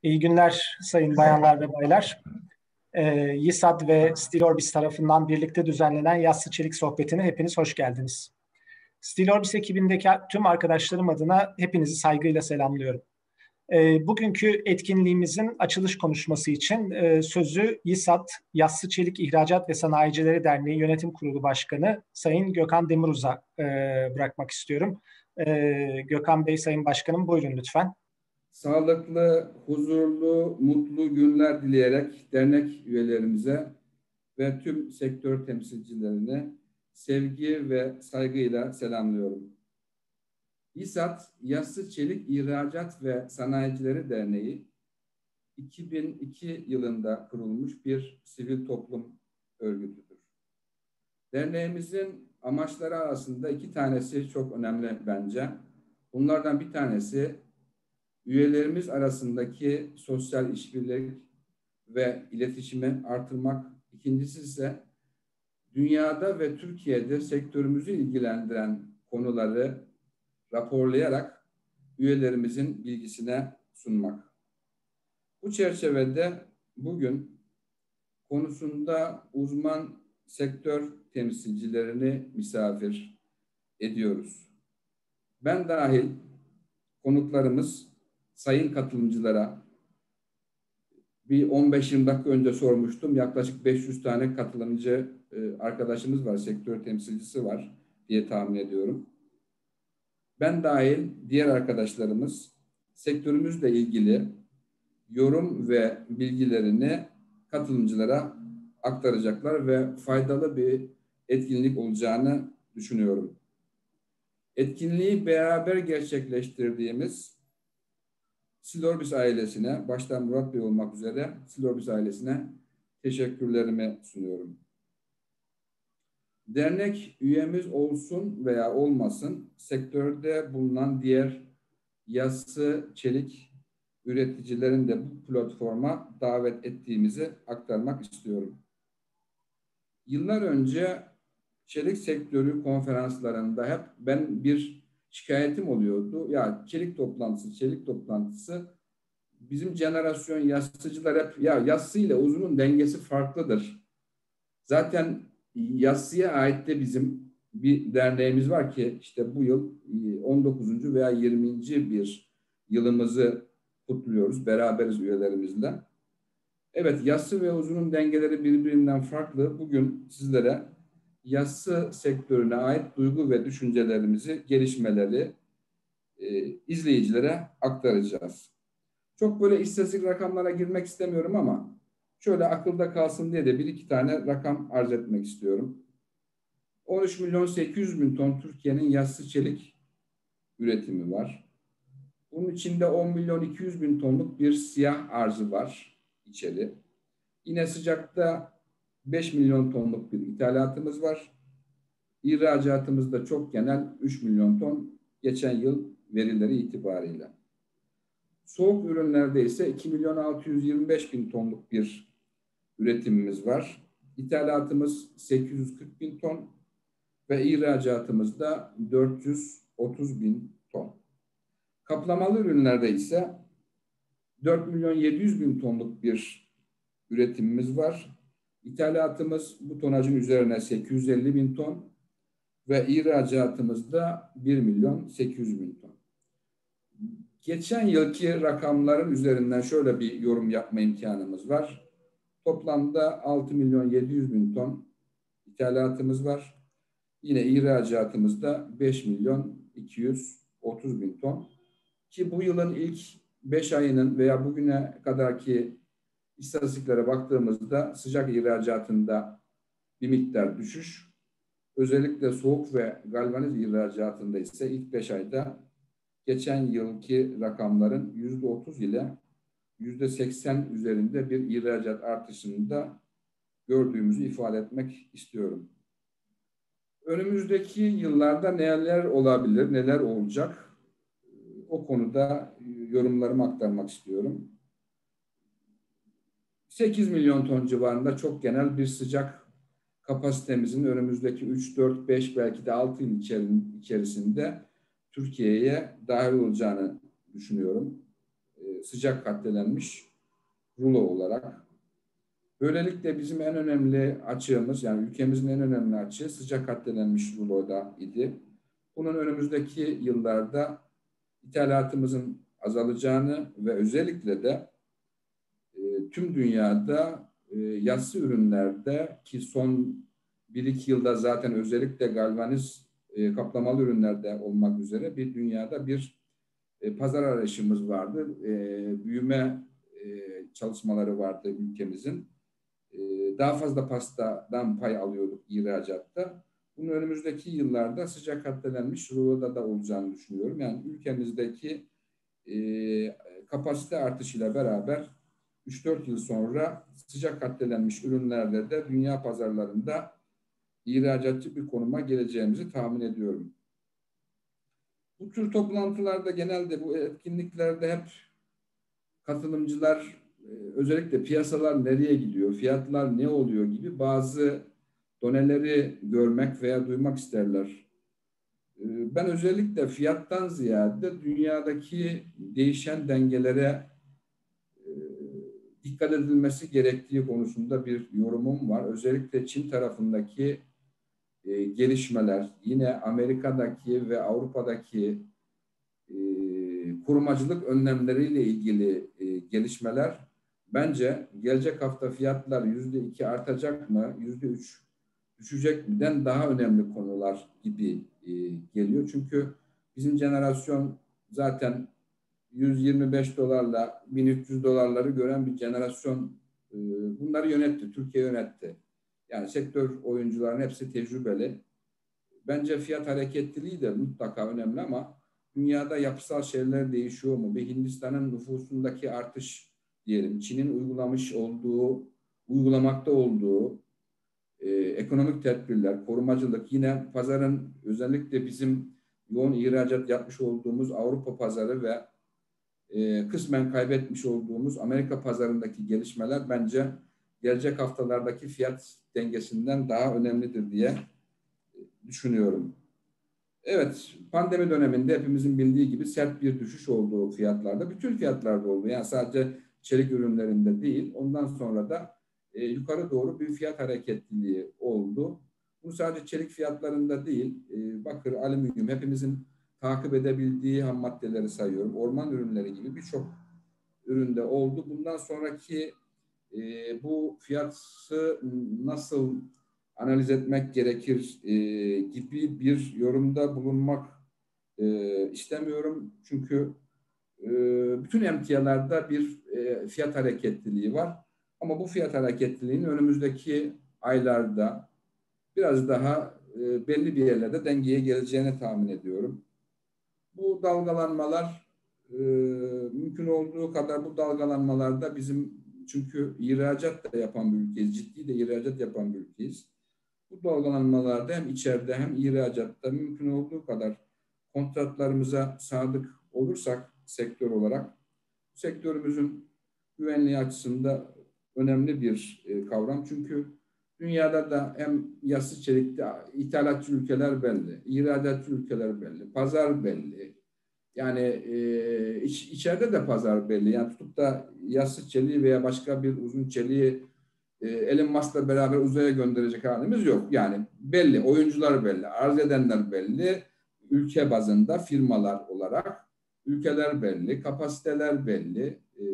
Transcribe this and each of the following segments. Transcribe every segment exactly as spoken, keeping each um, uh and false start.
İyi günler sayın bayanlar ve baylar. Ee, YİSAD ve Stilorbis tarafından birlikte düzenlenen Yassı Çelik Sohbeti'ne hepiniz hoş geldiniz. Stilorbis ekibindeki tüm arkadaşlarım adına hepinizi saygıyla selamlıyorum. Ee, bugünkü etkinliğimizin açılış konuşması için e, sözü YİSAD, Yassı Çelik İhracat ve Sanayicileri Derneği Yönetim Kurulu Başkanı Sayın Gökhan Demiruz'a e, bırakmak istiyorum. E, Gökhan Bey, Sayın Başkanım, buyurun lütfen. Sağlıklı, huzurlu, mutlu günler dileyerek dernek üyelerimize ve tüm sektör temsilcilerine sevgi ve saygıyla selamlıyorum. YİSAD, Yassı Çelik İhracat ve Sanayicileri Derneği, iki bin iki yılında kurulmuş bir sivil toplum örgütüdür. Derneğimizin amaçları arasında iki tanesi çok önemli bence. Bunlardan bir tanesi, üyelerimiz arasındaki sosyal işbirlik ve iletişimi artırmak. İkincisi ise dünyada ve Türkiye'de sektörümüzü ilgilendiren konuları raporlayarak üyelerimizin bilgisine sunmak. Bu çerçevede bugün konusunda uzman sektör temsilcilerini misafir ediyoruz. Ben dahil konuklarımız sayın katılımcılara bir on beş yirmi dakika önce sormuştum. Yaklaşık beş yüz tane katılımcı arkadaşımız var, sektör temsilcisi var diye tahmin ediyorum. Ben dahil diğer arkadaşlarımız sektörümüzle ilgili yorum ve bilgilerini katılımcılara aktaracaklar ve faydalı bir etkinlik olacağını düşünüyorum. Etkinliği beraber gerçekleştirdiğimiz Stilorbis ailesine, başta Murat Bey olmak üzere Stilorbis ailesine teşekkürlerimi sunuyorum. Dernek üyemiz olsun veya olmasın, sektörde bulunan diğer yassı çelik üreticilerin de bu platforma davet ettiğimizi aktarmak istiyorum. Yıllar önce çelik sektörü konferanslarında hep ben bir şikayetim oluyordu. Ya çelik toplantısı, çelik toplantısı. Bizim jenerasyon yassıcılar hep ya yassı ile uzunun dengesi farklıdır. Zaten yassıya ait de bizim bir derneğimiz var ki işte bu yıl on dokuzuncu veya yirminci bir yılımızı kutluyoruz. Beraberiz üyelerimizle. Evet, yassı ve uzunun dengeleri birbirinden farklı. Bugün sizlere yassı sektörüne ait duygu ve düşüncelerimizi, gelişmeleri e, izleyicilere aktaracağız. Çok böyle istatistik rakamlara girmek istemiyorum ama şöyle akılda kalsın diye de bir iki tane rakam arz etmek istiyorum. on üç milyon sekiz yüz bin ton Türkiye'nin yassı çelik üretimi var. Bunun içinde on milyon iki yüz bin tonluk bir siyah arzı var içeri. Yine sıcakta beş milyon tonluk bir ithalatımız var. İhracatımız da çok genel üç milyon ton geçen yıl verileri itibariyle. Soğuk ürünlerde ise iki milyon altı yüz yirmi beş bin tonluk bir üretimimiz var. İthalatımız sekiz yüz kırk bin ton ve ihracatımız da dört yüz otuz bin ton. Kaplamalı ürünlerde ise dört milyon yedi yüz bin tonluk bir üretimimiz var. İthalatımız bu tonajın üzerine sekiz yüz elli bin ton ve ihracatımız da bir milyon sekiz yüz bin ton. Geçen yılki rakamların üzerinden şöyle bir yorum yapma imkanımız var. Toplamda altı milyon yedi yüz bin ton ithalatımız var. Yine ihracatımızda beş milyon iki yüz otuz bin ton. Ki bu yılın ilk beş ayının veya bugüne kadarki istatistiklere baktığımızda sıcak ihracatında bir miktar düşüş. Özellikle soğuk ve galvaniz ihracatında ise ilk beş ayda geçen yılki rakamların yüzde otuz ile yüzde seksen üzerinde bir ihracat artışını da gördüğümüzü ifade etmek istiyorum. Önümüzdeki yıllarda neler olabilir, neler olacak? O konuda yorumlarımı aktarmak istiyorum. sekiz milyon ton civarında çok genel bir sıcak kapasitemizin önümüzdeki üç, dört, beş belki de altı yıl içerisinde Türkiye'ye dahil olacağını düşünüyorum. sıcak katlelenmiş rulo olarak. Böylelikle bizim en önemli açığımız, yani ülkemizin en önemli açığı sıcak katlelenmiş ruloda idi. Bunun önümüzdeki yıllarda ithalatımızın azalacağını ve özellikle de e, tüm dünyada e, yassı ürünlerde, ki son bir iki yılda zaten özellikle galvaniz e, kaplamalı ürünlerde olmak üzere bir dünyada bir e, pazar arayışımız vardı. E, büyüme e, çalışmaları vardı ülkemizin. E, daha fazla pastadan pay alıyorduk ihracatta. Bunun önümüzdeki yıllarda sıcak katlelenmiş ruloda da olacağını düşünüyorum. Yani ülkemizdeki e, kapasite artışıyla beraber üç dört yıl sonra sıcak katlelenmiş ürünlerde de dünya pazarlarında ihracatçı bir konuma geleceğimizi tahmin ediyorum. Bu tür toplantılarda genelde bu etkinliklerde hep katılımcılar özellikle piyasalar nereye gidiyor, fiyatlar ne oluyor gibi bazı doneleri görmek veya duymak isterler. Ben özellikle fiyattan ziyade dünyadaki değişen dengelere dikkat edilmesi gerektiği konusunda bir yorumum var. Özellikle Çin tarafındaki e, gelişmeler, yine Amerika'daki ve Avrupa'daki e, korumacılık önlemleriyle ilgili e, gelişmeler bence gelecek hafta fiyatlar yüzde iki artacak mı, yüzde üç düşecek mi'den daha önemli konular gibi e, geliyor. Çünkü bizim jenerasyon zaten yüz yirmi beş dolarla bin üç yüz dolarları gören bir jenerasyon e, bunları yönetti, Türkiye yönetti. Yani sektör oyuncuların hepsi tecrübeli. Bence fiyat hareketliliği de mutlaka önemli ama dünyada yapısal şeyler değişiyor mu? Bir Hindistan'ın nüfusundaki artış diyelim, Çin'in uygulamış olduğu, uygulamakta olduğu e, ekonomik tedbirler, korumacılık, yine pazarın özellikle bizim yoğun ihracat yapmış olduğumuz Avrupa pazarı ve e, kısmen kaybetmiş olduğumuz Amerika pazarındaki gelişmeler bence gelecek haftalardaki fiyat dengesinden daha önemlidir diye düşünüyorum. Evet, pandemi döneminde hepimizin bildiği gibi sert bir düşüş olduğu fiyatlarda, bütün fiyatlarda oldu. Yani sadece çelik ürünlerinde değil, ondan sonra da e, yukarı doğru bir fiyat hareketliliği oldu. Bu sadece çelik fiyatlarında değil, e, bakır, alüminyum, hepimizin takip edebildiği ham maddeleri sayıyorum. Orman ürünleri gibi birçok üründe oldu. Bundan sonraki e, bu fiyatı nasıl analiz etmek gerekir e, gibi bir yorumda bulunmak e, istemiyorum. Çünkü e, bütün emtialarda bir e, fiyat hareketliliği var. Ama bu fiyat hareketliliğinin önümüzdeki aylarda biraz daha e, belli bir yerlerde dengeye geleceğini tahmin ediyorum. Bu dalgalanmalar e, mümkün olduğu kadar bu dalgalanmalarda bizim, çünkü ihracat da yapan bir ülkeyiz, ciddi de ihracat yapan bir ülkeyiz. Bu dalgalanmalarda hem içeride hem ihracatta mümkün olduğu kadar kontratlarımıza sadık olursak sektör olarak, sektörümüzün güvenliği açısından önemli bir e, kavram. Çünkü dünyada da hem yassı çelikte ithalatçı ülkeler belli, ihracatçı ülkeler belli, pazar belli. Yani e, iç, içeride de pazar belli. Yani tutup da yassı çeliği veya başka bir uzun çeliği e, Elon Musk'la beraber uzaya gönderecek halimiz yok. Yani belli, oyuncular belli, arz edenler belli, ülke bazında firmalar olarak ülkeler belli, kapasiteler belli. E,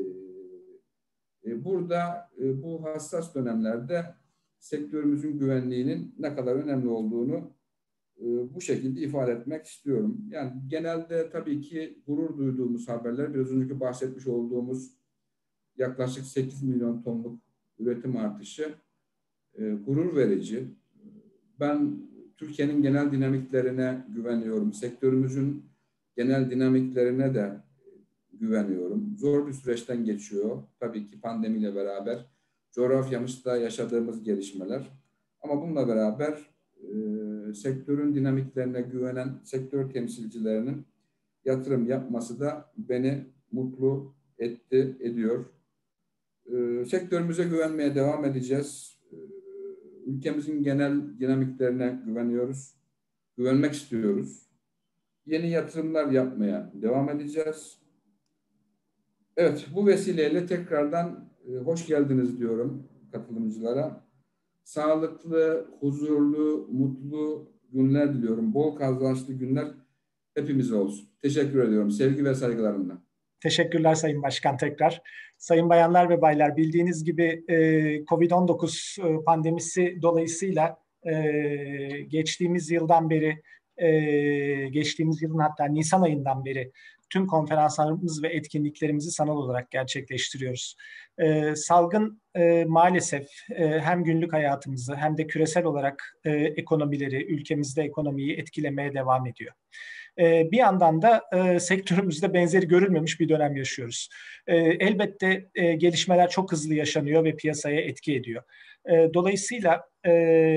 e, burada e, bu hassas dönemlerde sektörümüzün güvenliğinin ne kadar önemli olduğunu e, bu şekilde ifade etmek istiyorum. Yani genelde tabii ki gurur duyduğumuz haberler, biraz önceki bahsetmiş olduğumuz yaklaşık sekiz milyon tonluk üretim artışı e, gurur verici. Ben Türkiye'nin genel dinamiklerine güveniyorum. Sektörümüzün genel dinamiklerine de güveniyorum. Zor bir süreçten geçiyor. Tabii ki pandemiyle beraber coğrafyamızda yaşadığımız gelişmeler. Ama bununla beraber e, sektörün dinamiklerine güvenen sektör temsilcilerinin yatırım yapması da beni mutlu etti, ediyor. E, sektörümüze güvenmeye devam edeceğiz. E, ülkemizin genel dinamiklerine güveniyoruz. Güvenmek istiyoruz. Yeni yatırımlar yapmaya devam edeceğiz. Evet, bu vesileyle tekrardan e, hoş geldiniz diyorum katılımcılara. Sağlıklı, huzurlu, mutlu günler diliyorum. Bol kazançlı günler hepimize olsun. Teşekkür ediyorum. Sevgi ve saygılarımla. Teşekkürler Sayın Başkan tekrar. Sayın bayanlar ve baylar, bildiğiniz gibi e, kovid on dokuz e, pandemisi dolayısıyla e, geçtiğimiz yıldan beri, e, geçtiğimiz yılın hatta Nisan ayından beri tüm konferanslarımız ve etkinliklerimizi sanal olarak gerçekleştiriyoruz. E, salgın e, maalesef e, hem günlük hayatımızı hem de küresel olarak e, ekonomileri, ülkemizde ekonomiyi etkilemeye devam ediyor. Bir yandan da e, sektörümüzde benzeri görülmemiş bir dönem yaşıyoruz. E, elbette e, gelişmeler çok hızlı yaşanıyor ve piyasaya etki ediyor. E, dolayısıyla e,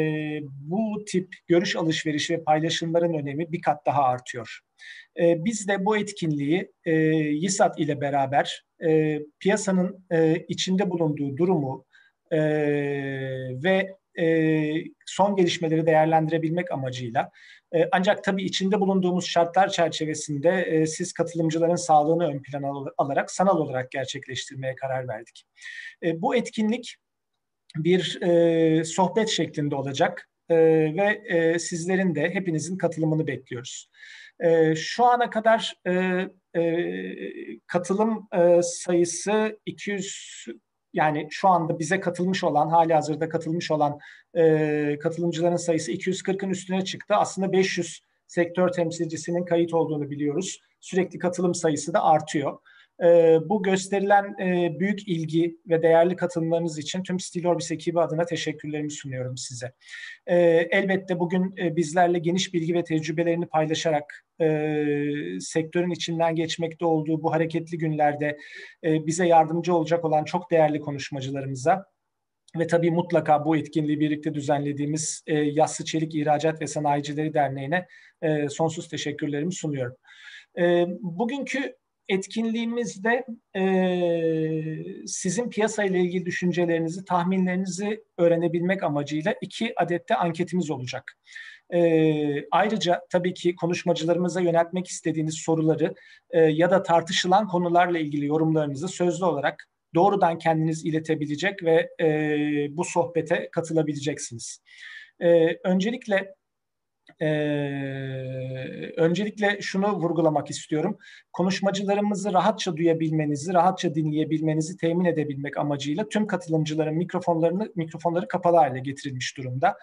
bu tip görüş alışverişi ve paylaşımların önemi bir kat daha artıyor. E, biz de bu etkinliği e, YİSAD ile beraber e, piyasanın e, içinde bulunduğu durumu e, ve e, son gelişmeleri değerlendirebilmek amacıyla, e, ancak tabii içinde bulunduğumuz şartlar çerçevesinde e, siz katılımcıların sağlığını ön plana alarak sanal olarak gerçekleştirmeye karar verdik. E, bu etkinlik bir e, sohbet şeklinde olacak e, ve e, sizlerin de hepinizin katılımını bekliyoruz. E, şu ana kadar e, e, katılım e, sayısı iki yüz, yani şu anda bize katılmış olan, hali hazırda katılmış olan e, katılımcıların sayısı iki yüz kırkın üstüne çıktı. Aslında beş yüz sektör temsilcisinin kayıt olduğunu biliyoruz. Sürekli katılım sayısı da artıyor. E, bu gösterilen e, büyük ilgi ve değerli katılımlarınız için tüm Stilorbis ekibi adına teşekkürlerimi sunuyorum size. E, elbette bugün e, bizlerle geniş bilgi ve tecrübelerini paylaşarak e, sektörün içinden geçmekte olduğu bu hareketli günlerde e, bize yardımcı olacak olan çok değerli konuşmacılarımıza ve tabii mutlaka bu etkinliği birlikte düzenlediğimiz e, Yassı Çelik İhracat ve Sanayicileri Derneği'ne e, sonsuz teşekkürlerimi sunuyorum. E, bugünkü etkinliğimizde e, sizin piyasayla ilgili düşüncelerinizi, tahminlerinizi öğrenebilmek amacıyla iki adette anketimiz olacak. E, ayrıca tabii ki konuşmacılarımıza yöneltmek istediğiniz soruları e, ya da tartışılan konularla ilgili yorumlarınızı sözlü olarak doğrudan kendiniz iletebilecek ve e, bu sohbete katılabileceksiniz. E, öncelikle Ee, öncelikle şunu vurgulamak istiyorum. Konuşmacılarımızı rahatça duyabilmenizi, rahatça dinleyebilmenizi temin edebilmek amacıyla tüm katılımcıların mikrofonlarını mikrofonları kapalı hale getirilmiş durumda.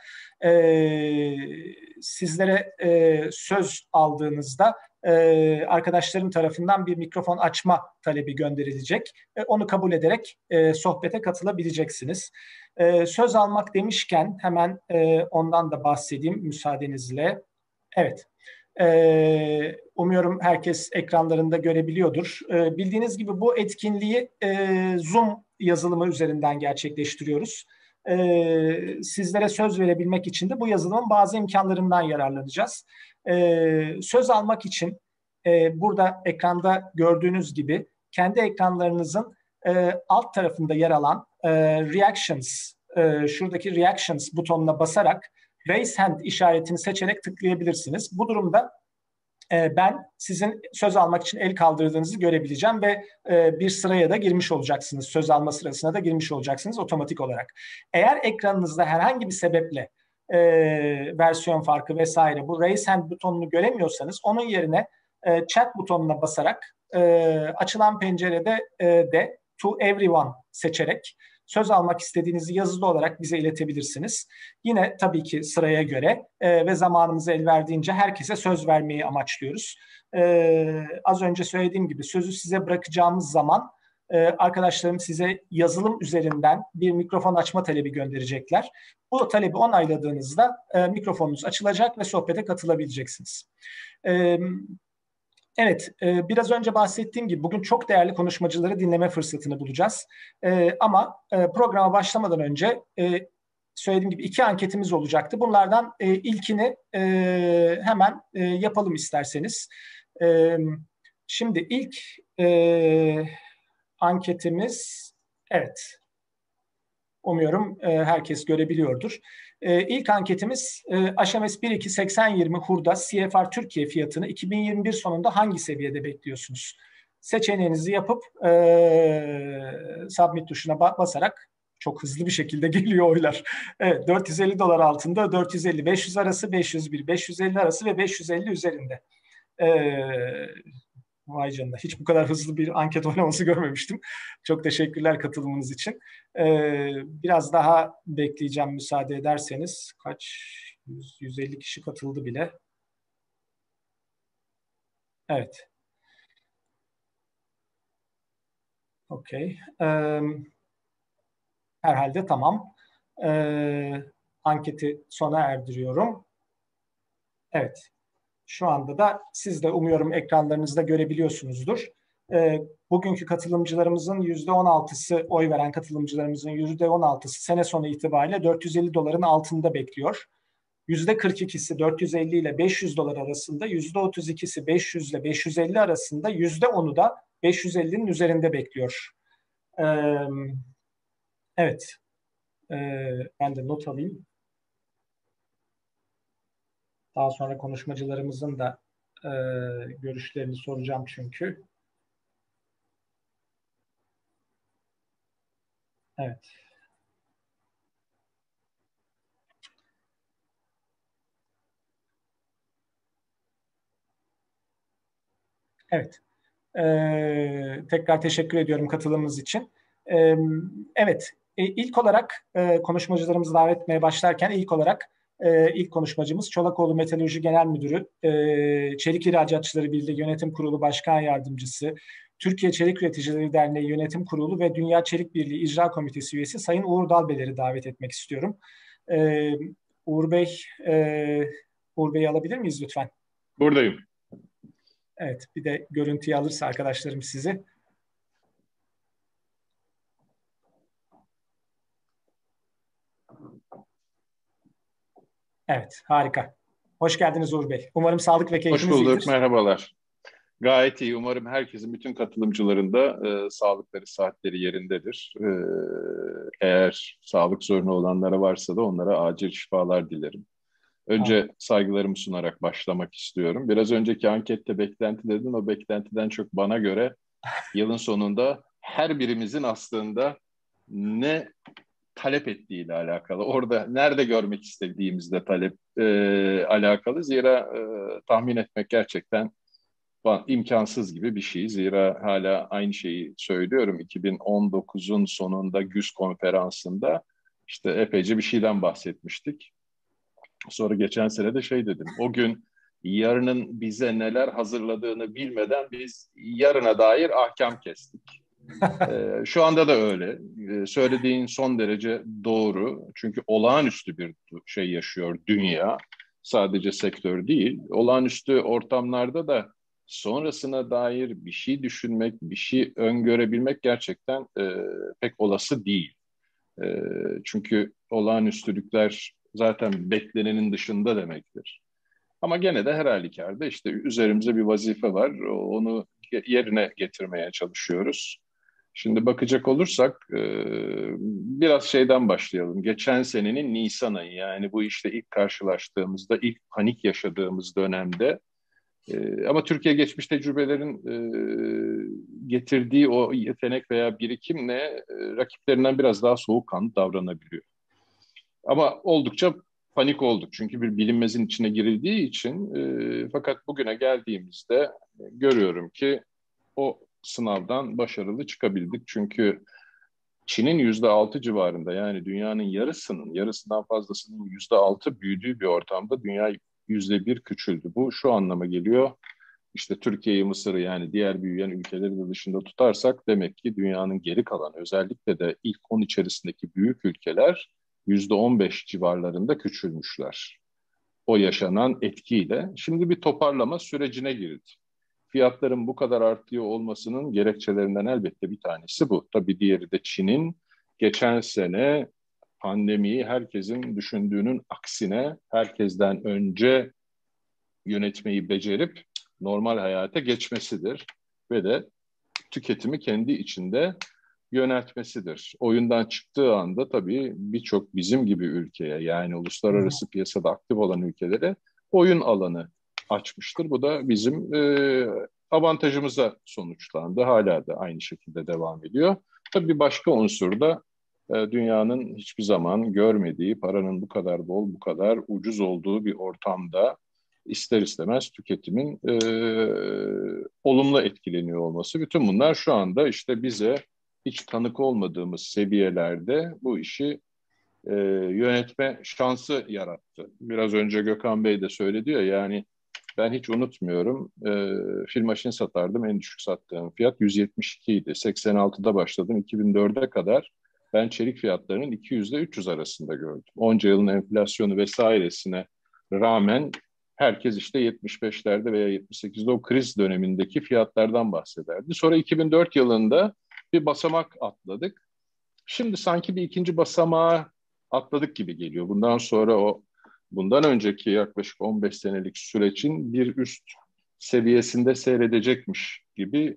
Ee, sizlere e, söz aldığınızda e, arkadaşlarım tarafından bir mikrofon açma talebi gönderilecek. E, onu kabul ederek e, sohbete katılabileceksiniz. Ee, söz almak demişken hemen e, ondan da bahsedeyim müsaadenizle. Evet. Ee, umuyorum herkes ekranlarında görebiliyordur. Ee, bildiğiniz gibi bu etkinliği e, Zoom yazılımı üzerinden gerçekleştiriyoruz. Ee, sizlere söz verebilmek için de bu yazılımın bazı imkanlarından yararlanacağız. Ee, söz almak için e, burada ekranda gördüğünüz gibi kendi ekranlarınızın e, alt tarafında yer alan e, Reactions, e, şuradaki Reactions butonuna basarak Raise Hand işaretini seçerek tıklayabilirsiniz. Bu durumda e, ben sizin söz almak için el kaldırdığınızı görebileceğim ve e, bir sıraya da girmiş olacaksınız. Söz alma sırasına da girmiş olacaksınız otomatik olarak. Eğer ekranınızda herhangi bir sebeple e, versiyon farkı vesaire bu Raise Hand butonunu göremiyorsanız onun yerine e, Chat butonuna basarak e, açılan pencerede e, de To Everyone seçerek söz almak istediğinizi yazılı olarak bize iletebilirsiniz. Yine tabii ki sıraya göre e, ve zamanımız el verdiğince herkese söz vermeyi amaçlıyoruz. E, az önce söylediğim gibi sözü size bırakacağımız zaman e, arkadaşlarım size yazılım üzerinden bir mikrofon açma talebi gönderecekler. Bu talebi onayladığınızda e, mikrofonunuz açılacak ve sohbete katılabileceksiniz. Evet. Evet, e, biraz önce bahsettiğim gibi bugün çok değerli konuşmacıları dinleme fırsatını bulacağız. E, ama e, programa başlamadan önce e, söylediğim gibi iki anketimiz olacaktı. Bunlardan e, ilkini e, hemen e, yapalım isterseniz. E, şimdi ilk e, anketimiz, evet, umuyorum e, herkes görebiliyordur. E, ilk anketimiz e, H M S bir iki seksen yirmi hurda C F R Türkiye fiyatını iki bin yirmi bir sonunda hangi seviyede bekliyorsunuz? seçeneğinizi yapıp e, submit tuşuna basarak çok hızlı bir şekilde geliyor oylar. Evet, dört yüz elli dolar altında, dört yüz elli beş yüz arası, beş yüz bir beş yüz elli arası ve beş yüz elli üzerinde. Ee, Vay canına. Hiç bu kadar hızlı bir anket oylaması görmemiştim. Çok teşekkürler katılımınız için. Ee, biraz daha bekleyeceğim müsaade ederseniz. Kaç? yüz, yüz elli kişi katıldı bile. Evet. Okey. Ee, herhalde tamam. Ee, anketi sona erdiriyorum. Evet. Şu anda da siz de umuyorum ekranlarınızda görebiliyorsunuzdur. E, bugünkü katılımcılarımızın yüzde on altısı, oy veren katılımcılarımızın yüzde on altısı sene sonu itibariyle dört yüz elli doların altında bekliyor. yüzde kırk ikisi dört yüz elli ile beş yüz dolar arasında, yüzde otuz ikisi beş yüz ile beş yüz elli arasında, yüzde onu da beş yüz ellinin üzerinde bekliyor. E, evet, e, ben de not alayım. Daha sonra konuşmacılarımızın da e, görüşlerini soracağım çünkü. Evet. Evet. Ee, tekrar teşekkür ediyorum katılımınız için. Ee, evet, e, ilk olarak e, konuşmacılarımızı davet etmeye başlarken ilk olarak e, ilk konuşmacımız Çolakoğlu Metalurji Genel Müdürü, e, Çelik İhracatçıları Birliği Yönetim Kurulu Başkan Yardımcısı, Türkiye Çelik Üreticileri Derneği Yönetim Kurulu ve Dünya Çelik Birliği İcra Komitesi üyesi Sayın Uğur Dalbeler'i davet etmek istiyorum. Ee, Uğur Bey, e, Uğur Bey'i alabilir miyiz lütfen? Buradayım. Evet, bir de görüntüyü alırsa arkadaşlarım sizi. Evet, harika. Hoş geldiniz Uğur Bey. Umarım sağlık ve Hoş keyfiniz bulduk, iyidir. merhabalar. Gayet iyi. Umarım herkesin, bütün katılımcıların da e, sağlıkları, saatleri yerindedir. E, eğer sağlık sorunu olanlara varsa da onlara acil şifalar dilerim. Önce Tamam. saygılarımı sunarak başlamak istiyorum. Biraz önceki ankette beklenti dedin. O beklentiden çok bana göre yılın sonunda her birimizin aslında ne talep ettiğiyle alakalı. Orada nerede görmek istediğimizle talep e, alakalı. Zira e, tahmin etmek gerçekten imkansız gibi bir şey. Zira hala aynı şeyi söylüyorum. iki bin on dokuzun sonunda Güz konferansında işte epeyce bir şeyden bahsetmiştik. Sonra geçen sene de şey dedim. O gün yarının bize neler hazırladığını bilmeden biz yarına dair ahkam kestik. Ee, şu anda da öyle. Ee, söylediğin son derece doğru. Çünkü olağanüstü bir şey yaşıyor dünya. Sadece sektör değil. Olağanüstü ortamlarda da sonrasına dair bir şey düşünmek, bir şey öngörebilmek gerçekten e, pek olası değil. E, çünkü olağanüstülükler zaten beklenenin dışında demektir. Ama gene de her halükarda işte üzerimize bir vazife var. Onu yerine getirmeye çalışıyoruz. Şimdi bakacak olursak e, biraz şeyden başlayalım. Geçen senenin Nisan ayı, yani bu işte ilk karşılaştığımızda, ilk panik yaşadığımız dönemde e, ama Türkiye geçmiş tecrübelerin e, getirdiği o yetenek veya birikimle e, rakiplerinden biraz daha soğukkanlı davranabiliyor. Ama oldukça panik olduk. Çünkü bir bilinmezin içine girildiği için e, fakat bugüne geldiğimizde e, görüyorum ki o sınavdan başarılı çıkabildik. Çünkü Çin'in yüzde altı civarında, yani dünyanın yarısının, yarısından fazlasının yüzde altı büyüdüğü bir ortamda dünya yüzde bir küçüldü. Bu şu anlama geliyor. İşte Türkiye'yi, Mısır'ı, yani diğer büyüyen ülkeleri de dışında tutarsak demek ki dünyanın geri kalan, özellikle de ilk on içerisindeki büyük ülkeler yüzde on beş civarlarında küçülmüşler. O yaşanan etkiyle şimdi bir toparlama sürecine girdi. Fiyatların bu kadar artıyor olmasının gerekçelerinden elbette bir tanesi bu. Tabii diğeri de Çin'in geçen sene pandemiyi herkesin düşündüğünün aksine herkesten önce yönetmeyi becerip normal hayata geçmesidir. Ve de tüketimi kendi içinde yöneltmesidir. Oyundan çıktığı anda tabii birçok bizim gibi ülkeye, yani uluslararası piyasada aktif olan ülkelere oyun alanı açmıştır. Bu da bizim e, avantajımıza sonuçlandı. Hala da aynı şekilde devam ediyor. Tabii bir başka unsur da e, dünyanın hiçbir zaman görmediği, paranın bu kadar bol, bu kadar ucuz olduğu bir ortamda ister istemez tüketimin e, olumlu etkileniyor olması. Bütün bunlar şu anda işte bize hiç tanık olmadığımız seviyelerde bu işi e, yönetme şansı yarattı. Biraz önce Gökhan Bey de söyledi ya, yani ben hiç unutmuyorum. E, fil maşin satardım. En düşük sattığım fiyat yüz yetmiş iki idi. seksen altıda başladım. iki bin dörde kadar ben çelik fiyatlarının iki yüz ile üç yüz arasında gördüm. Onca yılın enflasyonu vesairesine rağmen herkes işte yetmiş beşlerde veya yetmiş sekizde o kriz dönemindeki fiyatlardan bahsederdi. Sonra iki bin dört yılında bir basamak atladık. Şimdi sanki bir ikinci basamağa atladık gibi geliyor. Bundan sonra o bundan önceki yaklaşık on beş senelik sürecin bir üst seviyesinde seyredecekmiş gibi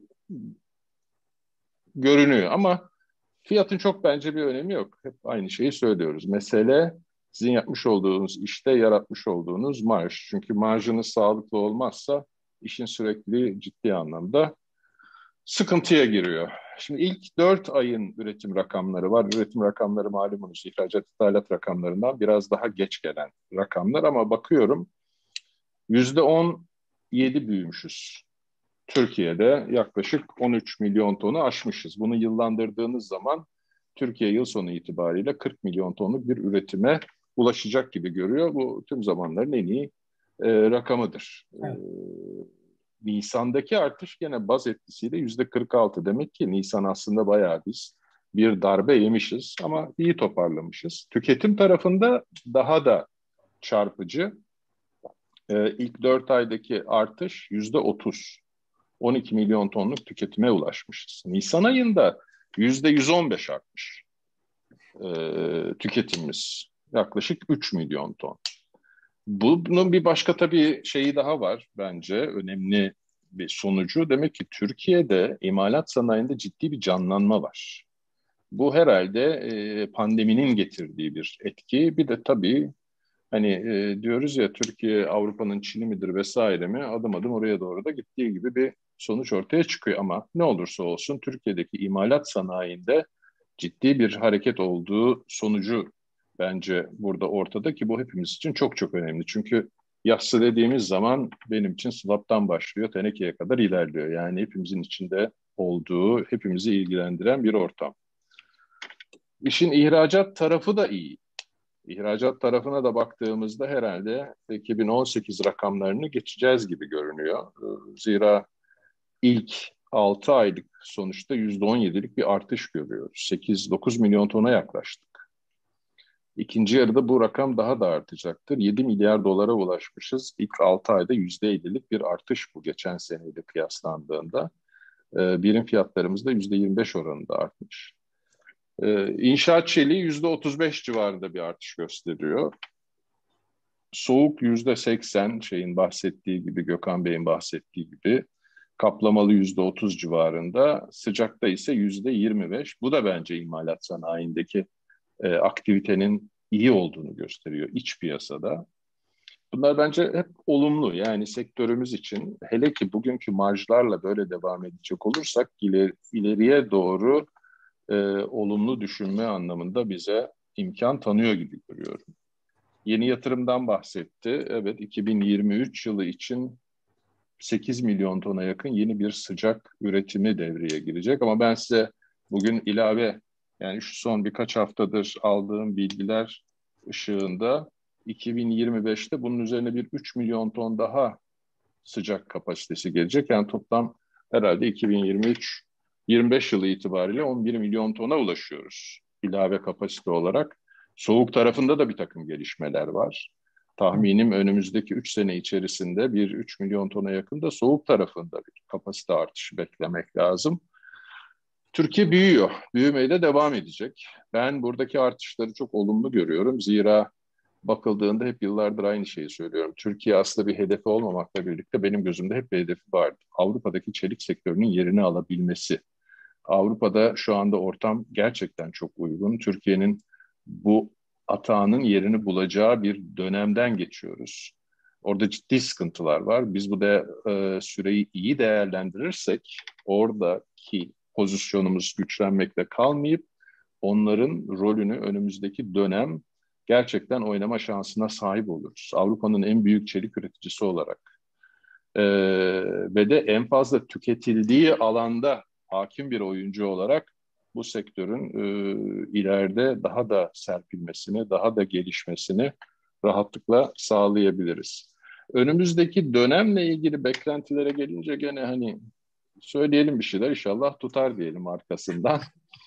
görünüyor. Ama fiyatın çok bence bir önemi yok. Hep aynı şeyi söylüyoruz. Mesele sizin yapmış olduğunuz işte yaratmış olduğunuz marj. Çünkü marjınız sağlıklı olmazsa işin sürekliliği ciddi anlamda sıkıntıya giriyor. Şimdi ilk dört ayın üretim rakamları var. Üretim rakamları malumunuz ihracat ithalat rakamlarından biraz daha geç gelen rakamlar ama bakıyorum yüzde on yedi büyümüşüz. Türkiye'de yaklaşık on üç milyon tonu aşmışız. Bunu yıllandırdığınız zaman Türkiye yıl sonu itibariyle kırk milyon tonluk bir üretime ulaşacak gibi görüyor. Bu tüm zamanların en iyi e, rakamıdır. Evet. E, Nisan'daki artış gene baz etkisiyle yüzde kırk altı. Demek ki Nisan aslında bayağı biz bir darbe yemişiz ama iyi toparlamışız. Tüketim tarafında daha da çarpıcı. Ee, ilk dört aydaki artış yüzde otuz. on iki milyon tonluk tüketime ulaşmışız. Nisan ayında yüzde yüz on beş artmış ee, tüketimimiz. Yaklaşık üç milyon ton. Bunun bir başka tabii şeyi daha var bence, önemli bir sonucu. Demek ki Türkiye'de imalat sanayinde ciddi bir canlanma var. Bu herhalde e, pandeminin getirdiği bir etki. Bir de tabii hani e, diyoruz ya, Türkiye Avrupa'nın Çin'i midir vesaire mi, adım adım oraya doğru da gittiği gibi bir sonuç ortaya çıkıyor. Ama ne olursa olsun Türkiye'deki imalat sanayinde ciddi bir hareket olduğu sonucu bence burada ortada ki bu hepimiz için çok çok önemli. Çünkü yassı dediğimiz zaman benim için slap'tan başlıyor, tenekeye kadar ilerliyor. Yani hepimizin içinde olduğu, hepimizi ilgilendiren bir ortam. İşin ihracat tarafı da iyi. İhracat tarafına da baktığımızda herhalde iki bin on sekiz rakamlarını geçeceğiz gibi görünüyor. Zira ilk altı aylık sonuçta yüzde on yedilik bir artış görüyoruz. sekiz dokuz milyon tona yaklaştık. İkinci yarıda bu rakam daha da artacaktır. yedi milyar dolara ulaşmışız. İlk altı ayda yüzde ellilik bir artış bu geçen seneyle kıyaslandığında. Birim fiyatlarımız da yüzde yirmi beş oranında artmış. İnşaat çeliği yüzde otuz beş civarında bir artış gösteriyor. Soğuk yüzde seksen, şeyin bahsettiği gibi, Gökhan Bey'in bahsettiği gibi. Kaplamalı yüzde otuz civarında, sıcakta ise yüzde yirmi beş. Bu da bence imalat sanayindeki e, aktivitenin iyi olduğunu gösteriyor iç piyasada. Bunlar bence hep olumlu. Yani sektörümüz için, hele ki bugünkü marjlarla böyle devam edecek olursak ileri, ileriye doğru e, olumlu düşünme anlamında bize imkan tanıyor gibi görüyorum. Yeni yatırımdan bahsetti. Evet, iki bin yirmi üç yılı için sekiz milyon tona yakın yeni bir sıcak üretimi devreye girecek. Ama ben size bugün ilave, yani şu son birkaç haftadır aldığım bilgiler ışığında iki bin yirmi beşte bunun üzerine bir üç milyon ton daha sıcak kapasitesi gelecek. Yani toplam herhalde iki bin yirmi üç yirmi beş yılı itibariyle on bir milyon tona ulaşıyoruz ilave kapasite olarak. Soğuk tarafında da bir takım gelişmeler var. Tahminim önümüzdeki üç sene içerisinde bir üç milyon tona yakın da soğuk tarafında bir kapasite artışı beklemek lazım. Türkiye büyüyor, büyümeye de devam edecek. Ben buradaki artışları çok olumlu görüyorum. Zira bakıldığında hep yıllardır aynı şeyi söylüyorum. Türkiye aslında bir hedefi olmamakla birlikte benim gözümde hep bir hedefi vardı. Avrupa'daki çelik sektörünün yerini alabilmesi. Avrupa'da şu anda ortam gerçekten çok uygun. Türkiye'nin bu atağının yerini bulacağı bir dönemden geçiyoruz. Orada ciddi sıkıntılar var. Biz bu de, e, süreyi iyi değerlendirirsek oradaki pozisyonumuz güçlenmekle kalmayıp onların rolünü önümüzdeki dönem gerçekten oynama şansına sahip oluruz. Avrupa'nın en büyük çelik üreticisi olarak e, ve de en fazla tüketildiği alanda hakim bir oyuncu olarak bu sektörün e, ileride daha da serpilmesini, daha da gelişmesini rahatlıkla sağlayabiliriz. Önümüzdeki dönemle ilgili beklentilere gelince gene hani söyleyelim bir şeyler, inşallah tutar diyelim arkasından.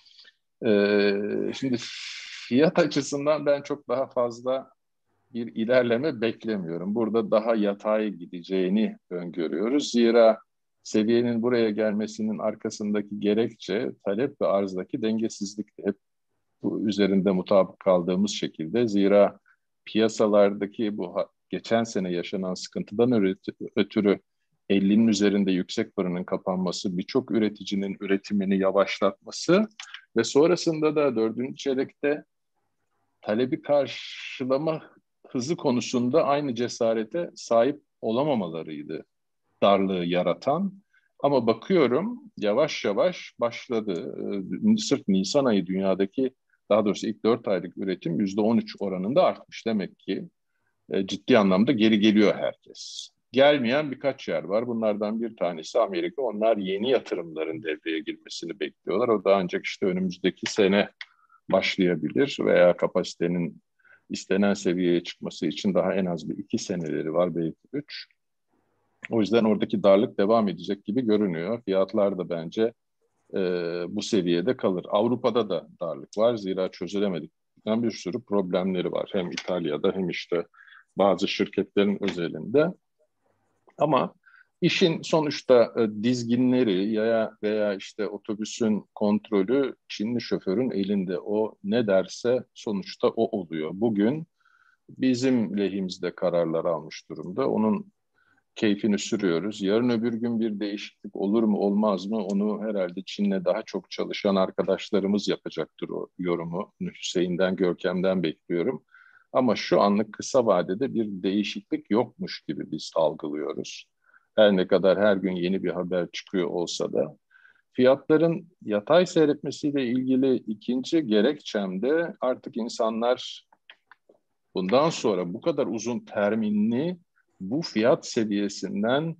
Ee, şimdi fiyat açısından ben çok daha fazla bir ilerleme beklemiyorum. Burada daha yatay gideceğini öngörüyoruz. Zira seviyenin buraya gelmesinin arkasındaki gerekçe talep ve arzdaki dengesizlikti. Hep bu üzerinde mutabık kaldığımız şekilde. Zira piyasalardaki bu geçen sene yaşanan sıkıntıdan ötürü ellinin üzerinde yüksek paranın kapanması, birçok üreticinin üretimini yavaşlatması ve sonrasında da dördüncü çeyrekte talebi karşılama hızı konusunda aynı cesarete sahip olamamalarıydı darlığı yaratan. Ama bakıyorum yavaş yavaş başladı. Sırf Nisan ayı dünyadaki, daha doğrusu ilk dört aylık üretim yüzde on üç oranında artmış. Demek ki ciddi anlamda geri geliyor herkes. Gelmeyen birkaç yer var. Bunlardan bir tanesi Amerika. Onlar yeni yatırımların devreye girmesini bekliyorlar. O da ancak işte önümüzdeki sene başlayabilir veya kapasitenin istenen seviyeye çıkması için daha en az bir iki seneleri var, belki üç. O yüzden oradaki darlık devam edecek gibi görünüyor. Fiyatlar da bence e, bu seviyede kalır. Avrupa'da da darlık var. Zira çözülemedikten bir sürü problemleri var. Hem İtalya'da hem işte bazı şirketlerin özelinde. Ama işin sonuçta e, dizginleri ya veya işte otobüsün kontrolü Çinli şoförün elinde. O ne derse sonuçta o oluyor. Bugün bizim lehimizde kararlar almış durumda. Onun keyfini sürüyoruz. Yarın öbür gün bir değişiklik olur mu olmaz mı, onu herhalde Çin'le daha çok çalışan arkadaşlarımız yapacaktır o yorumu. Hüseyin'den, Görkem'den bekliyorum. Ama şu anlık kısa vadede bir değişiklik yokmuş gibi biz algılıyoruz. Her ne kadar her gün yeni bir haber çıkıyor olsa da. Fiyatların yatay seyretmesiyle ilgili ikinci gerekçem de artık insanlar bundan sonra bu kadar uzun terminli bu fiyat seviyesinden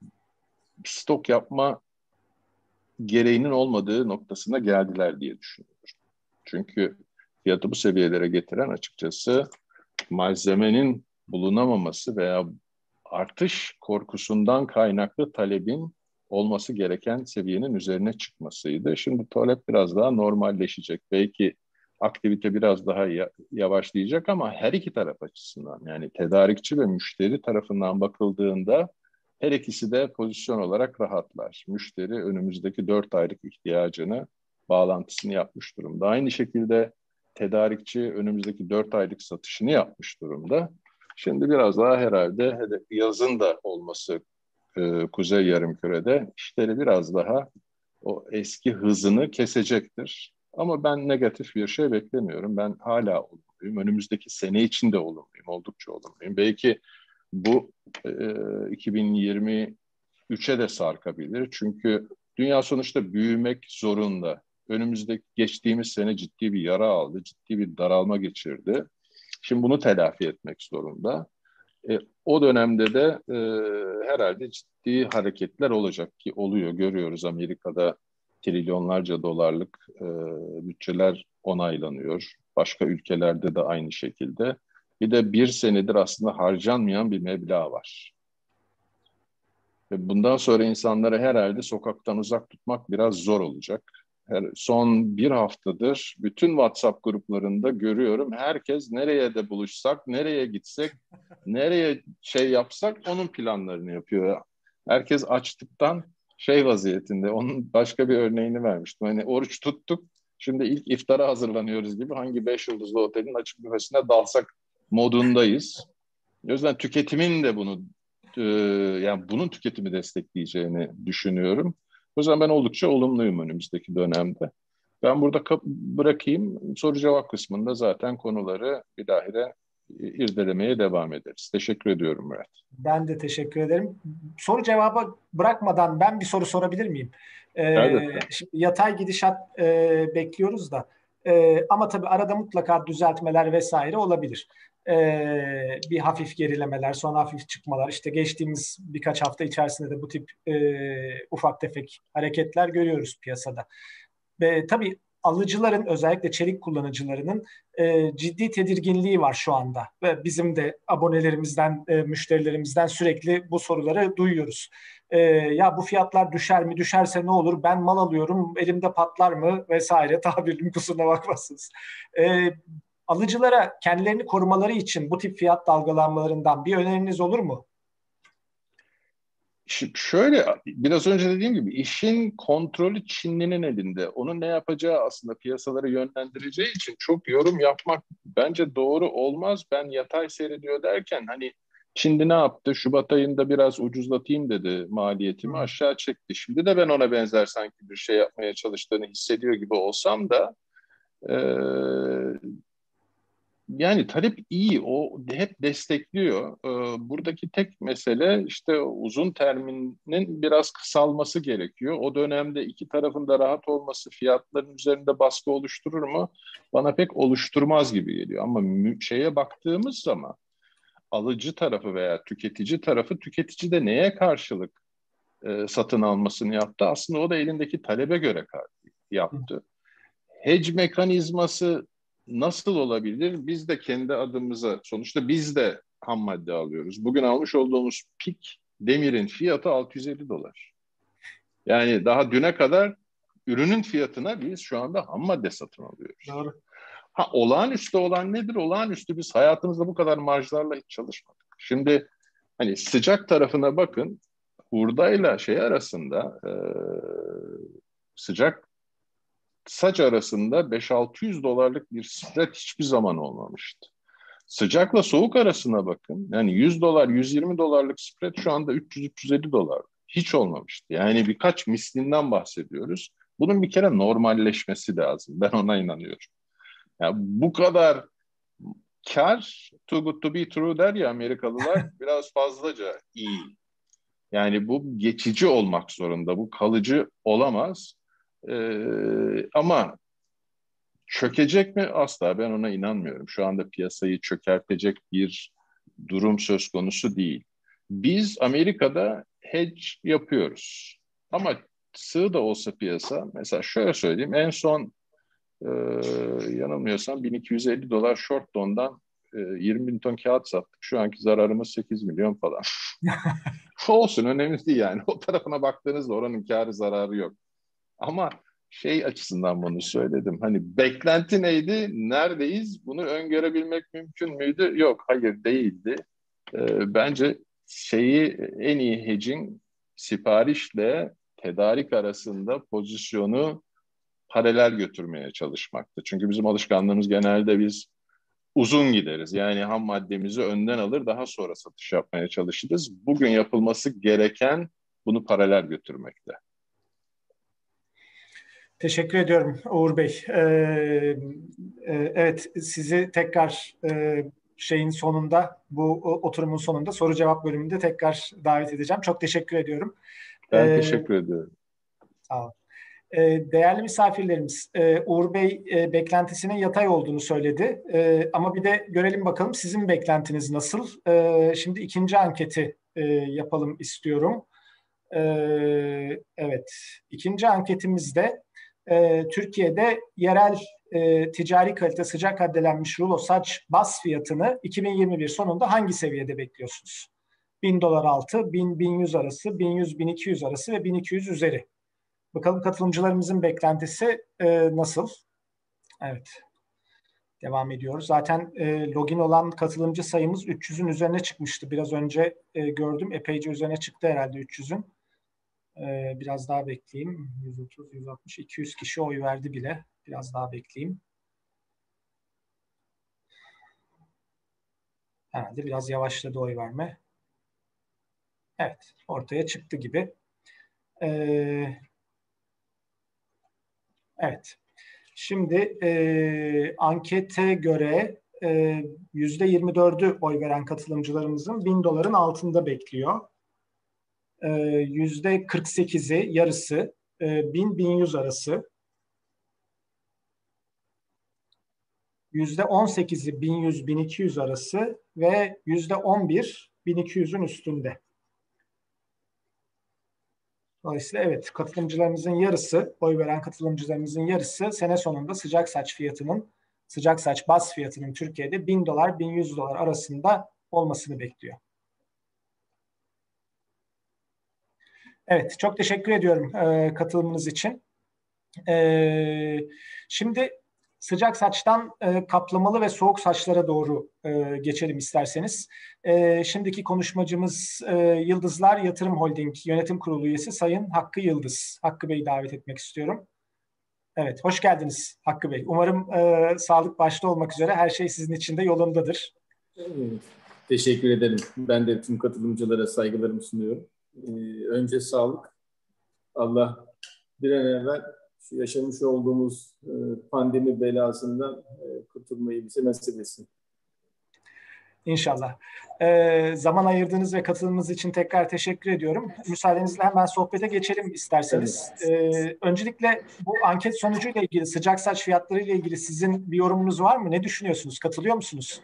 stok yapma gereğinin olmadığı noktasına geldiler diye düşünüyorum. Çünkü fiyatı bu seviyelere getiren açıkçası malzemenin bulunamaması veya artış korkusundan kaynaklı talebin olması gereken seviyenin üzerine çıkmasıydı. Şimdi talep biraz daha normalleşecek. Belki aktivite biraz daha yavaşlayacak ama her iki taraf açısından, yani tedarikçi ve müşteri tarafından bakıldığında her ikisi de pozisyon olarak rahatlar. Müşteri önümüzdeki dört aylık ihtiyacını, bağlantısını yapmış durumda. Aynı şekilde tedarikçi önümüzdeki dört aylık satışını yapmış durumda. Şimdi biraz daha herhalde yazın da olması e, Kuzey Yarımküre'de işleri biraz daha o eski hızını kesecektir. Ama ben negatif bir şey beklemiyorum. Ben hala olumluyum. Önümüzdeki sene için de olumluyum. Oldukça olumluyum. Belki bu e, iki bin yirmi üçe de sarkabilir. Çünkü dünya sonuçta büyümek zorunda. Önümüzdeki geçtiğimiz sene ciddi bir yara aldı. Ciddi bir daralma geçirdi. Şimdi bunu telafi etmek zorunda. E, o dönemde de e, herhalde ciddi hareketler olacak ki oluyor. Görüyoruz Amerika'da trilyonlarca dolarlık e, bütçeler onaylanıyor. Başka ülkelerde de aynı şekilde. Bir de bir senedir aslında harcanmayan bir meblağ var. Ve bundan sonra insanları herhalde sokaktan uzak tutmak biraz zor olacak. Her, son bir haftadır bütün WhatsApp gruplarında görüyorum. Herkes nereye de buluşsak, nereye gitsek, nereye şey yapsak onun planlarını yapıyor. Herkes açlıktan şey vaziyetinde. Onun başka bir örneğini vermiştim. Hani oruç tuttuk, şimdi ilk iftara hazırlanıyoruz gibi, hangi beş yıldızlı otelin açık büfesine dalsak modundayız. O yüzden tüketimin de bunu e, yani bunun tüketimi destekleyeceğini düşünüyorum. O yüzden ben oldukça olumluyum önümüzdeki dönemde. Ben burada bırakayım. Soru cevap kısmında zaten konuları bilahare irdelemeye devam ederiz. Teşekkür ediyorum Murat. Ben de teşekkür ederim. Soru cevaba bırakmadan ben bir soru sorabilir miyim? Ee, Evet. şimdi yatay gidişat e, bekliyoruz da e, ama tabii arada mutlaka düzeltmeler vesaire olabilir. E, bir hafif gerilemeler, sonra hafif çıkmalar. İşte geçtiğimiz birkaç hafta içerisinde de bu tip e, ufak tefek hareketler görüyoruz piyasada. Ve tabii alıcıların, özellikle çelik kullanıcılarının e, ciddi tedirginliği var şu anda. Ve bizim de abonelerimizden, e, müşterilerimizden sürekli bu soruları duyuyoruz. E, ya bu fiyatlar düşer mi? Düşerse ne olur? Ben mal alıyorum, elimde patlar mı? Vesaire. Tabirim kusuruna bakmasınız. E, alıcılara kendilerini korumaları için bu tip fiyat dalgalanmalarından bir öneriniz olur mu? Şimdi şöyle, biraz önce dediğim gibi işin kontrolü Çinli'nin elinde. Onun ne yapacağı aslında piyasaları yönlendireceği için çok yorum yapmak bence doğru olmaz. Ben yatay seyrediyor derken hani Çinli ne yaptı? Şubat ayında biraz ucuzlatayım dedi, maliyetimi aşağı çekti. Şimdi de ben ona benzer sanki bir şey yapmaya çalıştığını hissediyor gibi olsam da e, yani talep iyi, o hep destekliyor. Ee, buradaki tek mesele işte uzun terminin biraz kısalması gerekiyor. O dönemde iki tarafın da rahat olması fiyatların üzerinde baskı oluşturur mu? Bana pek oluşturmaz gibi geliyor. Ama şeye baktığımız zaman alıcı tarafı veya tüketici tarafı, tüketici de neye karşılık e, satın almasını yaptı? Aslında o da elindeki talebe göre yaptı. Hedge mekanizması nasıl olabilir? Biz de kendi adımıza, sonuçta biz de ham madde alıyoruz. Bugün almış olduğumuz pik demirin fiyatı altı yüz elli dolar. Yani daha düne kadar ürünün fiyatına biz şu anda ham madde satın alıyoruz. Doğru. Ha, olağanüstü olan nedir? Olağanüstü biz hayatımızda bu kadar marjlarla hiç çalışmadık. Şimdi hani sıcak tarafına bakın, hurdayla şey arasında e, sıcak saç arasında beş altı yüz dolarlık bir spread hiçbir zaman olmamıştı. Sıcakla soğuk arasına bakın. Yani yüz dolar, yüz yirmi dolarlık spread şu anda üç yüz üç yüz elli dolar. Hiç olmamıştı. Yani birkaç mislinden bahsediyoruz. Bunun bir kere normalleşmesi lazım. Ben ona inanıyorum. Yani bu kadar kar, too good to be true der ya Amerikalılar, biraz fazlaca iyi. Yani bu geçici olmak zorunda. Bu kalıcı olamaz. Ee, ama çökecek mi? Asla, ben ona inanmıyorum. Şu anda piyasayı çökertecek bir durum söz konusu değil. Biz Amerika'da hedge yapıyoruz. Ama sığ da olsa piyasa, mesela şöyle söyleyeyim, en son e, yanılmıyorsam bin iki yüz elli dolar short tondan e, yirmi bin ton kağıt sattık. Şu anki zararımız sekiz milyon falan. Olsun, önemli değil yani. O tarafına baktığınızda oranın kârı zararı yok. Ama şey açısından bunu söyledim. Hani beklenti neydi? Neredeyiz? Bunu öngörebilmek mümkün müydü? Yok, hayır değildi. Ee, bence şeyi en iyi hedging siparişle tedarik arasında pozisyonu paralel götürmeye çalışmaktı. Çünkü bizim alışkanlığımız genelde biz uzun gideriz. Yani ham maddemizi önden alır, daha sonra satış yapmaya çalışırız. Bugün yapılması gereken bunu paralel götürmekte. Teşekkür ediyorum Uğur Bey. Ee, e, evet, sizi tekrar e, şeyin sonunda, bu oturumun sonunda soru cevap bölümünde tekrar davet edeceğim. Çok teşekkür ediyorum. Ben Ee, teşekkür ediyorum. sağ olun. Ee, değerli misafirlerimiz, e, Uğur Bey e, beklentisinin yatay olduğunu söyledi. E, ama bir de görelim bakalım sizin beklentiniz nasıl? E, şimdi ikinci anketi e, yapalım istiyorum. E, evet, ikinci anketimizde e, Türkiye'de yerel e, ticari kalite sıcak haddelenmiş rulo saç bas fiyatını iki bin yirmi bir sonunda hangi seviyede bekliyorsunuz? bin dolar altı, bin, bin yüz arası, bin yüz, bin iki yüz arası ve bin iki yüz üzeri. Bakalım katılımcılarımızın beklentisi e, nasıl? Evet, devam ediyoruz. Zaten e, login olan katılımcı sayımız üç yüzün üzerine çıkmıştı. Biraz önce e, gördüm. Epeyce üzerine çıktı herhalde üç yüzün. E, biraz daha bekleyeyim. yüz otuz, yüz altmış, iki yüz kişi oy verdi bile. Biraz daha bekleyeyim. Herhalde biraz yavaşladı oy verme. Evet, ortaya çıktı gibi. E, evet. Şimdi e, ankete göre e, yüzde yirmi dördü oy veren katılımcılarımızın bin doların altında bekliyor. E, yüzde kırk sekizi, yarısı e, bin bin yüz arası. yüzde on sekizi bin yüz bin iki yüz arası ve yüzde on bir bin iki yüzün üstünde. Dolayısıyla evet, katılımcılarımızın yarısı, oy veren katılımcılarımızın yarısı sene sonunda sıcak saç fiyatının, sıcak saç baz fiyatının Türkiye'de bin dolar bin yüz dolar arasında olmasını bekliyor. Evet, çok teşekkür ediyorum e, katılımınız için. E, şimdi sıcak saçtan e, kaplamalı ve soğuk saçlara doğru e, geçelim isterseniz. E, şimdiki konuşmacımız e, Yıldızlar Yatırım Holding Yönetim Kurulu üyesi Sayın Hakkı Yıldız. Hakkı Bey'i davet etmek istiyorum. Evet, hoş geldiniz Hakkı Bey. Umarım e, sağlık başta olmak üzere her şey sizin için de yolundadır. Evet, teşekkür ederim. Ben de tüm katılımcılara saygılarımı sunuyorum. Ee, önce sağlık. Allah bir an evvel şu yaşamış olduğumuz e, pandemi belasından e, kurtulmayı bize nasip etsin. İnşallah. Ee, zaman ayırdığınız ve katılımınız için tekrar teşekkür ediyorum. Müsaadenizle hemen sohbete geçelim isterseniz. Ee, öncelikle bu anket sonucuyla ilgili, sıcak saç fiyatları ile ilgili sizin bir yorumunuz var mı? Ne düşünüyorsunuz? Katılıyor musunuz?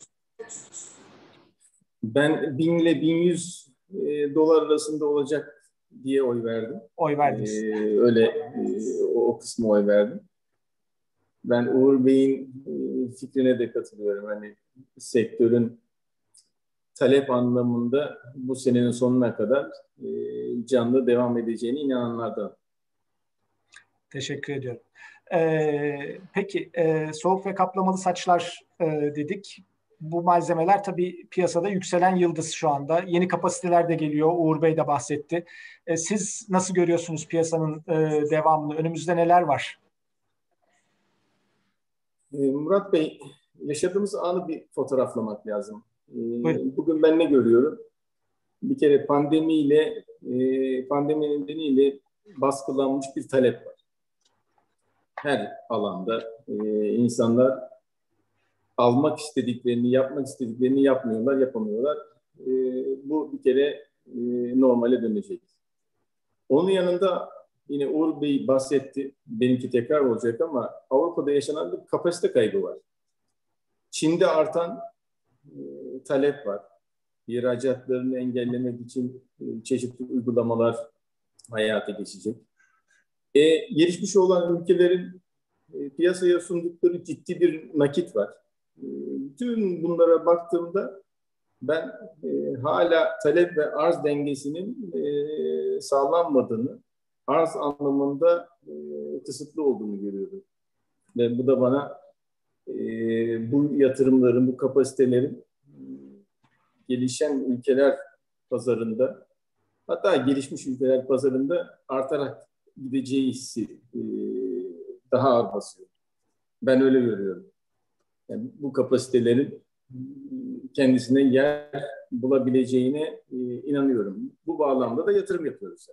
Ben bin ile bin yüz e, dolar arasında olacak diye oy verdim. Oy verdiniz. Ee, öyle e, o, o kısmı oy verdim. Ben Uğur Bey'in e, fikrine de katılıyorum. Hani sektörün talep anlamında bu senenin sonuna kadar e, canlı devam edeceğine inananlardan. Teşekkür ediyorum. Ee, peki e, soğuk ve kaplamalı saçlar e, dedik. Bu malzemeler tabii piyasada yükselen yıldız şu anda. Yeni kapasiteler de geliyor. Uğur Bey de bahsetti. E, siz nasıl görüyorsunuz piyasanın e, devamını? Önümüzde neler var? E, Murat Bey, yaşadığımız anı bir fotoğraflamak lazım. E, Buyurun. bugün ben ne görüyorum? Bir kere pandemiyle, e, pandemi nedeniyle baskılanmış bir talep var. Her alanda e, insanlar almak istediklerini, yapmak istediklerini yapmıyorlar, yapamıyorlar. E, bu bir kere e, normale dönecek. Onun yanında yine Uğur Bey bahsetti, benimki tekrar olacak ama Avrupa'da yaşanan bir kapasite kaybı var. Çin'de artan e, talep var. İhracatlarını engellemek için e, çeşitli uygulamalar hayata geçecek. E, gelişmiş olan ülkelerin e, piyasaya sundukları ciddi bir nakit var. E, bütün bunlara baktığımda ben e, hala talep ve arz dengesinin e, sağlanmadığını, arz anlamında e, kısıtlı olduğunu görüyorum. Ve bu da bana e, bu yatırımların, bu kapasitelerin e, gelişen ülkeler pazarında, hatta gelişmiş ülkeler pazarında artarak gideceği hissi e, daha ağır basıyor. Ben öyle görüyorum. Yani bu kapasitelerin kendisine yer bulabileceğine e, inanıyorum. Bu bağlamda da yatırım yapıyoruz.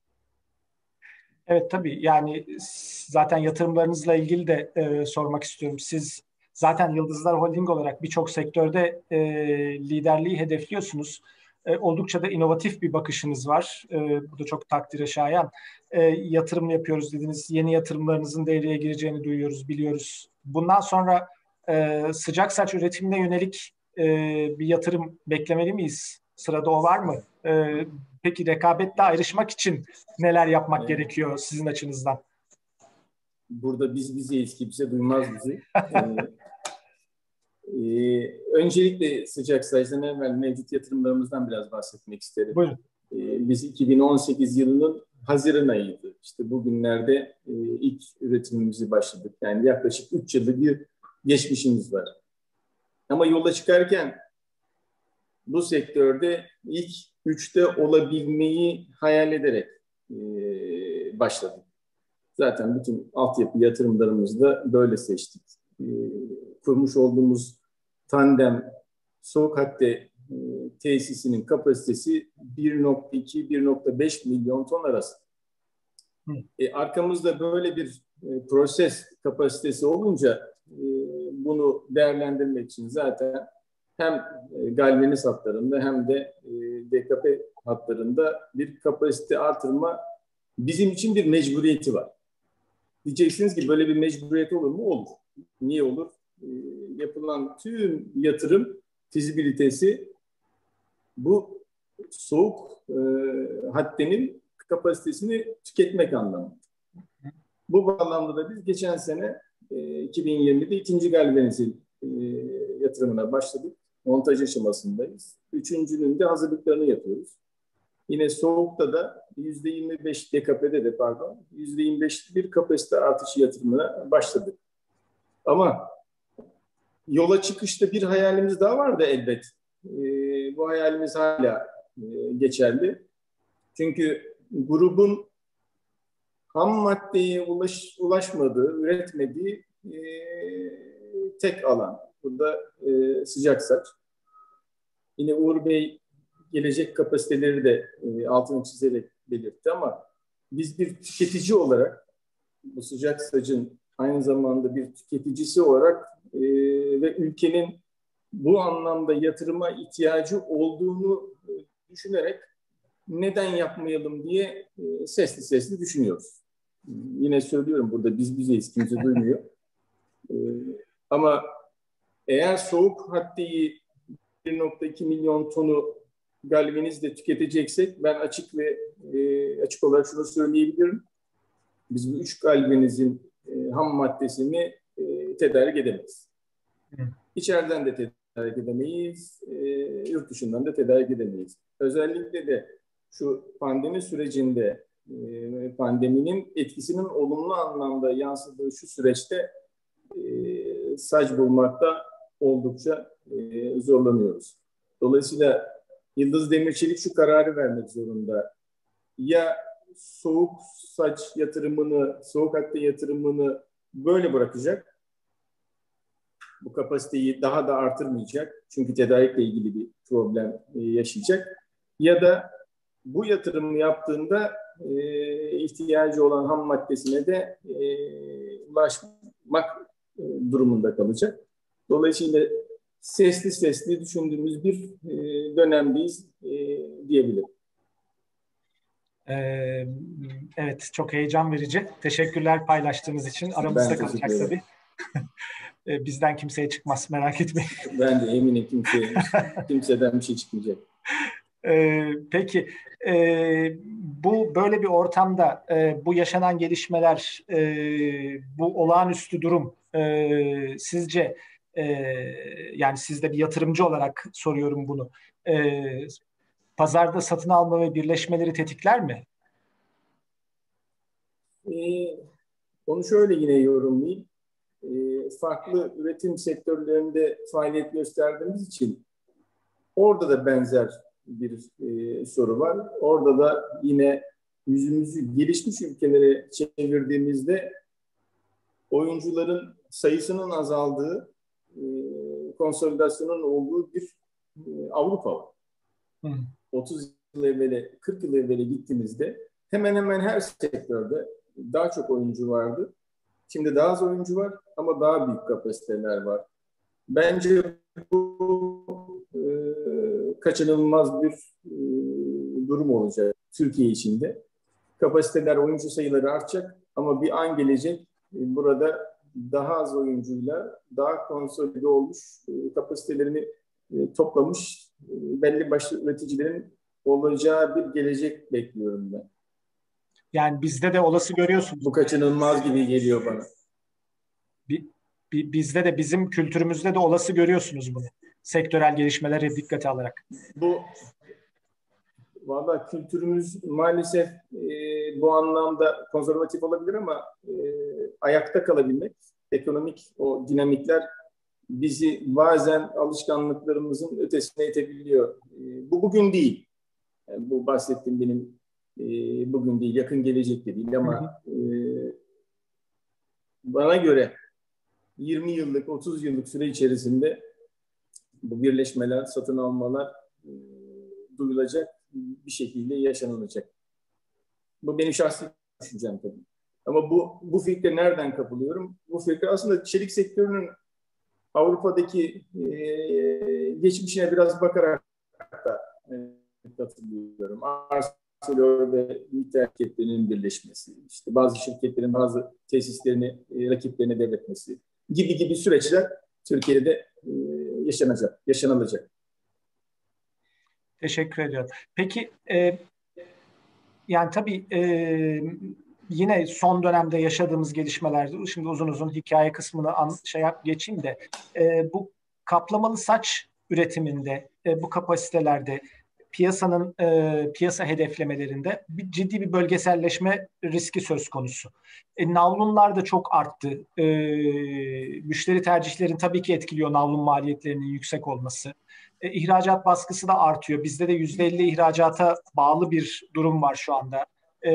Evet tabii, yani zaten yatırımlarınızla ilgili de e, sormak istiyorum. Siz zaten Yıldızlar Holding olarak birçok sektörde e, liderliği hedefliyorsunuz. E, oldukça da inovatif bir bakışınız var. E, bu da çok takdire şayan. E, yatırım yapıyoruz dediniz. Yeni yatırımlarınızın devreye gireceğini duyuyoruz, biliyoruz. Bundan sonra e, sıcak saç üretimine yönelik e, bir yatırım beklemeli miyiz? Sırada o var mı? E, peki rekabette ayrışmak için neler yapmak evet. gerekiyor sizin açınızdan? Burada biz bizeyiz, kimse duymaz bizi. ee, e, öncelikle sıcak saçtan evvel mevcut yatırımlarımızdan biraz bahsetmek isterim. Buyurun. Ee, biz iki bin on sekiz yılının Haziran ayıydı. İşte bugünlerde e, ilk üretimimizi başladık. Yani yaklaşık üç yıllık bir geçmişimiz var. Ama yola çıkarken bu sektörde ilk üçte olabilmeyi hayal ederek e, başladık. Zaten bütün altyapı yatırımlarımızı da böyle seçtik. E, kurmuş olduğumuz tandem soğuk hatta e, tesisinin kapasitesi bir nokta iki bir nokta beş milyon ton arası. E, arkamızda böyle bir e, proses kapasitesi olunca e, bunu değerlendirmek için zaten hem galvaniz hatlarında hem de D K P hatlarında bir kapasite artırma bizim için bir mecburiyeti var. Diyeceksiniz ki böyle bir mecburiyet olur mu? Olur. Niye olur? E, yapılan tüm yatırım fizibilitesi bu soğuk e, hattinin kapasitesini tüketmek anlamında. Bu bağlamda da biz geçen sene e, iki bin yirmide ikinci galvanizin e, yatırımına başladık. Montaj aşamasındayız. Üçüncünün de hazırlıklarını yapıyoruz. Yine soğukta da yüzde yirmi beş D K P'de de pardon yüzde yirmi beşlik bir kapasite artışı yatırımına başladık. Ama yola çıkışta bir hayalimiz daha vardı elbet. E, bu hayalimiz hala e, geçerli. Çünkü grubun ham maddeye ulaş, ulaşmadığı, üretmediği e, tek alan. Burada e, sıcak saç. Yine Uğur Bey gelecek kapasiteleri de e, altını çizerek belirtti ama biz bir tüketici olarak bu sıcak sacın aynı zamanda bir tüketicisi olarak e, ve ülkenin bu anlamda yatırıma ihtiyacı olduğunu e, düşünerek neden yapmayalım diye e, sesli sesli düşünüyoruz. Yine söylüyorum burada biz bizeyiz, kimse duymuyor. E, ama eğer soğuk haddeyi bir nokta iki milyon tonu galvanizle tüketeceksek ben açık ve e, açık olarak şunu söyleyebilirim. Biz bu üç galvanizin e, ham maddesini e, tedarik edemeyiz. Hı. İçeriden de tedarik edemeyiz, e, yurt dışından da tedarik edemeyiz. Özellikle de şu pandemi sürecinde e, pandeminin etkisinin olumlu anlamda yansıdığı şu süreçte e, saç bulmakta oldukça e, zorlanıyoruz. Dolayısıyla Yıldız Demirçelik şu kararı vermek zorunda. Ya soğuk saç yatırımını, soğuk hatta yatırımını böyle bırakacak. Bu kapasiteyi daha da artırmayacak. Çünkü tedarikle ilgili bir problem yaşayacak. Ya da bu yatırımı yaptığında e, ihtiyacı olan ham maddesine de e, ulaşmak e, durumunda kalacak. Dolayısıyla sesli sesli düşündüğümüz bir e, dönemdeyiz e, diyebilirim. Ee, evet, çok heyecan verici. Teşekkürler paylaştığınız için. Aramızda kalacak tabii. Bizden kimseye çıkmaz, merak etmeyin. Ben de eminim kimseye, kimseden bir şey çıkmayacak. Ee, peki, e, bu böyle bir ortamda e, bu yaşanan gelişmeler, e, bu olağanüstü durum e, sizce e, yani siz de bir yatırımcı olarak soruyorum bunu. E, pazarda satın alma ve birleşmeleri tetikler mi? Ee, onu şöyle yine yorumlayayım. Ee, farklı üretim sektörlerinde faaliyet gösterdiğimiz için orada da benzer bir e, soru var. Orada da yine yüzümüzü gelişmiş ülkelere çevirdiğimizde oyuncuların sayısının azaldığı, e, konsolidasyonun olduğu bir e, Avrupa var. Hı. otuz yıl evvele, kırk yıl evvele gittiğimizde hemen hemen her sektörde daha çok oyuncu vardı. Şimdi daha az oyuncu var ama daha büyük kapasiteler var. Bence bu e, kaçınılmaz bir e, durum olacak Türkiye içinde. Kapasiteler, oyuncu sayıları artacak ama bir an gelecek e, burada daha az oyuncuyla daha konsolide olmuş e, kapasitelerini e, toplamış e, belli başlı üreticilerin olacağı bir gelecek bekliyorum ben. Yani bizde de olası görüyorsunuz. Bu kaçınılmaz gibi geliyor bana. Bir, bir, bizde de bizim kültürümüzde de olası görüyorsunuz bunu. Sektörel gelişmelere dikkate alarak. Bu valla kültürümüz maalesef e, bu anlamda konservatif olabilir ama e, ayakta kalabilmek, ekonomik o dinamikler bizi bazen alışkanlıklarımızın ötesine itebiliyor. E, bu bugün değil. Yani bu bahsettiğim benim e, bugün değil, yakın gelecekte değil ama e, bana göre yirmi yıllık, otuz yıllık süre içerisinde bu birleşmeler, satın almalar e, duyulacak, bir şekilde yaşanılacak. Bu benim şahsi düşüncem tabii. Ama bu bu fikre nereden kapılıyorum? Bu fikre aslında çelik sektörünün Avrupa'daki e, geçmişine biraz bakarak da e, katılıyorum. Arcelor ve Mittal şirketlerinin birleşmesi, işte bazı şirketlerin bazı tesislerini e, rakiplerine devretmesi gibi gibi süreçler Türkiye'de e, yaşanacak, yaşanılacak. Teşekkür ediyorum. Peki e, yani tabii e, yine son dönemde yaşadığımız gelişmelerde, şimdi uzun uzun hikaye kısmını an, şey yap geçeyim de e, bu kaplamalı saç üretiminde, e, bu kapasitelerde, piyasanın e, piyasa hedeflemelerinde bir ciddi bir bölgeselleşme riski söz konusu. E, navlunlar da çok arttı. E, müşteri tercihlerini tabii ki etkiliyor navlun maliyetlerinin yüksek olması. E, ihracat baskısı da artıyor. Bizde de yüzde elli ihracata bağlı bir durum var şu anda. E,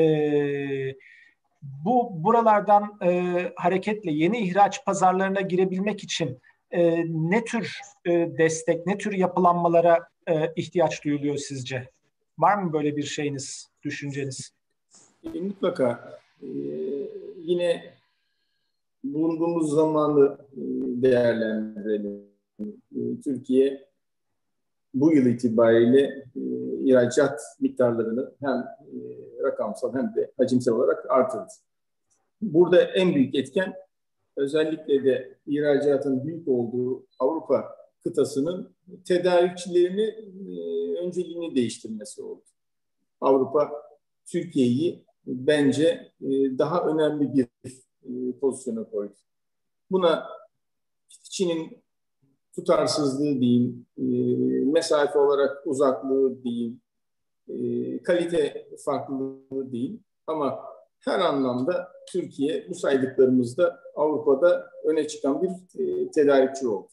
bu buralardan e, hareketle yeni ihraç pazarlarına girebilmek için e, ne tür e, destek, ne tür yapılanmalara e, ihtiyaç duyuluyor sizce? Var mı böyle bir şeyiniz, düşünceniz? E, mutlaka. E, yine bulunduğumuz zamanı e, değerlendirelim. E, Türkiye bu yıl itibariyle e, ihracat miktarlarını hem e, rakamsal hem de hacimsel olarak artırdı. Burada en büyük etken özellikle de ihracatın büyük olduğu Avrupa kıtasının tedarikçilerini e, önceliğini değiştirmesi oldu. Avrupa Türkiye'yi bence e, daha önemli bir e, pozisyona koydu. Buna Çin'in tutarsızlığı diyeyim, e, mesafe olarak uzaklığı diyeyim, e, kalite farklılığı diyeyim ama her anlamda Türkiye bu saydıklarımızda Avrupa'da öne çıkan bir e, tedarikçi oldu.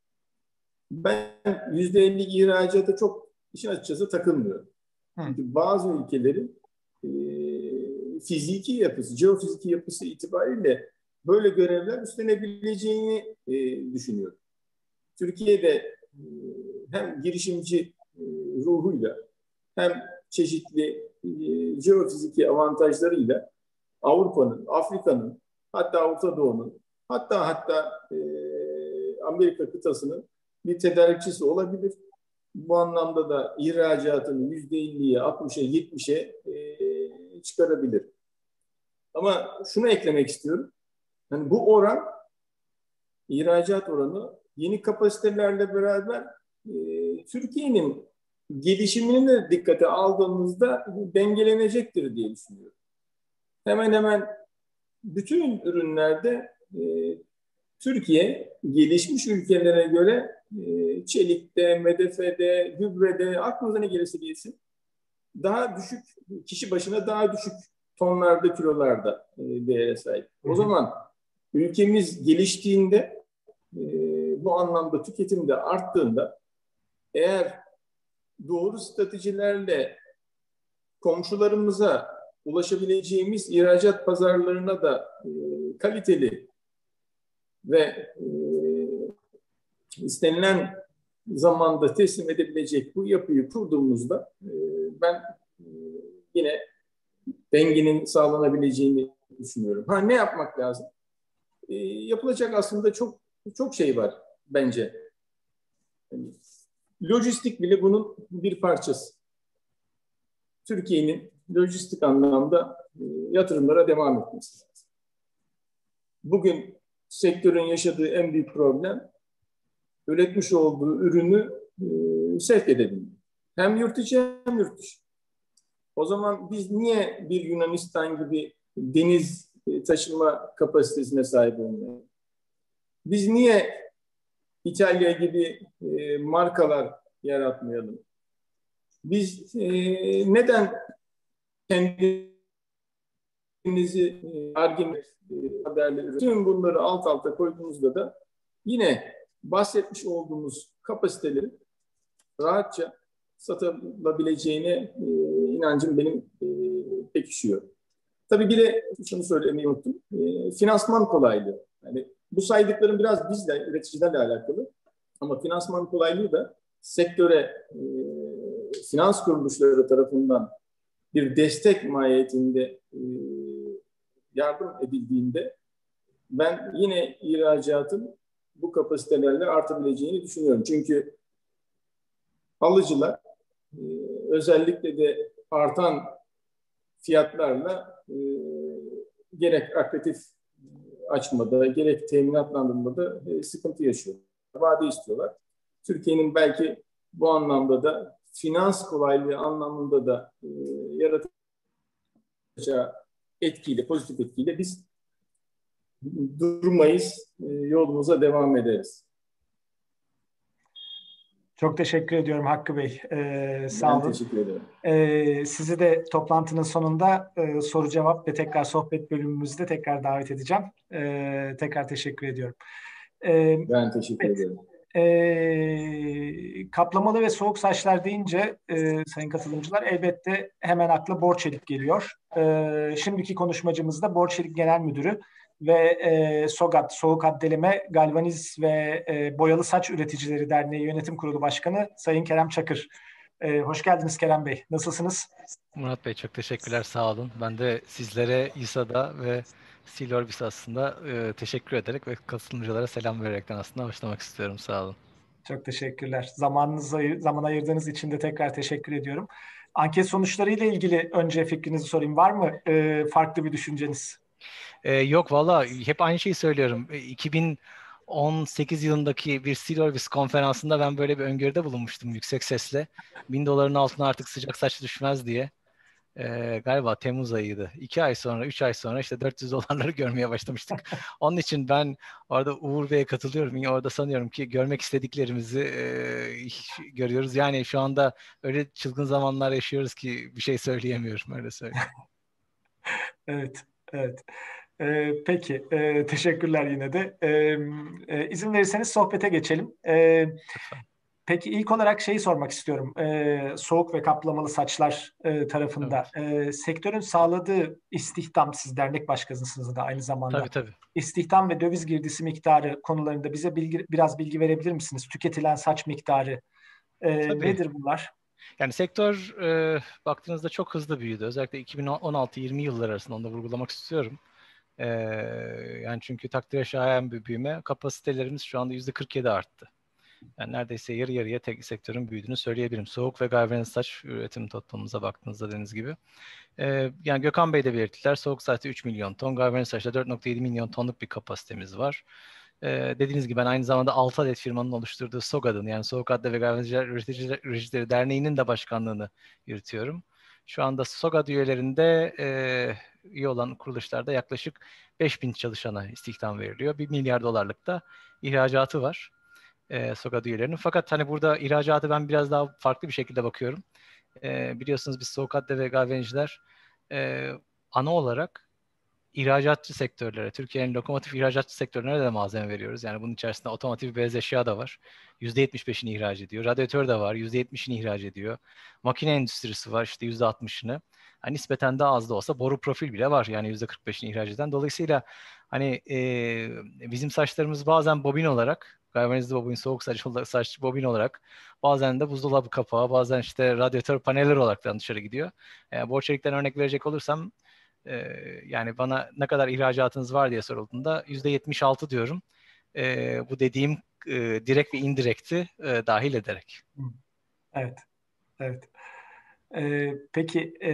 Ben yüzde elli ihracata çok işin açıkçası takılmıyorum. Hı. Çünkü bazı ülkelerin e, fiziki yapısı, jeofiziki yapısı itibariyle böyle görevler üstlenebileceğini e, düşünüyorum. Türkiye'de e, hem girişimci e, ruhuyla hem çeşitli e, jeofiziki avantajlarıyla Avrupa'nın, Afrika'nın, hatta Orta Doğu'nun, hatta hatta e, Amerika kıtasının bir tedarikçisi olabilir. Bu anlamda da ihracatını yüzde elliye, altmışa, yetmişe e, çıkarabilir. Ama şunu eklemek istiyorum. Yani bu oran, ihracat oranı yeni kapasitelerle beraber e, Türkiye'nin gelişimini de dikkate aldığımızda dengelenecektir diye düşünüyorum. Hemen hemen bütün ürünlerde e, Türkiye gelişmiş ülkelere göre e, çelikte, M D F'de, gübrede, aklınıza ne gelirse gelsin daha düşük, kişi başına daha düşük tonlarda, kilolarda e, değere sahip. O zaman ülkemiz geliştiğinde e, bu anlamda tüketim de arttığında eğer doğru stratejilerle komşularımıza ulaşabileceğimiz ihracat pazarlarına da e, kaliteli ve e, istenilen zamanda teslim edebilecek bu yapıyı kurduğumuzda e, ben e, yine dengenin sağlanabileceğini düşünüyorum. Ha, ne yapmak lazım? E, yapılacak aslında çok çok şey var bence. Yani, lojistik bile bunun bir parçası. Türkiye'nin lojistik anlamda e, yatırımlara devam etmesi lazım. Bugün sektörün yaşadığı en büyük problem üretmiş olduğu ürünü e, sevk edebilmek. Hem yurt içi hem yurt dışı. O zaman biz niye bir Yunanistan gibi deniz taşıma kapasitesine sahip olmayalım? Biz niye İtalya gibi e, markalar yaratmayalım? Biz e, neden kendimizi Ar-Ge haberleri, tüm bunları alt alta koyduğumuzda da yine bahsetmiş olduğumuz kapasiteleri rahatça satılabileceğine e, inancım benim e, pekişiyor. Tabii bir de şunu söylemeyi unuttum. E, finansman kolaylığı. Yani bu saydıklarım biraz bizle, üreticilerle alakalı. Ama finansman kolaylığı da sektöre e, finans kuruluşları tarafından bir destek mahiyetinde e, yardım edildiğinde ben yine ihracatın bu kapasitelerle artabileceğini düşünüyorum. Çünkü alıcılar e, özellikle de artan fiyatlarla e, gerek aktif açmada, gerek teminatlandırmada e, sıkıntı yaşıyor. Vade istiyorlar. Türkiye'nin belki bu anlamda da finans kolaylığı anlamında da e, yaratacağı etkiyle, pozitif etkiyle biz durmayız, e, yolumuza devam ederiz. Çok teşekkür ediyorum Hakkı Bey. Ee, sağ olun. Ben teşekkür ederim. Ee, sizi de toplantının sonunda e, soru cevap ve tekrar sohbet bölümümüzde tekrar davet edeceğim. Ee, tekrar teşekkür ediyorum. Ee, Ben teşekkür evet. ederim. E, kaplamalı ve soğuk saçlar deyince e, sayın katılımcılar elbette hemen akla Borçelik geliyor. E, şimdiki konuşmacımız da Borçelik Genel Müdürü ve e, SOGAT, Soğuk Haddeleme, Galvaniz ve e, Boyalı Saç Üreticileri Derneği Yönetim Kurulu Başkanı Sayın Kerem Çakır. E, hoş geldiniz Kerem Bey. Nasılsınız? Murat Bey çok teşekkürler, sağ olun. Ben de sizlere İSA'da ve Stilorbis aslında e, teşekkür ederek ve katılımcılara selam vererekten aslında başlamak istiyorum. Sağ olun. Çok teşekkürler. Zamanınızı, zaman ayırdığınız için de tekrar teşekkür ediyorum. Anket sonuçları ile ilgili önce fikrinizi sorayım. Var mı e, farklı bir düşünceniz? Ee, yok valla hep aynı şeyi söylüyorum. iki bin on sekiz yılındaki bir Stilorbis konferansında ben böyle bir öngörüde bulunmuştum yüksek sesle. Bin doların altına artık sıcak saç düşmez diye. Ee, galiba Temmuz ayıydı. İki ay sonra, üç ay sonra işte dört yüz dolarları görmeye başlamıştık. Onun için ben orada Uğur Bey'e katılıyorum. Orada sanıyorum ki görmek istediklerimizi e, görüyoruz. Yani şu anda öyle çılgın zamanlar yaşıyoruz ki bir şey söyleyemiyorum, öyle söyleyeyim. Evet, evet. Ee, peki, e, teşekkürler yine de. Ee, e, izin verirseniz sohbete geçelim. Ee, peki ilk olarak şeyi sormak istiyorum. Ee, soğuk ve kaplamalı saçlar e, tarafında. Evet. Ee, sektörün sağladığı istihdam, siz dernek başkanısınız da aynı zamanda. Tabii tabii. İstihdam ve döviz girdisi miktarı konularında bize bilgi, biraz bilgi verebilir misiniz? Tüketilen saç miktarı e, nedir bunlar? Yani sektör e, baktığınızda çok hızlı büyüdü. Özellikle iki bin on altı yirmi yıllar arasında onu da vurgulamak istiyorum. E, yani çünkü takdire şayan bir büyüme. Kapasitelerimiz şu anda yüzde kırk yedi arttı. Yani neredeyse yarı yarıya tek sektörün büyüdüğünü söyleyebilirim. Soğuk ve galvaniz saç üretim totalımıza baktığınızda dediğiniz gibi. E, yani Gökhan Bey de belirttiler. Soğuk saçta üç milyon ton, galvaniz saçta dört nokta yedi milyon tonluk bir kapasitemiz var. Ee, dediğiniz gibi ben aynı zamanda altı adet firmanın oluşturduğu SOGAD'ın, yani Soğuk Hadde ve Galvanizciler Üreticiler, Üreticileri Derneği'nin de başkanlığını yürütüyorum. Şu anda SOGAD üyelerinde e, üye olan kuruluşlarda yaklaşık beş bin çalışana istihdam veriliyor. bir milyar dolarlık da ihracatı var e, SOGAD üyelerinin. Fakat hani burada ihracatı ben biraz daha farklı bir şekilde bakıyorum. E, biliyorsunuz biz Soğuk Hadde ve Galvanizciler e, ana olarak İhracatçı sektörlere, Türkiye'nin lokomotif ihracatçı sektörlerine de malzeme veriyoruz. Yani bunun içerisinde otomotiv beyaz eşya da var. yüzde yetmiş beşini ihraç ediyor. Radyatör de var. yüzde yetmişini ihraç ediyor. Makine endüstrisi var. İşte yüzde altmışını. Yani nispeten daha az da olsa boru profil bile var. Yani yüzde kırk beşini ihraç eden. Dolayısıyla hani e, bizim saçlarımız bazen bobin olarak, galvanizli bobin, soğuk saç, saç bobin olarak, bazen de buzdolabı kapağı, bazen işte radyatör paneller olarak da dışarı gidiyor. E, Borçelik'ten örnek verecek olursam, Ee, yani bana ne kadar ihracatınız var diye sorulduğunda yüzde yetmiş altı diyorum. Ee, bu dediğim e, direkt ve indirekti e, dahil ederek. Evet, evet. Ee, peki e,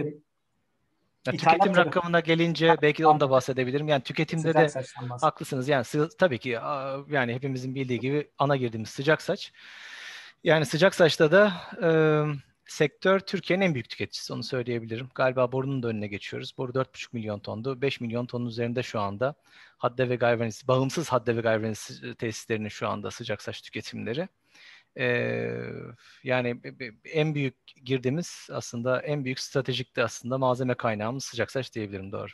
Ya, tüketim tarafı... rakamına gelince belki onu da bahsedebilirim. Yani tüketimde de haklısınız. Yani tabii ki yani hepimizin bildiği gibi ana girdiğimiz sıcak saç. Yani sıcak saçta da e, sektör Türkiye'nin en büyük tüketicisi, onu söyleyebilirim. Galiba borunun da önüne geçiyoruz. Boru dört buçuk milyon tondu. beş milyon tonun üzerinde şu anda hadde ve galvaniz, bağımsız hadde ve galvaniz tesislerinin şu anda sıcak saç tüketimleri. Ee, yani en büyük girdiğimiz, aslında en büyük stratejik de aslında malzeme kaynağımız sıcak saç diyebilirim, doğru.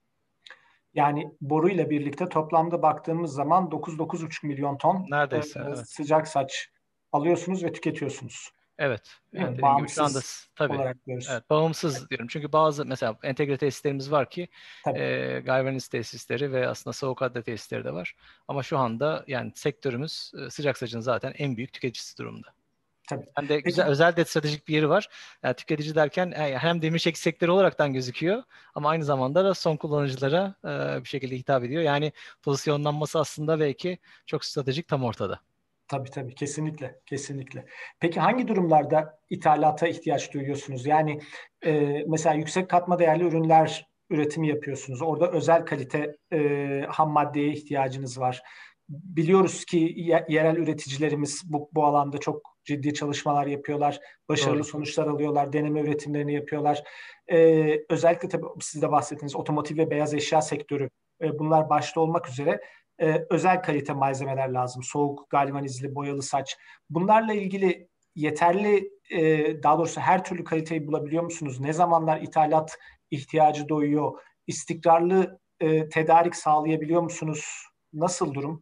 Yani boruyla birlikte toplamda baktığımız zaman dokuz dokuz buçuk milyon ton neredeyse e, evet. sıcak saç alıyorsunuz ve tüketiyorsunuz. Evet. Evet, dediğim bağımsız gibi şu anda tabii. Olarak diyoruz. Evet, bağımsız diyorum. Çünkü bazı mesela entegre tesislerimiz var ki e, galvaniz tesisleri ve aslında soğuk hadde tesisleri de var. Ama şu anda yani sektörümüz e, sıcak saçın zaten en büyük tüketicisi durumda. Tabii. Hem de Peki. güzel, özel de stratejik bir yeri var. Yani tüketici derken hem demir çelik sektörü olaraktan gözüküyor ama aynı zamanda da son kullanıcılara e, bir şekilde hitap ediyor. Yani pozisyonlanması aslında belki çok stratejik, tam ortada. Tabii tabii, kesinlikle kesinlikle. Peki hangi durumlarda ithalata ihtiyaç duyuyorsunuz? Yani e, mesela yüksek katma değerli ürünler üretimi yapıyorsunuz. Orada özel kalite e, ham maddeye ihtiyacınız var. Biliyoruz ki ye- yerel üreticilerimiz bu, bu alanda çok ciddi çalışmalar yapıyorlar. Başarılı Doğru. sonuçlar alıyorlar. Deneme üretimlerini yapıyorlar. E, özellikle tabii siz de bahsettiğiniz otomotiv ve beyaz eşya sektörü, e, bunlar başta olmak üzere e, özel kalite malzemeler lazım. Soğuk, galvanizli, boyalı saç. Bunlarla ilgili yeterli, e, daha doğrusu her türlü kaliteyi bulabiliyor musunuz? Ne zamanlar ithalat ihtiyacı doğuyor? İstikrarlı e, tedarik sağlayabiliyor musunuz? Nasıl durum?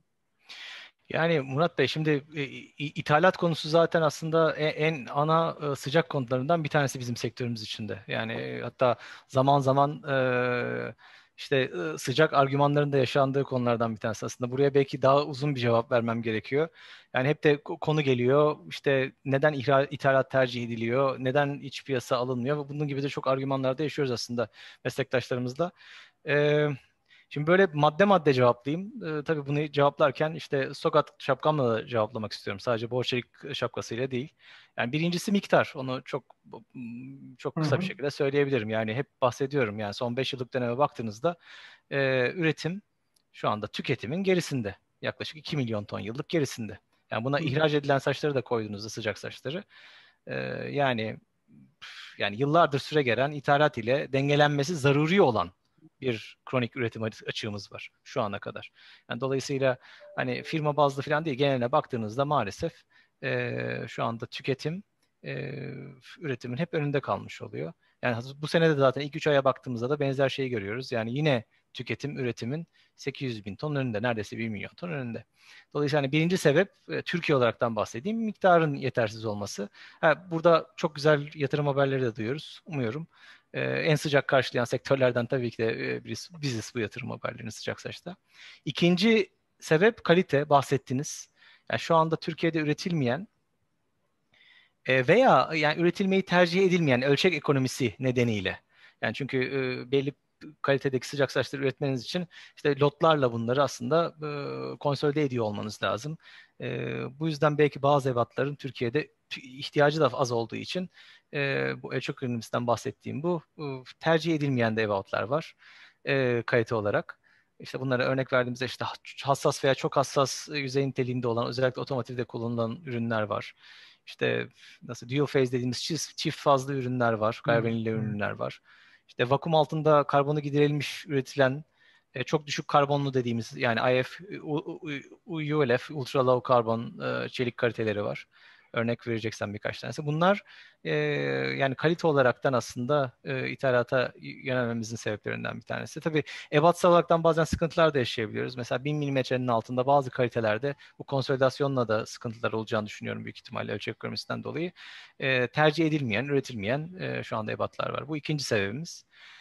Yani Murat Bey, şimdi e, ithalat konusu zaten aslında en, en ana e, sıcak konularından bir tanesi bizim sektörümüz içinde. Yani e, hatta zaman zaman e, işte e, sıcak argümanların da yaşandığı konulardan bir tanesi aslında. Buraya belki daha uzun bir cevap vermem gerekiyor. Yani hep de ko- konu geliyor, işte neden ihra- ithalat tercih ediliyor, neden iç piyasa alınmıyor ve bunun gibi de çok argümanlarda yaşıyoruz aslında meslektaşlarımızla. E, Şimdi böyle madde madde cevaplayayım. Ee, tabii bunu cevaplarken işte Sogat şapkamla da cevaplamak istiyorum. Sadece borçelik şapkasıyla değil. Yani birincisi miktar. Onu çok çok Hı kısa bir hı. şekilde söyleyebilirim. Yani hep bahsediyorum. Yani son beş yıllık döneme baktığınızda e, üretim şu anda tüketimin gerisinde. Yaklaşık iki milyon ton yıllık gerisinde. Yani buna Hı. ihraç edilen saçları da koyduğunuzda, sıcak saçları. e, yani yani yıllardır süregelen ithalat ile dengelenmesi zaruri olan bir kronik üretim açığımız var şu ana kadar. Yani dolayısıyla hani firma bazlı falan değil, geneline baktığınızda maalesef e, şu anda tüketim e, üretimin hep önünde kalmış oluyor. Yani bu sene de zaten ilk üç aya baktığımızda da benzer şeyi görüyoruz. Yani yine tüketim üretimin sekiz yüz bin ton önünde, neredeyse bir milyon ton önünde. Dolayısıyla hani birinci sebep, e, Türkiye olaraktan bahsedeyim, miktarın yetersiz olması. Ha, burada çok güzel yatırım haberleri de duyuyoruz. Umuyorum ee, en sıcak karşılayan sektörlerden tabii ki de e, birisi, biziz bu yatırım haberlerini sıcak saçta. İkinci sebep kalite, bahsettiniz. Yani şu anda Türkiye'de üretilmeyen e, veya yani üretilmeyi tercih edilmeyen ölçek ekonomisi nedeniyle. Yani çünkü e, belli kalitedeki sıcak saçları üretmeniz için işte lotlarla bunları aslında e, konsolide ediyor olmanız lazım. E, bu yüzden belki bazı ebatların Türkiye'de ihtiyacı da az olduğu için e, bu ölçek ekonomisinden bahsettiğim bu e, tercih edilmeyen de ebatlar var e, kalite olarak. İşte bunlara örnek verdiğimizde işte hassas veya çok hassas yüzey niteliğinde olan, özellikle otomotivde kullanılan ürünler var. İşte nasıl dual phase dediğimiz çift, çift fazlı ürünler var, Hı galvanizli hı. ürünler var. İşte vakum altında karbonu giderilmiş üretilen e, çok düşük karbonlu dediğimiz, yani I F, U- U- U L F, Ultra Low Carbon e, çelik kaliteleri var. Örnek vereceksen birkaç tanesi. Bunlar e, yani kalite olaraktan aslında e, ithalata yönelmemizin sebeplerinden bir tanesi. Tabii ebatsal olaraktan bazen sıkıntılar da yaşayabiliyoruz. Mesela bin milimetrenin altında bazı kalitelerde bu konsolidasyonla da sıkıntılar olacağını düşünüyorum büyük ihtimalle, ölçek ekonomisinden dolayı. E, tercih edilmeyen, üretilmeyen e, şu anda ebatlar var. Bu ikinci sebebimiz.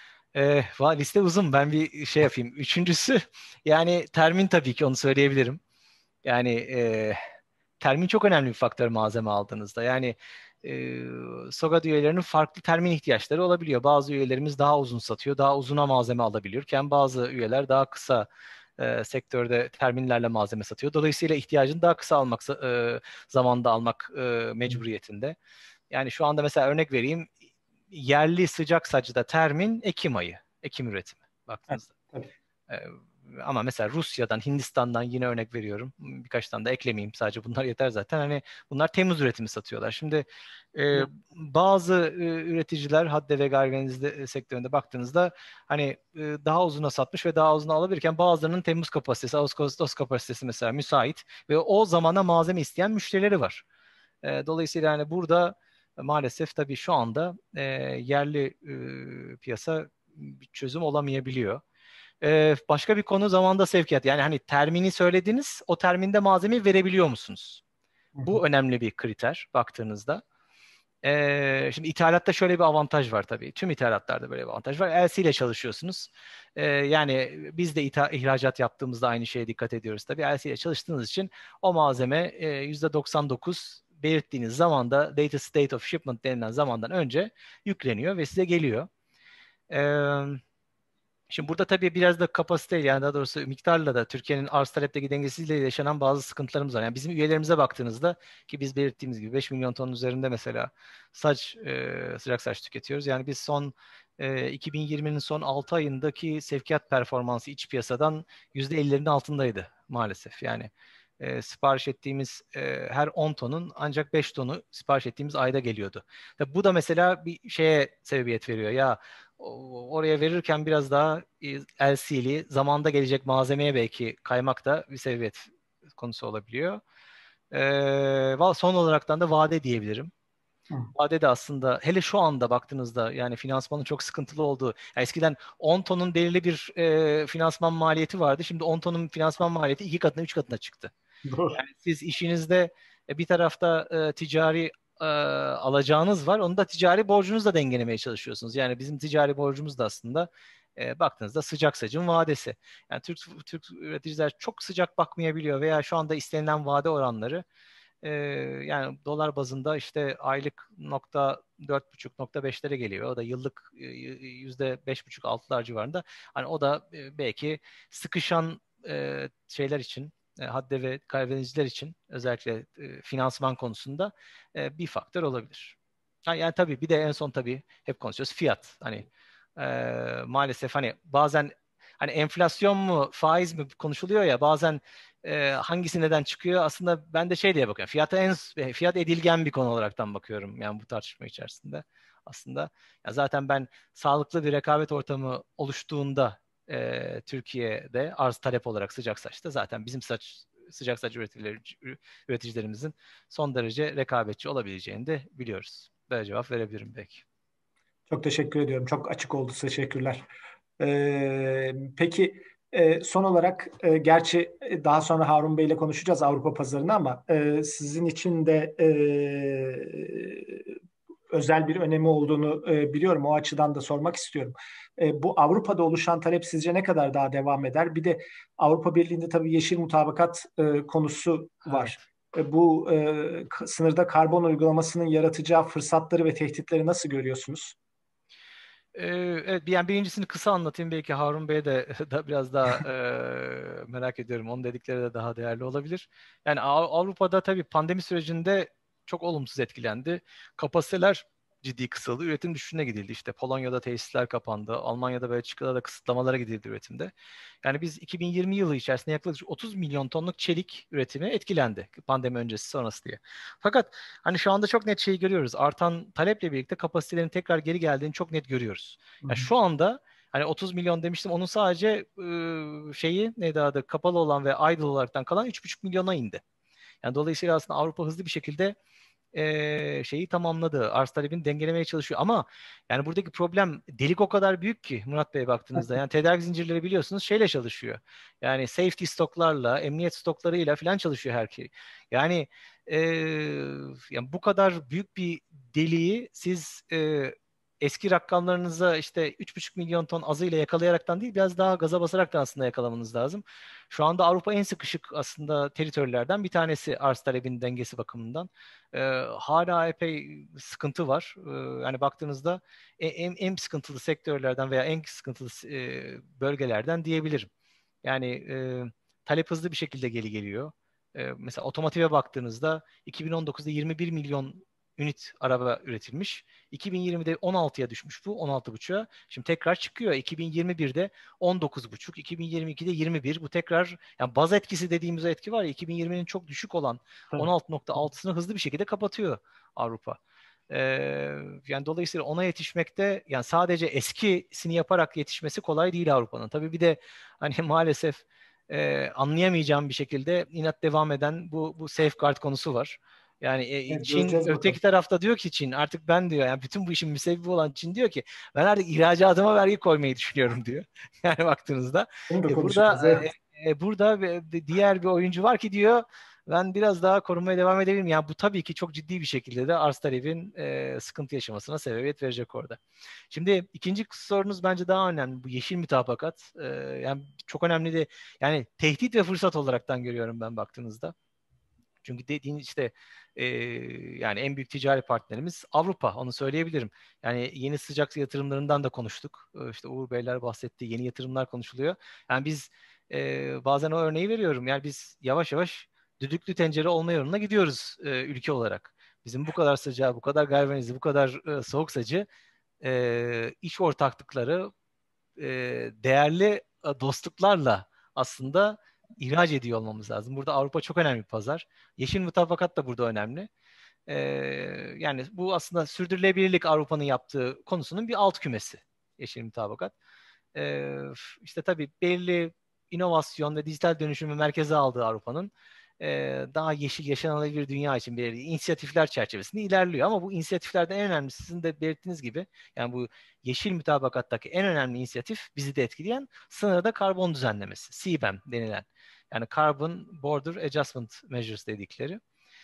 E, liste uzun. Ben bir şey yapayım. Üçüncüsü, yani termin, tabii ki onu söyleyebilirim. Yani e, termin çok önemli bir faktör malzeme aldığınızda. Yani e, SOGAD üyelerinin farklı termin ihtiyaçları olabiliyor. Bazı üyelerimiz daha uzun satıyor, daha uzuna malzeme alabiliyorken bazı üyeler daha kısa e, sektörde terminlerle malzeme satıyor. Dolayısıyla ihtiyacını daha kısa almak e, zamanda almak e, mecburiyetinde. Yani şu anda mesela örnek vereyim. Yerli sıcak saçta termin Ekim ayı. Ekim üretimi Evet, baktığınızda. tabii. Ee, Ama mesela Rusya'dan, Hindistan'dan, yine örnek veriyorum. Birkaç tane da eklemeyeyim, sadece bunlar yeter zaten. Hani bunlar Temmuz üretimi satıyorlar. Şimdi e, bazı e, üreticiler hadde ve galvanizde e, sektöründe baktığınızda hani e, daha uzuna satmış ve daha uzuna alabilirken bazılarının Temmuz kapasitesi, Ağustos kapasitesi mesela müsait ve o zamana malzeme isteyen müşterileri var. E, dolayısıyla hani burada maalesef tabii şu anda e, yerli e, piyasa bir çözüm olamayabiliyor. Ee, başka bir konu zamanda sevkiyat. Yani hani termini söylediniz, o terminde malzemeyi verebiliyor musunuz? Hı hı. Bu önemli bir kriter baktığınızda. Ee, şimdi ithalatta şöyle bir avantaj var tabii. Tüm ithalatlarda böyle bir avantaj var. L C ile çalışıyorsunuz. Ee, yani biz de itha- ihracat yaptığımızda aynı şeye dikkat ediyoruz tabii. L C ile çalıştığınız için o malzeme e, yüzde doksan dokuz belirttiğiniz zamanda data state of shipment denilen zamandan önce yükleniyor ve size geliyor. Ee, Şimdi burada tabii biraz da kapasite, yani daha doğrusu miktarla da Türkiye'nin arz talepteki dengesizliğiyle yaşanan bazı sıkıntılarımız var. Yani bizim üyelerimize baktığınızda, ki biz belirttiğimiz gibi beş milyon tonun üzerinde mesela saç, e, sıcak saç tüketiyoruz. Yani biz son e, iki bin yirminin son altı ayındaki sevkiyat performansı iç piyasadan yüzde ellilerin altındaydı maalesef. Yani e, sipariş ettiğimiz e, her on tonun ancak beş tonu sipariş ettiğimiz ayda geliyordu. Tabii bu da mesela bir şeye sebebiyet veriyor. Ya oraya verirken biraz daha L C'li, zamanda gelecek malzemeye belki kaymak da bir sebebiyet konusu olabiliyor. Ee, son olaraktan da vade diyebilirim. Hı. Vade de aslında hele şu anda baktığınızda, yani finansmanın çok sıkıntılı olduğu, yani eskiden on tonun belirli bir e, finansman maliyeti vardı. Şimdi on tonun finansman maliyeti iki katına, üç katına çıktı. Doğru. Yani siz işinizde e, bir tarafta e, ticari e, alacağınız var. Onu da ticari borcunuzla dengelemeye çalışıyorsunuz. Yani bizim ticari borcumuz da aslında e, baktığınızda sıcak sacın vadesi. Yani Türk Türk üreticiler çok sıcak bakmayabiliyor veya şu anda istenilen vade oranları e, yani dolar bazında işte aylık nokta dört buçuk nokta beşlere geliyor. O da yıllık e, yüzde beş buçuk altılar civarında. Hani o da e, belki sıkışan e, şeyler için, e, hadde ve kaybediciler için özellikle e, finansman konusunda e, bir faktör olabilir. Yani, yani tabii bir de en son tabii hep konuşuyoruz fiyat. Hani e, maalesef hani bazen hani enflasyon mu faiz mi konuşuluyor ya, bazen e, hangisi neden çıkıyor? Aslında ben de şey diye bakıyorum. Fiyata en fiyat edilgen bir konu olaraktan bakıyorum yani bu tartışma içerisinde. Aslında ya zaten ben sağlıklı bir rekabet ortamı oluştuğunda e, Türkiye'de arz talep olarak sıcak saçta zaten bizim saç sıcak saç üreticileri, üreticilerimizin son derece rekabetçi olabileceğini de biliyoruz. Böyle cevap verebilirim belki. Çok teşekkür ediyorum. Çok açık oldu. Teşekkürler. Ee, peki e, son olarak e, gerçi daha sonra Harun Bey ile konuşacağız Avrupa pazarını ama e, sizin için de e, özel bir önemi olduğunu e, biliyorum. O açıdan da sormak istiyorum. E, bu Avrupa'da oluşan talep sizce ne kadar daha devam eder? Bir de Avrupa Birliği'nde tabii yeşil mutabakat e, konusu var. Evet. E, bu e, k- sınırda karbon uygulamasının yaratacağı fırsatları ve tehditleri nasıl görüyorsunuz? Ee, Evet, bir- yani birincisini kısa anlatayım, belki Harun Bey'e de da biraz daha e, merak ediyorum. Onun dedikleri de daha değerli olabilir. Yani Av- Avrupa'da tabii pandemi sürecinde çok olumsuz etkilendi. Kapasiteler ciddi kısıldı. Üretim düşüşüne gidildi. İşte Polonya'da tesisler kapandı. Almanya'da, Belçika'da da kısıtlamalara gidildi üretimde. Yani biz iki bin yirmi yılı içerisinde yaklaşık otuz milyon tonluk çelik üretimi etkilendi. Pandemi öncesi sonrası diye. Fakat hani şu anda çok net şey görüyoruz. Artan taleple birlikte kapasitelerin tekrar geri geldiğini çok net görüyoruz. Hı Yani hı. şu anda hani otuz milyon demiştim. Onun sadece e, şeyi neydi adı, kapalı olan ve idle olaraktan kalan üç buçuk milyona indi. Yani dolayısıyla aslında Avrupa hızlı bir şekilde e, şeyi tamamladı. Arz talebini dengelemeye çalışıyor. Ama yani buradaki problem, delik o kadar büyük ki Murat Bey baktığınızda. Yani tedarik zincirleri biliyorsunuz şeyle çalışıyor. Yani safety stoklarla, emniyet stoklarıyla falan çalışıyor her şey. Yani, e, yani bu kadar büyük bir deliği siz e, eski rakamlarınıza işte üç buçuk milyon ton azıyla yakalayaraktan değil, biraz daha gaza basaraktan aslında yakalamanız lazım. Şu anda Avrupa en sıkışık aslında teritörlerden bir tanesi arz talebin dengesi bakımından. Ee, hala epey sıkıntı var. Ee, yani baktığınızda en, en sıkıntılı sektörlerden veya en sıkıntılı e, bölgelerden diyebilirim. Yani e, talep hızlı bir şekilde geri geliyor. E, mesela otomotive baktığınızda iki bin on dokuzda yirmi bir milyon ünit araba üretilmiş. iki bin yirmide on altıya düşmüş bu, on altı buçuğa. Şimdi tekrar çıkıyor. iki bin yirmi birde on dokuz buçuk, iki bin yirmi ikide yirmi bir. Bu tekrar, yani baz etkisi dediğimiz o etki var ya, iki bin yirminin çok düşük olan Tabii. on altı nokta altısını hızlı bir şekilde kapatıyor Avrupa. Ee, yani dolayısıyla ona yetişmekte, yani sadece eskisini yaparak yetişmesi kolay değil Avrupa'nın. Tabii bir de hani maalesef e, anlayamayacağım bir şekilde inat devam eden bu bu safeguard konusu var. Yani e, Evet, Çin göreceğiz bakalım. öteki tarafta diyor ki, Çin artık ben diyor, yani bütün bu işin müsebbibi olan Çin diyor ki ben artık ihracatıma vergi koymayı düşünüyorum diyor. Yani baktığınızda Bunu da e, konuşacağız. burada e, Evet. e, burada bir- diğer bir oyuncu var ki diyor ben biraz daha korumaya devam edebilirim. Yani bu tabii ki çok ciddi bir şekilde de arz talebin e, sıkıntı yaşamasına sebebiyet verecek orada. Şimdi ikinci sorunuz bence daha önemli. Bu yeşil mutabakat. E, yani çok önemli de, yani tehdit ve fırsat olaraktan görüyorum ben baktığınızda. Çünkü dediğin işte e, yani en büyük ticari partnerimiz Avrupa, onu söyleyebilirim. Yani yeni sıcak yatırımlarından da konuştuk. E, işte Uğur Beyler bahsetti, yeni yatırımlar konuşuluyor. Yani biz e, bazen o örneği veriyorum. Yani biz yavaş yavaş düdüklü tencere olma yoluna gidiyoruz e, ülke olarak. Bizim bu kadar sıcağı, bu kadar galvanize, bu kadar e, soğuk sacı e, iş ortaklıkları, e, değerli e, dostluklarla aslında ihraç ediyor olmamız lazım. Burada Avrupa çok önemli bir pazar. Yeşil mutabakat da burada önemli. E, Yani bu aslında sürdürülebilirlik Avrupa'nın yaptığı konusunun bir alt kümesi. Yeşil mutabakat. E, işte tabii belli inovasyon ve dijital dönüşümü merkeze aldığı Avrupa'nın e, daha yeşil, yaşanabilir bir dünya için belirli inisiyatifler çerçevesinde ilerliyor. Ama bu inisiyatiflerden en önemlisi sizin de belirttiğiniz gibi, yani bu yeşil mütabakattaki en önemli inisiyatif, bizi de etkileyen sınırda karbon düzenlemesi. C B A M denilen. Yani Carbon Border Adjustment Measures dedikleri.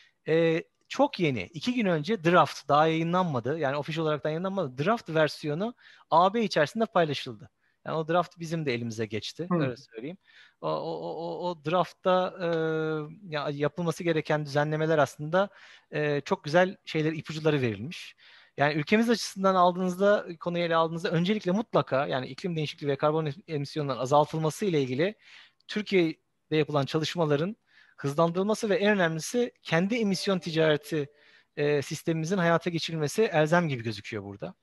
E, çok yeni. iki gün önce draft daha yayınlanmadı. Yani official olarak da yayınlanmadı. Draft versiyonu A B içerisinde paylaşıldı. Yani o draft bizim de elimize geçti. Hı. Öyle söyleyeyim. O, o, o, o draftta e, ya, yapılması gereken düzenlemeler aslında e, çok güzel şeyler, ipuçları verilmiş. Yani ülkemiz açısından aldığınızda, konuyu ele aldığınızda öncelikle mutlaka yani iklim değişikliği ve karbon emisyonlarının azaltılması ile ilgili Türkiye'de yapılan çalışmaların hızlandırılması ve en önemlisi kendi emisyon ticareti e, sistemimizin hayata geçirilmesi elzem gibi gözüküyor burada.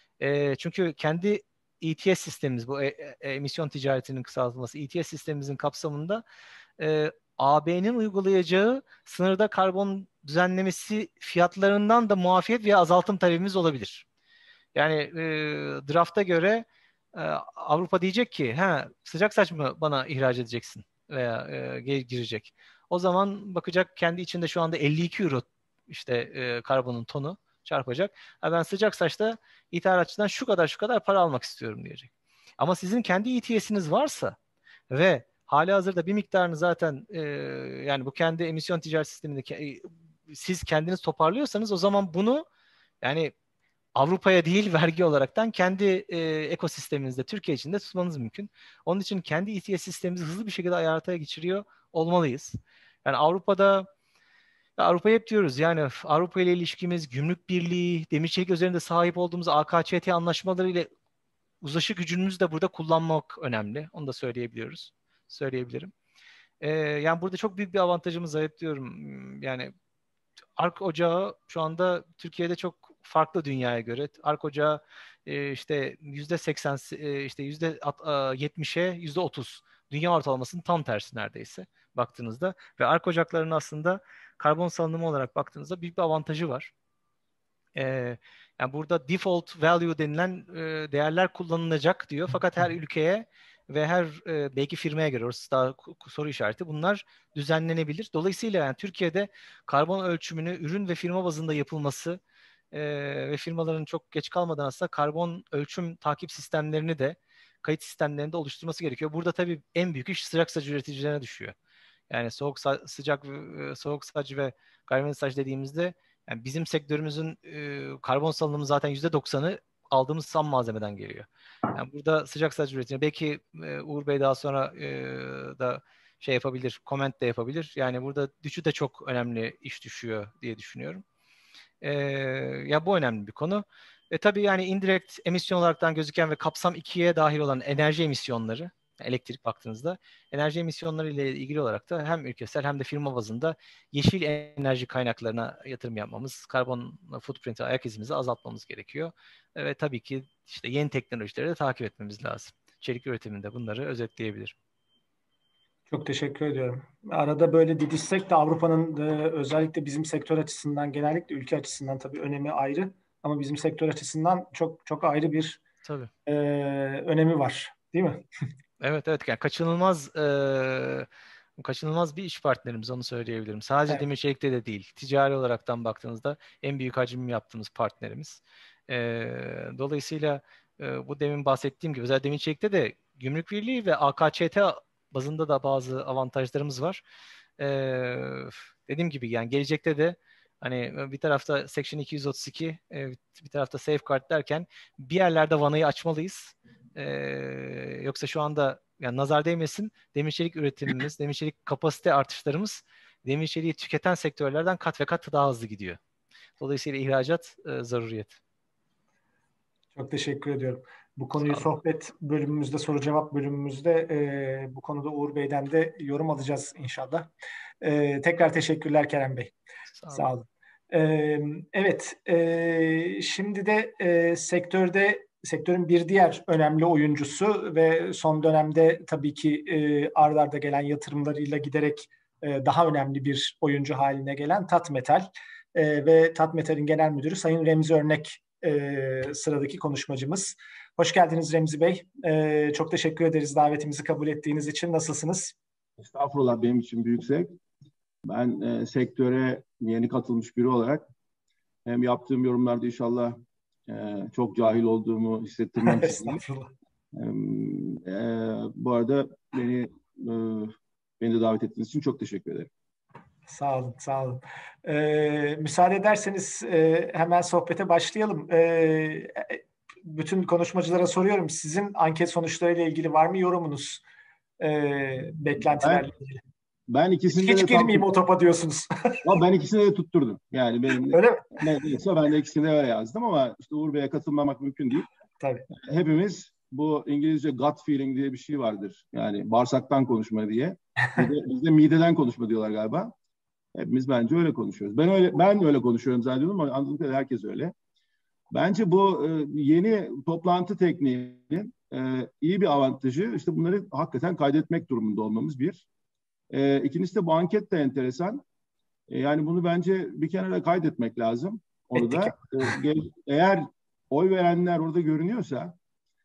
E, çünkü kendi E T S sistemimiz, bu e, e, emisyon ticaretinin kısaltılması, E T S sistemimizin kapsamında e, A B'nin uygulayacağı sınırda karbon düzenlemesi fiyatlarından da muafiyet veya azaltım talebimiz olabilir. Yani e, drafta göre e, Avrupa diyecek ki, ha, sıcak saç mı bana ihraç edeceksin veya e, girecek. O zaman bakacak, kendi içinde şu anda elli iki euro işte e, karbonun tonu çarpacak. Ha, ben sıcak saçta ithalatçıdan şu kadar şu kadar para almak istiyorum diyecek. Ama sizin kendi E T S'iniz varsa ve halihazırda bir miktarını zaten e, yani bu kendi emisyon ticaret sistemindeki e, siz kendiniz toparlıyorsanız, o zaman bunu yani Avrupa'ya değil, vergi olaraktan kendi e, ekosisteminizde, Türkiye içinde tutmanız mümkün. Onun için kendi E T S sistemimizi hızlı bir şekilde hayata geçiriyor olmalıyız. Yani Avrupa'da, Avrupa'ya hep diyoruz yani Avrupa ile ilişkimiz, gümrük birliği, demir çelik üzerinde sahip olduğumuz A K Ç T anlaşmaları ile uzlaşı gücümüzü de burada kullanmak önemli. Onu da söyleyebiliyoruz. Söyleyebilirim. E, yani burada çok büyük bir avantajımız var, hep diyorum. Yani Ark Ocağı şu anda Türkiye'de çok farklı dünyaya göre. Ark Ocağı e, işte yüzde seksen, e, işte yüzde yetmişe yüzde otuz dünya ortalamasının tam tersi neredeyse baktığınızda. Ve ark ocaklarının aslında karbon salınımı olarak baktığınızda büyük bir avantajı var. E, Yani burada default value denilen e, değerler kullanılacak diyor. Fakat her ülkeye ve her e, belki firmaya göre, orası daha soru işareti, bunlar düzenlenebilir. Dolayısıyla yani Türkiye'de karbon ölçümünü ürün ve firma bazında yapılması e, ve firmaların çok geç kalmadan aslında karbon ölçüm takip sistemlerini de, kayıt sistemlerini de oluşturması gerekiyor. Burada tabii en büyük iş sıcak saç üreticilerine düşüyor. Yani soğuk sıcak soğuk saç ve galvanize saç dediğimizde, yani bizim sektörümüzün e, karbon salınımı zaten yüzde doksanı aldığımız ham malzemeden geliyor. Yani burada sıcak saç üretimi, belki e, Uğur Bey daha sonra e, da şey yapabilir, comment de yapabilir. Yani burada düşü de çok önemli iş düşüyor diye düşünüyorum. E, Ya bu önemli bir konu. E tabii yani indirekt emisyon olaraktan gözüken ve kapsam ikiye dahil olan enerji emisyonları, elektrik baktığınızda, enerji emisyonları ile ilgili olarak da hem ülkesel hem de firma bazında yeşil enerji kaynaklarına yatırım yapmamız, karbon footprint'i, ayak izimizi azaltmamız gerekiyor. E, ve tabii ki işte yeni teknolojileri de takip etmemiz lazım. Çelik üretiminde bunları özetleyebilirim. Çok teşekkür ediyorum. Arada böyle didişsek de Avrupa'nın e, özellikle bizim sektör açısından, genellikle ülke açısından tabii önemi ayrı. Ama bizim sektör açısından çok çok ayrı bir Tabii. e, önemi var, değil mi? Evet, evet, yani kaçınılmaz e, kaçınılmaz bir iş partnerimiz, onu söyleyebilirim. Sadece Evet. demir çelikte de değil. Ticari olaraktan baktığınızda en büyük hacim yaptığımız partnerimiz. E, dolayısıyla e, bu demin bahsettiğim gibi özellikle demir çelikte de gümrük birliği ve A K Ç T bazında da bazı avantajlarımız var. E, Dediğim gibi yani gelecekte de hani bir tarafta Section iki yüz otuz iki, e, bir tarafta Safeguard derken bir yerlerde vanayı açmalıyız. Ee, Yoksa şu anda yani nazar değmesin, demir çelik üretimimiz, demir çelik kapasite artışlarımız demir çeliği tüketen sektörlerden kat ve kat daha hızlı gidiyor. Dolayısıyla ihracat e, zaruriyet. Çok teşekkür ediyorum. Bu konuyu sohbet bölümümüzde, soru cevap bölümümüzde e, bu konuda Uğur Bey'den de yorum alacağız inşallah. E, tekrar teşekkürler Kerem Bey. Sağ olun. Sağ olun. E, evet, e, şimdi de e, sektörde sektörün bir diğer önemli oyuncusu ve son dönemde tabii ki e, ard arda gelen yatırımlarıyla giderek e, daha önemli bir oyuncu haline gelen Tatmetal e, ve Tatmetal'in genel müdürü Sayın Remzi Örnek e, sıradaki konuşmacımız. Hoş geldiniz Remzi Bey. E, çok teşekkür ederiz davetimizi kabul ettiğiniz için. Nasılsınız? Estağfurullah, benim için büyük zevk. Ben e, sektöre yeni katılmış biri olarak hem yaptığım yorumlarda inşallah e, çok cahil olduğumu hissettirmem istedim. E, e, bu arada beni e, beni de davet ettiğiniz için çok teşekkür ederim. Sağ olun, sağ olun. Ee, müsaade ederseniz e, hemen sohbete başlayalım. Ee, bütün konuşmacılara soruyorum. Sizin anket sonuçlarıyla ilgili var mı yorumunuz? Ee, beklentilerle ben, ilgili. Ben ikisinde hiç, hiç de girmeyeyim tam... o topa diyorsunuz. Ama ben ikisini de tutturdum. Yani benim öyle mi? Neyse ben de ikisini de öyle yazdım ama işte Uğur Bey'e katılmamak mümkün değil. Tabii. Hepimiz bu İngilizce gut feeling diye bir şey vardır. Yani bağırsaktan konuşma diye. Bizde, bizde mideden konuşma diyorlar galiba. Hepimiz bence öyle konuşuyoruz. Ben öyle ben öyle konuşuyorum zannediyorum ama anladığım kadarıyla herkes öyle. Bence bu e, yeni toplantı tekniğinin e, iyi bir avantajı işte bunları hakikaten kaydetmek durumunda olmamız bir. E, ikincisi de bu anket de enteresan. E, yani bunu bence bir kenara kaydetmek lazım. Orada e, eğer oy verenler orada görünüyorsa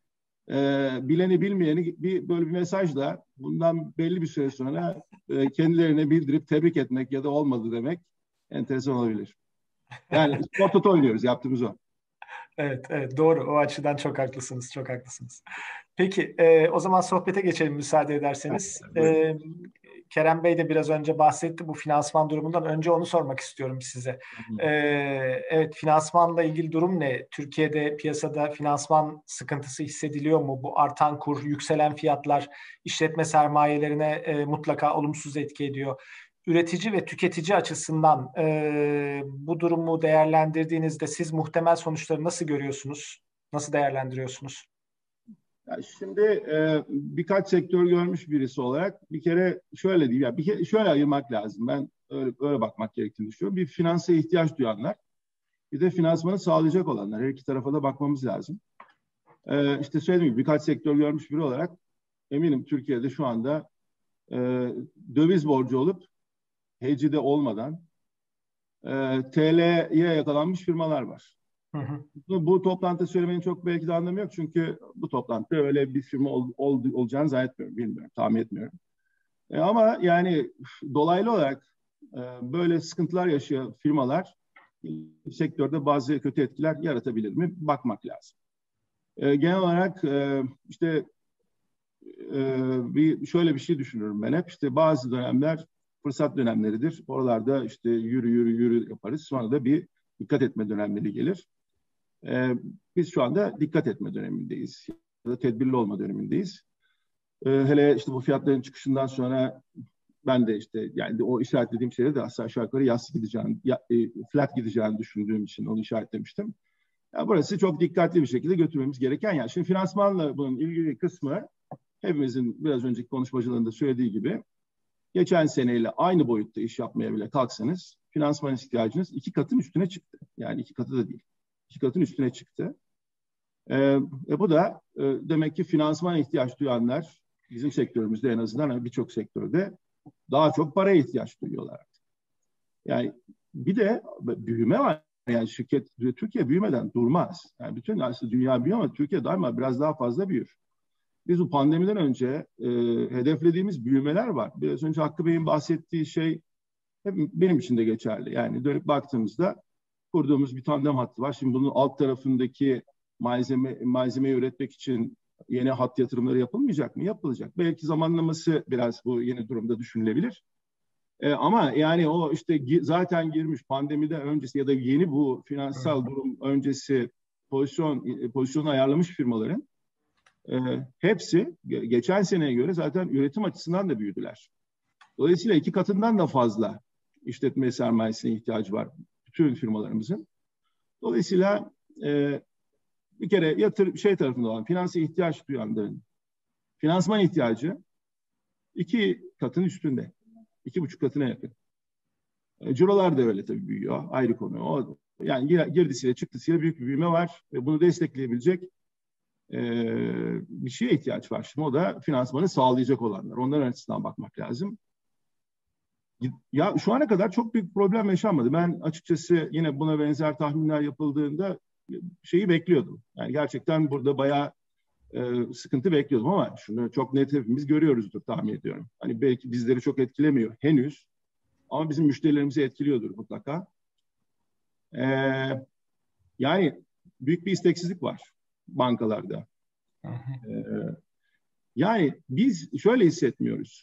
e, bileni bilmeyeni bir böyle bir mesajla bundan belli bir süre sonra e, kendilerine bildirip tebrik etmek ya da olmadı demek enteresan olabilir. Yani spor toto oynuyoruz, yaptığımız o. Evet, evet doğru. O açıdan çok haklısınız, çok haklısınız. Peki, e, o zaman sohbete geçelim müsaade ederseniz. E, Kerem Bey de biraz önce bahsetti bu finansman durumundan. Önce onu sormak istiyorum size. E, evet, finansmanla ilgili durum ne? Türkiye'de piyasada finansman sıkıntısı hissediliyor mu? Bu artan kur, yükselen fiyatlar işletme sermayelerine e, mutlaka olumsuz etki ediyor. Üretici ve tüketici açısından e, bu durumu değerlendirdiğinizde siz muhtemel sonuçları nasıl görüyorsunuz? Nasıl değerlendiriyorsunuz? Ya şimdi e, birkaç sektör görmüş birisi olarak bir kere şöyle diyeyim, ya bir kere şöyle ayırmak lazım. Ben öyle, öyle bakmak gerektiğini düşünüyorum. Bir finanse ihtiyaç duyanlar, bir de finansmanı sağlayacak olanlar. Her iki tarafa da bakmamız lazım. E, işte söylediğim gibi birkaç sektör görmüş biri olarak eminim Türkiye'de şu anda e, döviz borcu olup hecide olmadan e, T L'ye yakalanmış firmalar var. Hı hı. Bu, bu toplantı söylemenin çok belki de anlamı yok. Çünkü bu toplantı öyle bir firma ol, ol, olacağını zannetmiyorum. Bilmiyorum, tahmin etmiyorum. E, ama yani dolaylı olarak e, böyle sıkıntılar yaşayan firmalar sektörde bazı kötü etkiler yaratabilir mi? Bakmak lazım. E, genel olarak e, işte e, bir şöyle bir şey düşünüyorum ben hep. İşte bazı dönemler fırsat dönemleridir. Oralarda işte yürü yürü yürü yaparız. Sonra da bir dikkat etme dönemleri gelir. Ee, biz şu anda dikkat etme dönemindeyiz. Ya da tedbirli olma dönemindeyiz. Ee, hele işte bu fiyatların çıkışından sonra ben de işte yani o işaretlediğim şeyleri de aşağı yukarı yassı gideceğini, ya, e, flat gideceğini düşündüğüm için onu işaretlemiştim. Ya burası çok dikkatli bir şekilde götürmemiz gereken yer. Şimdi finansmanla bunun ilgili kısmı hepimizin biraz önceki konuşmacılarında söylediği gibi geçen seneyle aynı boyutta iş yapmaya bile kalksanız finansman ihtiyacınız iki katın üstüne çıktı. Yani iki katı da değil. İki katın üstüne çıktı. Ee, e bu da e, demek ki finansman ihtiyaç duyanlar bizim sektörümüzde en azından birçok sektörde daha çok paraya ihtiyaç duyuyorlar artık. Yani bir de büyüme var. Yani şirket, Türkiye büyümeden durmaz. Yani bütün aslında dünya büyüyor ama Türkiye daima biraz daha fazla büyür. Biz bu pandemiden önce e, hedeflediğimiz büyümeler var. Biraz önce Hakkı Bey'in bahsettiği şey hep benim için de geçerli. Yani dönüp baktığımızda kurduğumuz bir tandem hattı var. Şimdi bunun alt tarafındaki malzeme malzemeyi üretmek için yeni hat yatırımları yapılmayacak mı? Yapılacak. Belki zamanlaması biraz bu yeni durumda düşünülebilir. E, ama yani o işte gi- zaten girmiş pandemiden öncesi ya da yeni bu finansal durum öncesi pozisyon pozisyonu ayarlamış firmaların e, hepsi geçen seneye göre zaten üretim açısından da büyüdüler. Dolayısıyla iki katından da fazla işletme sermayesine ihtiyacı var bütün firmalarımızın. Dolayısıyla e, bir kere yatır şey tarafında olan finanse ihtiyaç duyanların finansman ihtiyacı iki katın üstünde. iki buçuk katına yakın. E, cirolar da öyle tabii büyüyor. Ayrı konu. O, yani girdisiyle çıktısıyla büyük bir büyüme var. Ve bunu destekleyebilecek e, bir şeye ihtiyaç var. Şimdi o da finansmanı sağlayacak olanlar. Onların açısından bakmak lazım. Ya şu ana kadar çok büyük problem yaşanmadı. Ben açıkçası yine buna benzer tahminler yapıldığında şeyi bekliyordum. Yani gerçekten burada bayağı e, sıkıntı bekliyordum ama şunu çok net hepimiz görüyoruzdur tahmin ediyorum. Hani belki bizleri çok etkilemiyor henüz ama bizim müşterilerimizi etkiliyordur mutlaka. Ee, yani büyük bir isteksizlik var bankalarda. Ee, yani biz şöyle hissetmiyoruz.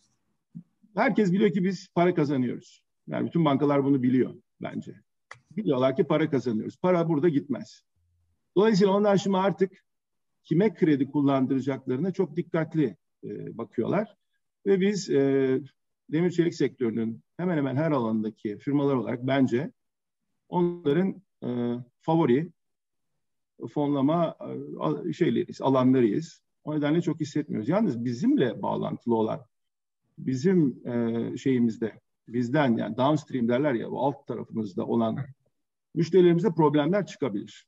Herkes biliyor ki biz para kazanıyoruz. Yani bütün bankalar bunu biliyor bence. Biliyorlar ki para kazanıyoruz. Para burada gitmez. Dolayısıyla onlar şimdi artık kime kredi kullandıracaklarına çok dikkatli e, bakıyorlar. Ve biz e, demir çelik sektörünün hemen hemen her alandaki firmalar olarak bence onların e, favori fonlama e, şeyleriyiz, alanlarıyız. O nedenle çok hissetmiyoruz. Yalnız bizimle bağlantılı olan, bizim e, şeyimizde, bizden yani downstream derler ya, bu alt tarafımızda olan müşterilerimizde problemler çıkabilir.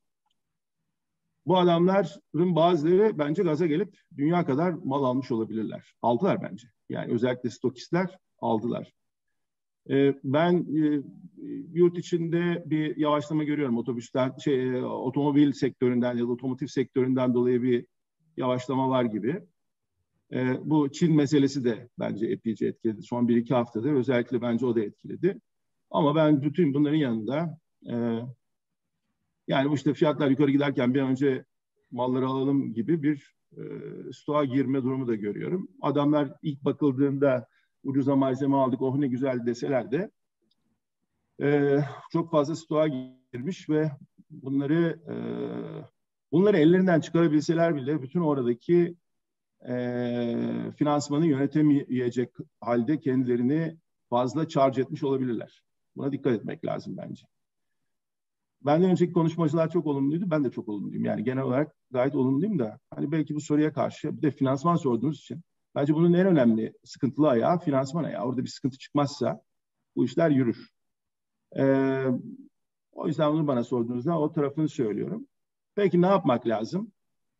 Bu adamların bazıları bence gaza gelip dünya kadar mal almış olabilirler. Aldılar bence. Yani özellikle stokistler aldılar. Ee, ben e, yurt içinde bir yavaşlama görüyorum. Otobüsten, şey, otomobil sektöründen ya da otomotiv sektöründen dolayı bir yavaşlama var gibi. Ee, bu Çin meselesi de bence epeyce etkiledi. Son bir iki haftadır özellikle bence o da etkiledi. Ama ben bütün bunların yanında e, yani bu işte fiyatlar yukarı giderken bir an önce malları alalım gibi bir e, stoğa girme durumu da görüyorum. Adamlar ilk bakıldığında ucuza malzeme aldık, oh ne güzel deseler de e, çok fazla stoğa girmiş ve bunları e, bunları ellerinden çıkarabilseler bile bütün oradaki e, finansmanı yönetemeyecek halde kendilerini fazla charge etmiş olabilirler. Buna dikkat etmek lazım bence. Benden önceki konuşmacılar çok olumluydu. Ben de çok olumluyum. Yani genel olarak gayet olumluyum da hani belki bu soruya karşı bir de finansman sorduğunuz için bence bunun en önemli sıkıntılı ayağı finansman ayağı. Orada bir sıkıntı çıkmazsa bu işler yürür. Ee, o yüzden bunu bana sorduğunuzda o tarafını söylüyorum. Peki ne yapmak lazım?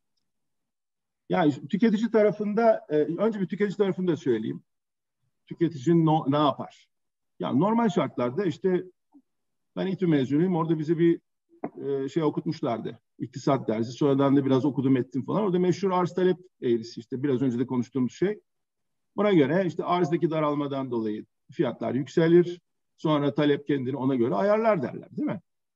Yani tüketici tarafında e, önce bir tüketici tarafını da söyleyeyim. Tüketici no, ne yapar? Yani normal şartlarda işte ben İTÜ mezunuyum. Orada bize bir e, şey okutmuşlardı. İktisat dersi. Sonradan da biraz okudum ettim falan. Orada meşhur arz talep eğrisi işte biraz önce de konuştuğumuz şey. Buna göre işte arzdaki daralmadan dolayı fiyatlar yükselir. Sonra talep kendini ona göre ayarlar derler değil mi?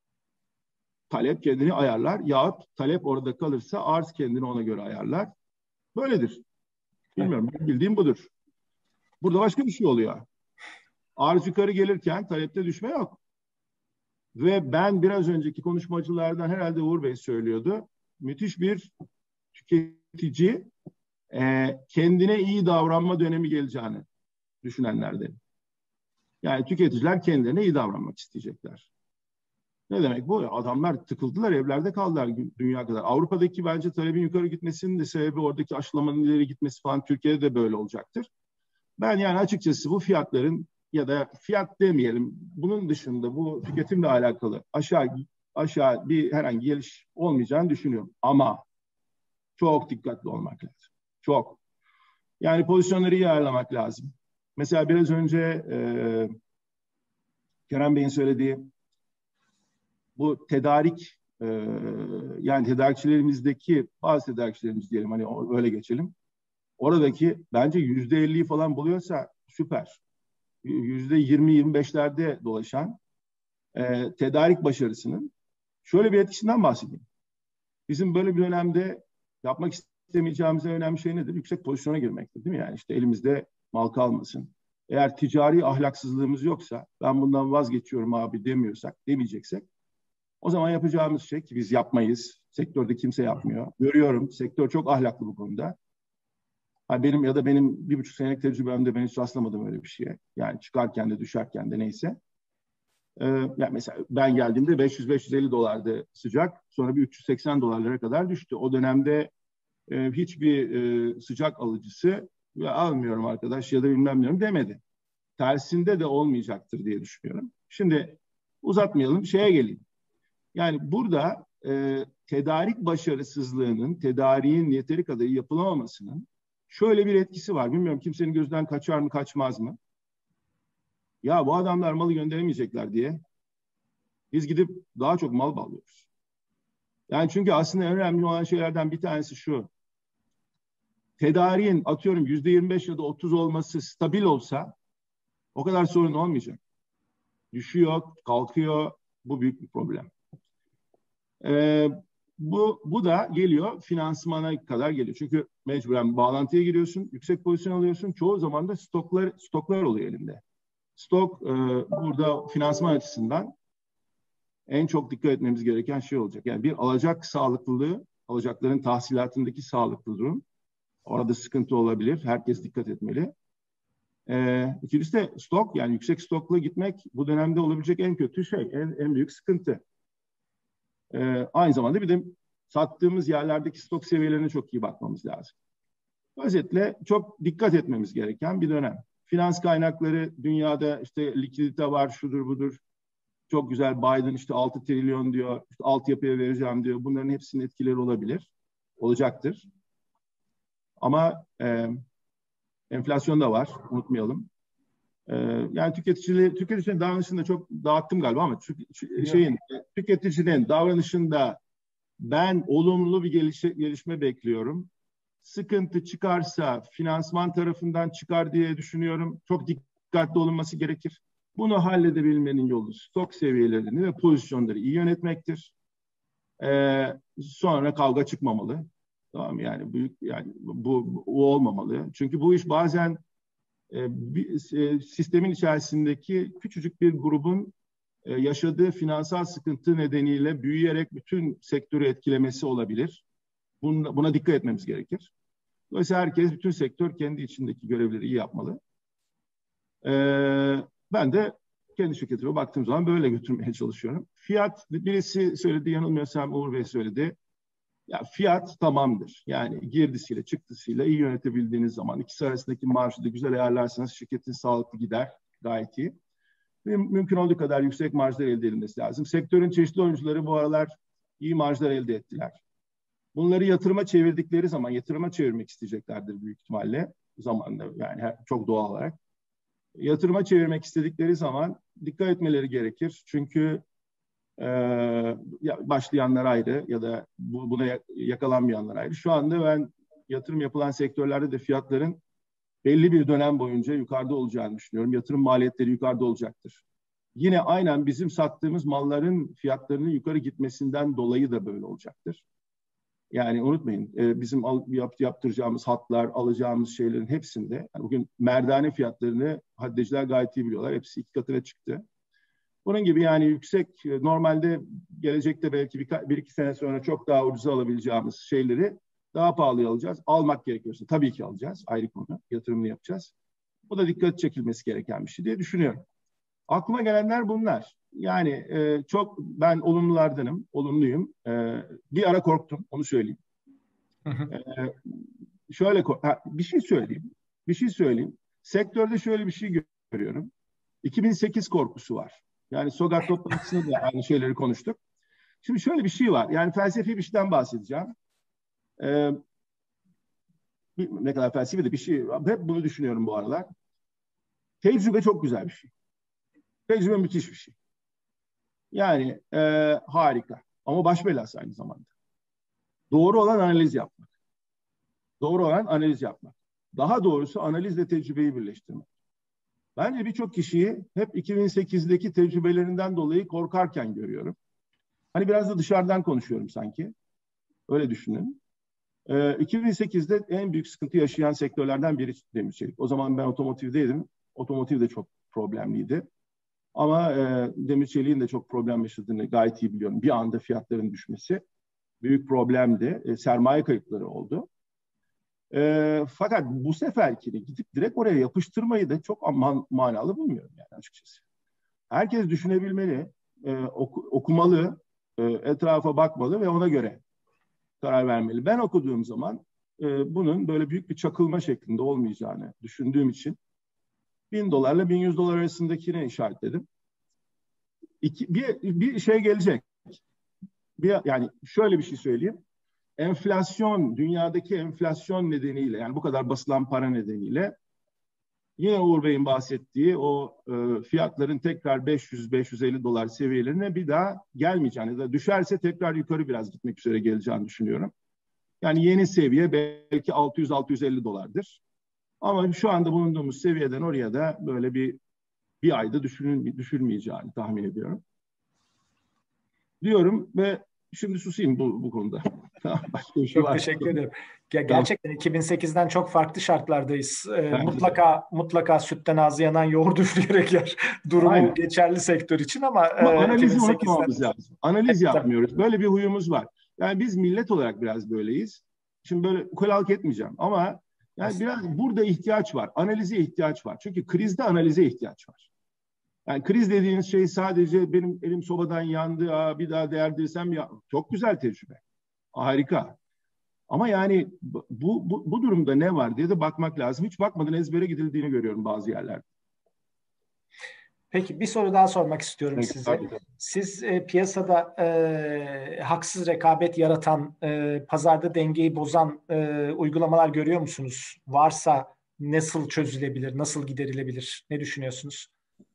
Talep kendini ayarlar yahut talep orada kalırsa arz kendini ona göre ayarlar. Böyledir. Bilmiyorum. Bildiğim budur. Burada başka bir şey oluyor. Arz yukarı gelirken talepte düşme yok. Ve ben biraz önceki konuşmacılardan herhalde Uğur Bey söylüyordu. Müthiş bir tüketici e, kendine iyi davranma dönemi geleceğini düşünenlerden. Yani tüketiciler kendilerine iyi davranmak isteyecekler. Ne demek bu? Adamlar tıkıldılar, evlerde kaldılar dünya kadar. Avrupa'daki bence talebin yukarı gitmesinin de sebebi oradaki aşılamanın ileri gitmesi falan Türkiye'de de böyle olacaktır. Ben yani açıkçası bu fiyatların ya da fiyat demeyelim, bunun dışında bu tüketimle alakalı aşağı aşağı bir herhangi geliş olmayacağını düşünüyorum. Ama çok dikkatli olmak lazım. Çok. Yani pozisyonları iyi ayarlamak lazım. Mesela biraz önce e, Kerem Bey'in söylediği bu tedarik e, yani tedarikçilerimizdeki bazı tedarikçilerimiz diyelim hani öyle geçelim. Oradaki bence yüzde elliyi falan buluyorsa süper. Yüzde yirmi yirmi beşlerde dolaşan e, tedarik başarısının şöyle bir etkisinden bahsedeyim. Bizim böyle bir dönemde yapmak istemeyeceğimiz en önemli şey nedir? Yüksek pozisyona girmektir değil mi? Yani işte elimizde mal kalmasın. Eğer ticari ahlaksızlığımız yoksa ben bundan vazgeçiyorum abi demiyorsak, demeyeceksek o zaman yapacağımız şey ki biz yapmayız. Sektörde kimse yapmıyor. Görüyorum sektör çok ahlaklı bu konuda. Yani benim ya da benim bir buçuk senelik tecrübemde ben hiç rastlamadım öyle bir şeye. Yani çıkarken de düşerken de neyse. Ee, yani mesela ben geldiğimde beş yüz beş yüz elli dolardı sıcak. Sonra bir üç yüz seksen dolarlara kadar düştü. O dönemde e, hiçbir e, sıcak alıcısı ya almıyorum arkadaş ya da bilmem ne demedi. Tersinde de olmayacaktır diye düşünüyorum. Şimdi uzatmayalım, şeye geleyim. Yani burada e, tedarik başarısızlığının, tedariğin yeteri kadar yapılamamasının şöyle bir etkisi var. Bilmiyorum kimsenin gözden kaçar mı kaçmaz mı? Ya bu adamlar malı gönderemeyecekler diye biz gidip daha çok mal bağlıyoruz. Yani çünkü aslında en önemli olan şeylerden bir tanesi şu. Tedariğin atıyorum yüzde yirmi beş ya da otuz olması stabil olsa o kadar sorun olmayacak. Düşüyor, kalkıyor. Bu büyük bir problem. Ee, bu, bu da geliyor finansmana kadar geliyor. Çünkü mecburen bağlantıya giriyorsun, yüksek pozisyon alıyorsun. Çoğu zaman da stoklar stoklar oluyor elinde. Stok e, burada finansman açısından en çok dikkat etmemiz gereken şey olacak. Yani bir alacak sağlıklılığı, alacakların tahsilatındaki sağlıklı durum. Orada sıkıntı olabilir. Herkes dikkat etmeli. Ee, ikincisi de stok, yani yüksek stokla gitmek bu dönemde olabilecek en kötü şey, en, en büyük sıkıntı. Ee, aynı zamanda bir de sattığımız yerlerdeki stok seviyelerine çok iyi bakmamız lazım. Özetle çok dikkat etmemiz gereken bir dönem. Finans kaynakları dünyada işte likidite var, şudur budur. Çok güzel, Biden işte altı trilyon diyor, işte altyapıya vereceğim diyor. Bunların hepsinin etkileri olabilir, olacaktır. Ama e, enflasyon da var, unutmayalım. E, yani tüketicileri, tüketicinin davranışını da çok dağıttım galiba ama şeyin, tüketicinin davranışında ben olumlu bir gelişme, gelişme bekliyorum. Sıkıntı çıkarsa finansman tarafından çıkar diye düşünüyorum. Çok dikkatli olunması gerekir. Bunu halledebilmenin yolu stok seviyelerini ve pozisyonları iyi yönetmektir. Ee, sonra kavga çıkmamalı. Tamam, yani büyük, yani bu, bu olmamalı. Çünkü bu iş bazen e, bir, e, sistemin içerisindeki küçücük bir grubun e, yaşadığı finansal sıkıntı nedeniyle büyüyerek bütün sektörü etkilemesi olabilir. Buna, buna dikkat etmemiz gerekir. Dolayısıyla herkes, bütün sektör kendi içindeki görevleri iyi yapmalı. Ee, ben de kendi şirketime baktığım zaman böyle götürmeye çalışıyorum. Fiyat, birisi söyledi, yanılmıyorsam Uğur Bey söyledi. Ya fiyat tamamdır. Yani girdisiyle çıktısıyla iyi yönetebildiğiniz zaman ikisi arasındaki marjı da güzel ayarlarsanız şirketin sağlıklı gider. Gayet iyi. Ve mümkün olduğu kadar yüksek marjlar elde edilmesi lazım. Sektörün çeşitli oyuncuları bu aralar iyi marjlar elde ettiler. Bunları yatırıma çevirdikleri zaman, yatırıma çevirmek isteyeceklerdir büyük ihtimalle. Zamanla, yani çok doğal olarak. Yatırıma çevirmek istedikleri zaman dikkat etmeleri gerekir. Çünkü e, başlayanlar ayrı ya da bu, buna yakalanmayanlar ayrı. Şu anda ben yatırım yapılan sektörlerde de fiyatların belli bir dönem boyunca yukarıda olacağını düşünüyorum. Yatırım maliyetleri yukarıda olacaktır. Yine aynen bizim sattığımız malların fiyatlarının yukarı gitmesinden dolayı da böyle olacaktır. Yani unutmayın, bizim yaptıracağımız hatlar, alacağımız şeylerin hepsinde, yani bugün merdane fiyatlarını haddeciler gayet iyi biliyorlar. Hepsi iki katına çıktı. Bunun gibi yani yüksek, normalde gelecekte belki bir, bir iki sene sonra çok daha ucuza alabileceğimiz şeyleri daha pahalıya alacağız. Almak gerekiyorsa tabii ki alacağız. Ayrı konu. Yatırımını yapacağız. Bu da dikkat çekilmesi gereken bir şey diye düşünüyorum. Aklıma gelenler bunlar. Yani e, çok ben olumlulardanım, olumluyum. E, bir ara korktum, onu söyleyeyim. Hı hı. E, şöyle ha, bir şey söyleyeyim, bir şey söyleyeyim. Sektörde şöyle bir şey görüyorum. iki bin sekiz korkusu var. Yani Sogat toplantısında da aynı şeyleri konuştuk. Şimdi şöyle bir şey var. Yani felsefi bir şeyden bahsedeceğim. E, ne kadar felsefi de bir şey. Hep bunu düşünüyorum bu aralar. Tecrübe çok güzel bir şey. Tecrübe müthiş bir şey. Yani e, harika. Ama baş belası aynı zamanda. Doğru olan analiz yapmak. Doğru olan analiz yapmak. Daha doğrusu analizle tecrübeyi birleştirmek. Bence birçok kişiyi hep iki bin sekizdeki tecrübelerinden dolayı korkarken görüyorum. Hani biraz da dışarıdan konuşuyorum sanki. Öyle düşünün. E, iki bin sekizde en büyük sıkıntı yaşayan sektörlerden biri demir çelik. O zaman ben otomotivdeydim. Otomotiv de çok problemliydi. Ama e, demir çeliğin de çok problem yaşadığını gayet iyi biliyorum. Bir anda fiyatların düşmesi büyük problemdi. E, sermaye kayıpları oldu. E, fakat bu seferkini gidip direkt oraya yapıştırmayı da çok man, manalı bulmuyorum yani açıkçası. Herkes düşünebilmeli, e, oku, okumalı, e, etrafa bakmalı ve ona göre karar vermeli. Ben okuduğum zaman e, bunun böyle büyük bir çakılma şeklinde olmayacağını düşündüğüm için bin dolarla bin yüz dolar arasındakine işaretledim. İki, bir, bir şey gelecek. Bir, yani şöyle bir şey söyleyeyim. Enflasyon, dünyadaki enflasyon nedeniyle, yani bu kadar basılan para nedeniyle yine Uğur Bey'in bahsettiği o e, fiyatların tekrar beş yüz beş yüz elli dolar seviyelerine bir daha gelmeyeceğini ya da düşerse tekrar yukarı biraz gitmek üzere geleceğini düşünüyorum. Yani yeni seviye belki altı yüz altı yüz elli dolardır. Ama şu anda bulunduğumuz seviyeden oraya da böyle bir bir ayda düşürün, düşürmeyeceğini tahmin ediyorum. Diyorum ve şimdi susayım bu, bu konuda. Başka bir şey Çok var. teşekkür ederim. Gerçekten iki bin sekizden çok farklı şartlardayız. Ee, mutlaka mutlaka sütten ağzı yanan yoğurdu üfleyerek yer durumu Aynen. geçerli sektör için ama, ama e, analizi unutmamamız lazım. Analiz evet, yapmıyoruz. Böyle bir huyumuz var. Yani biz millet olarak biraz böyleyiz. Şimdi böyle ukalalık etmeyeceğim ama yani biraz burada ihtiyaç var. Analize ihtiyaç var. Çünkü krizde analize ihtiyaç var. Yani kriz dediğiniz şey sadece benim elim sobadan yandı, aa, bir daha değerdirsem ya, çok güzel tecrübe. Harika. Ama yani bu, bu, bu durumda ne var diye de bakmak lazım. Hiç bakmadan ezbere gidildiğini görüyorum bazı yerlerde. Peki bir soru daha sormak istiyorum Peki, size. tabii, tabii. Siz e, piyasada e, haksız rekabet yaratan, e, pazarda dengeyi bozan e, uygulamalar görüyor musunuz? Varsa nasıl çözülebilir, nasıl giderilebilir? Ne düşünüyorsunuz?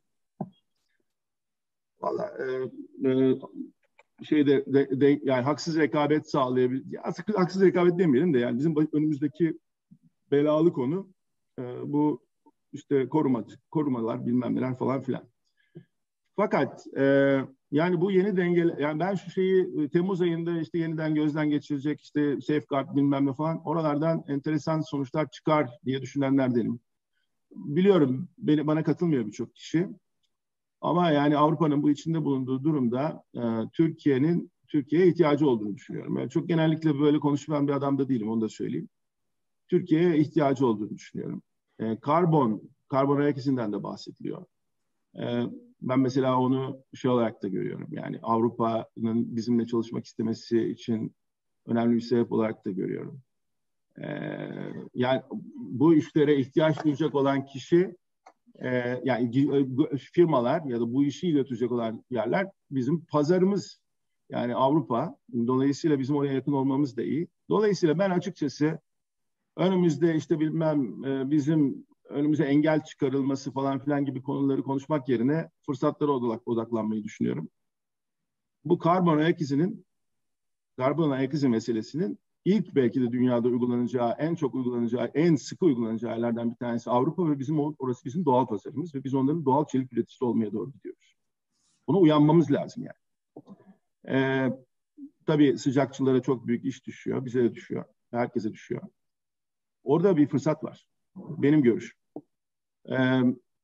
Vallahi e, e, şeyde de, de, yani haksız rekabet sağlayabilir. Ya, haksız rekabet demeyelim de yani bizim önümüzdeki belalı konu e, bu işte koruma, korumalar bilmem neler falan filan. Fakat e, yani bu yeni denge, yani ben şu şeyi Temmuz ayında işte yeniden gözden geçirecek işte safeguard bilmem ne falan, oralardan enteresan sonuçlar çıkar diye düşünenlerdenim. Biliyorum beni, bana katılmıyor birçok kişi. Ama yani Avrupa'nın bu içinde bulunduğu durumda e, Türkiye'nin Türkiye'ye ihtiyacı olduğunu düşünüyorum. Yani çok genellikle böyle konuşulan bir adam da değilim, onu da söyleyeyim. Türkiye'ye ihtiyacı olduğunu düşünüyorum. E, karbon, karbon ayak izinden de bahsediliyor. E, ben mesela onu şey olarak da görüyorum. Yani Avrupa'nın bizimle çalışmak istemesi için önemli bir sebep olarak da görüyorum. E, yani bu işlere ihtiyaç duyacak olan kişi, Ee, yani firmalar ya da bu işi götürecek olan yerler bizim pazarımız. Yani Avrupa. Dolayısıyla bizim oraya yakın olmamız da iyi. Dolayısıyla ben açıkçası önümüzde işte bilmem bizim önümüze engel çıkarılması falan filan gibi konuları konuşmak yerine fırsatlara odaklanmayı düşünüyorum. Bu karbon ayak izinin, karbon ayak izi meselesinin İlk belki de dünyada uygulanacağı, en çok uygulanacağı, en sıkı uygulanacağı yerlerden bir tanesi Avrupa ve bizim orası bizim doğal pazarımız ve biz onların doğal çelik üreticisi olmaya doğru gidiyoruz. Buna uyanmamız lazım yani. Ee, tabii sıcakçılara çok büyük iş düşüyor, bize de düşüyor, herkese düşüyor. Orada bir fırsat var. Benim görüşüm. Ee,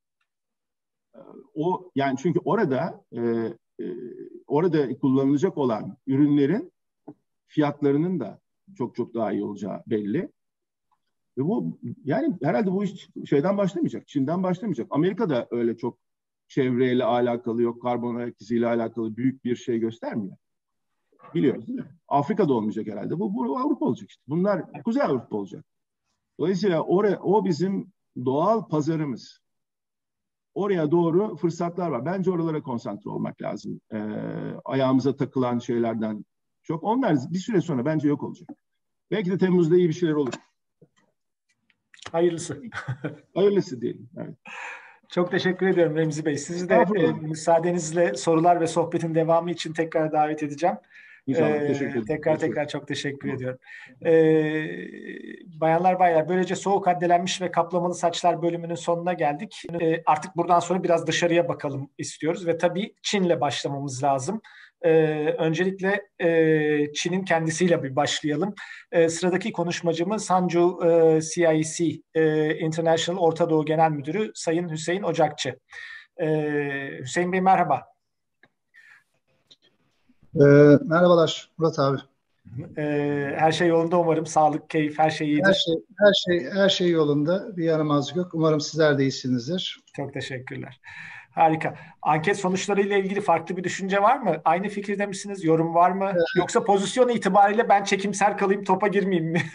o yani çünkü orada e, e, orada kullanılacak olan ürünlerin fiyatlarının da çok çok daha iyi olacağı belli. Ve bu yani herhalde bu iş şeyden başlamayacak, Çin'den başlamayacak. Amerika'da öyle çok çevreyle alakalı, yok karbon ayak iziyle alakalı büyük bir şey göstermiyor. Biliyoruz değil mi? Afrika'da olmayacak herhalde. Bu, bu Avrupa olacak işte. Bunlar Kuzey Avrupa olacak. Dolayısıyla oraya, o bizim doğal pazarımız. Oraya doğru fırsatlar var. Bence oralara konsantre olmak lazım. Ee, ayağımıza takılan şeylerden çok. Onlar bir süre sonra bence yok olacak. Belki de Temmuz'da iyi bir şeyler olur. Hayırlısı. Hayırlısı diyelim. Evet. Çok teşekkür ediyorum Remzi Bey. Sizi de e, müsaadenizle sorular ve sohbetin devamı için tekrar davet edeceğim. İnşallah. Ee, Teşekkür ederim. tekrar tekrar çok teşekkür ediyorum. Ee, bayanlar baylar, böylece soğuk haddelenmiş ve kaplamalı saçlar bölümünün sonuna geldik. Ee, artık buradan sonra biraz dışarıya bakalım istiyoruz ve tabii Çin'le başlamamız lazım. Ee, öncelikle e, Çin'in kendisiyle bir başlayalım. Ee, sıradaki konuşmacımız Hanzhou e, C I C e, International Orta Doğu Genel Müdürü Sayın Hüseyin Ocakçı. Ee, Hüseyin Bey merhaba. Ee, merhabalar Murat abi. Ee, her şey yolunda umarım. Sağlık, keyif, her şey iyidir. Her şey, her şey, her şey yolunda. Bir yaramazlık yok. Umarım sizler de iyisinizdir. Çok teşekkürler. Harika. Anket sonuçlarıyla ilgili farklı bir düşünce var mı? Aynı fikirde misiniz? Yorum var mı? Evet. Yoksa pozisyon itibariyle ben çekimser kalayım, topa girmeyeyim mi?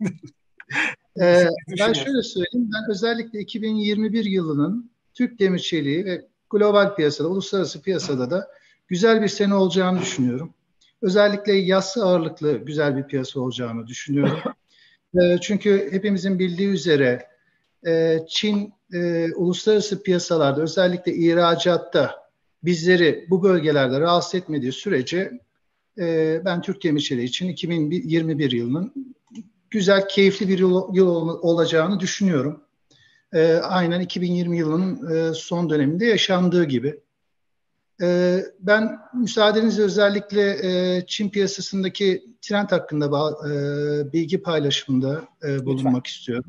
ee, ben şöyle söyleyeyim. Ben özellikle iki bin yirmi bir yılının Türk demir çeliği ve global piyasada, uluslararası piyasada da güzel bir sene olacağını düşünüyorum. Özellikle yassı ağırlıklı güzel bir piyasa olacağını düşünüyorum. e, çünkü hepimizin bildiği üzere e, Çin e, uluslararası piyasalarda özellikle ihracatta bizleri bu bölgelerde rahatsız etmediği sürece e, ben Türk demir çeliği için iki bin yirmi bir yılının güzel, keyifli bir yıl, yıl olacağını düşünüyorum. E, aynen iki bin yirmi yılının e, son döneminde yaşandığı gibi. E, ben müsaadenizle özellikle e, Çin piyasasındaki trend hakkında e, bilgi paylaşımında e, bulunmak Lütfen. istiyorum.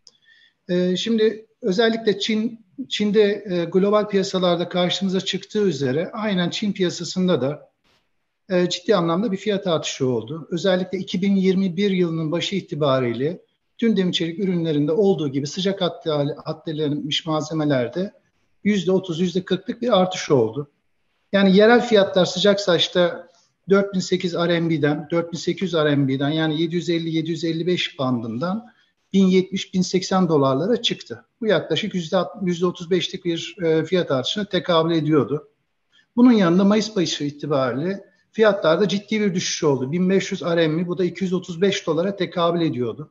E, şimdi özellikle Çin, Çin'de e, global piyasalarda karşımıza çıktığı üzere aynen Çin piyasasında da e, ciddi anlamda bir fiyat artışı oldu. Özellikle iki bin yirmi bir yılının başı itibariyle tüm demir çelik ürünlerinde olduğu gibi sıcak haddelenmiş malzemelerde yüzde otuz, yüzde kırklık bir artış oldu. Yani yerel fiyatlar sıcak saçta dört bin sekiz R M B'den, dört bin sekiz yüz R M B'den yani yedi yüz elli yedi yüz elli beş bandından bin yetmiş bin seksen dolarlara çıktı. Bu yaklaşık yüzde otuz beşlik bir fiyat artışına tekabül ediyordu. Bunun yanında Mayıs başı itibariyle fiyatlarda ciddi bir düşüş oldu. bin beş yüz R M B, bu da iki yüz otuz beş dolara tekabül ediyordu.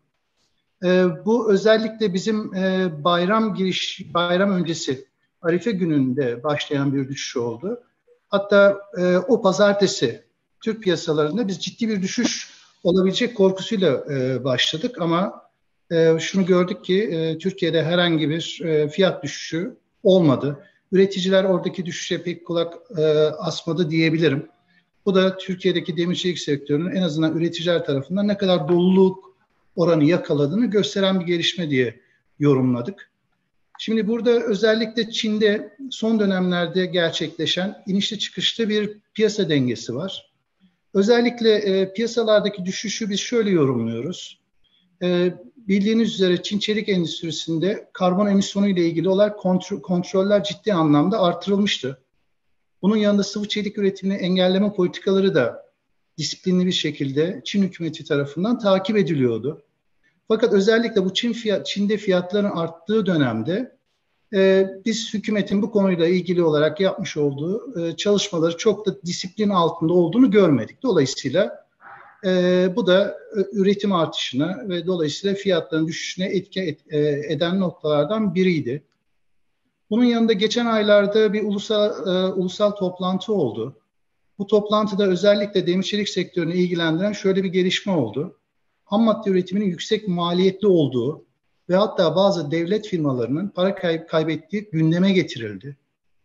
Ee, bu özellikle bizim e, bayram giriş, bayram öncesi Arife gününde başlayan bir düşüş oldu. Hatta e, o pazartesi Türk piyasalarında biz ciddi bir düşüş olabilecek korkusuyla e, başladık ama e, şunu gördük ki e, Türkiye'de herhangi bir e, fiyat düşüşü olmadı. Üreticiler oradaki düşüşe pek kulak e, asmadı diyebilirim. Bu da Türkiye'deki demir çelik sektörünün en azından üreticiler tarafından ne kadar doluluk oranı yakaladığını gösteren bir gelişme diye yorumladık. Şimdi burada özellikle Çin'de son dönemlerde gerçekleşen inişli çıkışlı bir piyasa dengesi var. Özellikle e, piyasalardaki düşüşü biz şöyle yorumluyoruz. E, bildiğiniz üzere Çin çelik endüstrisinde karbon emisyonu ile ilgili olarak kontrol, kontroller ciddi anlamda artırılmıştı. Bunun yanında sıvı çelik üretimini engelleme politikaları da disiplinli bir şekilde Çin hükümeti tarafından takip ediliyordu. Fakat özellikle bu Çin fiyat, Çin'de fiyatların arttığı dönemde e, biz hükümetin bu konuyla ilgili olarak yapmış olduğu e, çalışmaları çok da disiplin altında olduğunu görmedik. Dolayısıyla e, bu da e, üretim artışına ve dolayısıyla fiyatların düşüşüne etki et, e, eden noktalardan biriydi. Bunun yanında geçen aylarda bir ulusal, e, ulusal toplantı oldu. Bu toplantıda özellikle demir çelik sektörünü ilgilendiren şöyle bir gelişme oldu. Ham madde üretiminin yüksek maliyetli olduğu ve hatta bazı devlet firmalarının para kay- kaybettiği gündeme getirildi.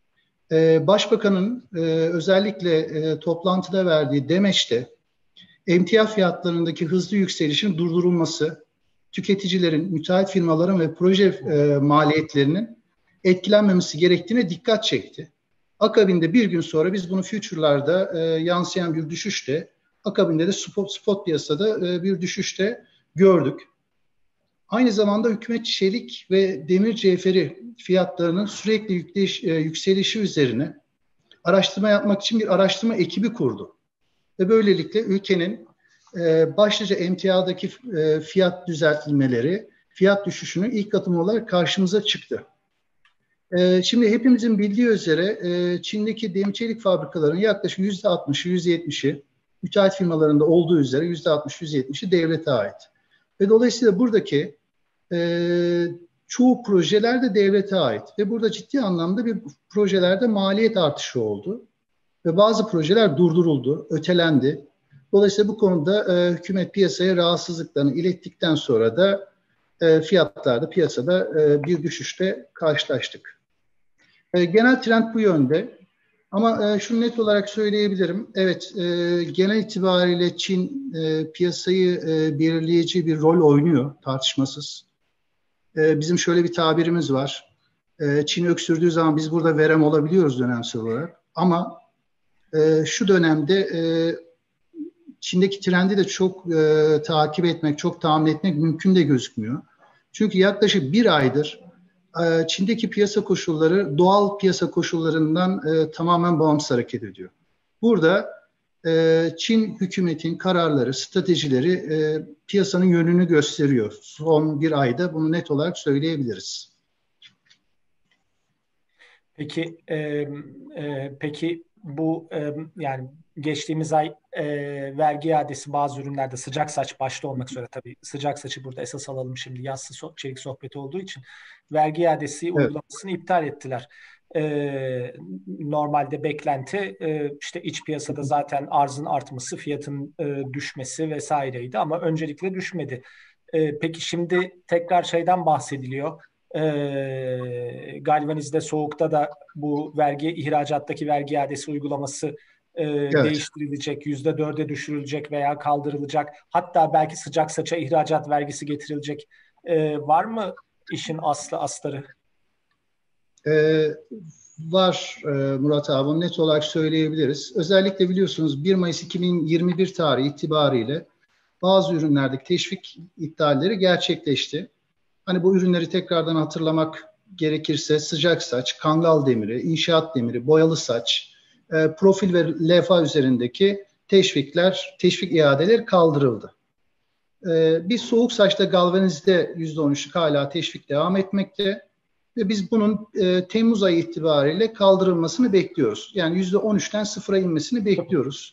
Ee, Başbakanın e, özellikle e, toplantıda verdiği demeçte emtia fiyatlarındaki hızlı yükselişin durdurulması, tüketicilerin, müteahhit firmaların ve proje e, maliyetlerinin etkilenmemesi gerektiğine dikkat çekti. Akabinde bir gün sonra biz bunu future'larda e, yansıyan bir düşüşte, akabinde de spot, spot piyasada e, bir düşüşte gördük. Aynı zamanda hükümet çelik ve demir cevheri fiyatlarının sürekli yükleş, e, yükselişi üzerine araştırma yapmak için bir araştırma ekibi kurdu. Ve böylelikle ülkenin e, başlıca emtiadaki e, fiyat düzeltmeleri, fiyat düşüşünün ilk adımı olarak karşımıza çıktı. E, şimdi hepimizin bildiği üzere e, Çin'deki demir çelik fabrikalarının yaklaşık yüzde altmışı, yüzde yetmişi müteahhit firmalarında olduğu üzere yüzde altmış, yüzde yetmişi devlete ait. Ve dolayısıyla buradaki e, çoğu projeler de devlete ait. Ve burada ciddi anlamda bir projelerde maliyet artışı oldu. Ve bazı projeler durduruldu, ötelendi. Dolayısıyla bu konuda e, hükümet piyasaya rahatsızlıklarını ilettikten sonra da e, fiyatlarda, piyasada e, bir düşüşle karşılaştık. E, genel trend bu yönde. Ama e, şunu net olarak söyleyebilirim. Evet, e, genel itibariyle Çin e, piyasayı e, belirleyici bir rol oynuyor tartışmasız. E, bizim şöyle bir tabirimiz var. E, Çin öksürdüğü zaman biz burada verem olabiliyoruz dönemsel olarak. Ama e, şu dönemde e, Çin'deki trendi de çok e, takip etmek, çok tahmin etmek mümkün de gözükmüyor. Çünkü yaklaşık bir aydır e, Çin'deki piyasa koşulları doğal piyasa koşullarından e, tamamen bağımsız hareket ediyor. Burada e, Çin hükümetin kararları, stratejileri e, piyasanın yönünü gösteriyor. Son bir ayda bunu net olarak söyleyebiliriz. Peki, e, e, peki bu e, yani geçtiğimiz ay e, vergi iadesi bazı ürünlerde sıcak saç başta olmak üzere, tabii sıcak saçı burada esas alalım şimdi, yassı so- çelik sohbeti olduğu için vergi iadesi Evet. uygulamasını iptal ettiler. E, normalde beklenti e, işte iç piyasada zaten arzın artması, fiyatın e, düşmesi vesaireydi ama öncelikle düşmedi. E, peki şimdi tekrar şeyden bahsediliyor. E, Galvaniz'de soğukta da bu vergi, ihracattaki vergi iadesi uygulaması e, Evet. değiştirilecek, yüzde dörde düşürülecek veya kaldırılacak. Hatta belki sıcak saça ihracat vergisi getirilecek. E, var mı işin aslı astarı? Ee, var e, Murat abi, onu net olarak söyleyebiliriz. Özellikle biliyorsunuz bir Mayıs iki bin yirmi bir tarihi itibariyle bazı ürünlerdeki teşvik iptalleri gerçekleşti. Hani bu ürünleri tekrardan hatırlamak gerekirse sıcak saç, kangal demiri, inşaat demiri, boyalı saç, e, profil ve levha üzerindeki teşvikler, teşvik iadeleri kaldırıldı. E, biz soğuk saçta galvanizde yüzde on üçlük hala teşvik devam etmekte ve biz bunun e, Temmuz ayı itibariyle kaldırılmasını bekliyoruz. Yani yüzde on üçten sıfıra inmesini bekliyoruz.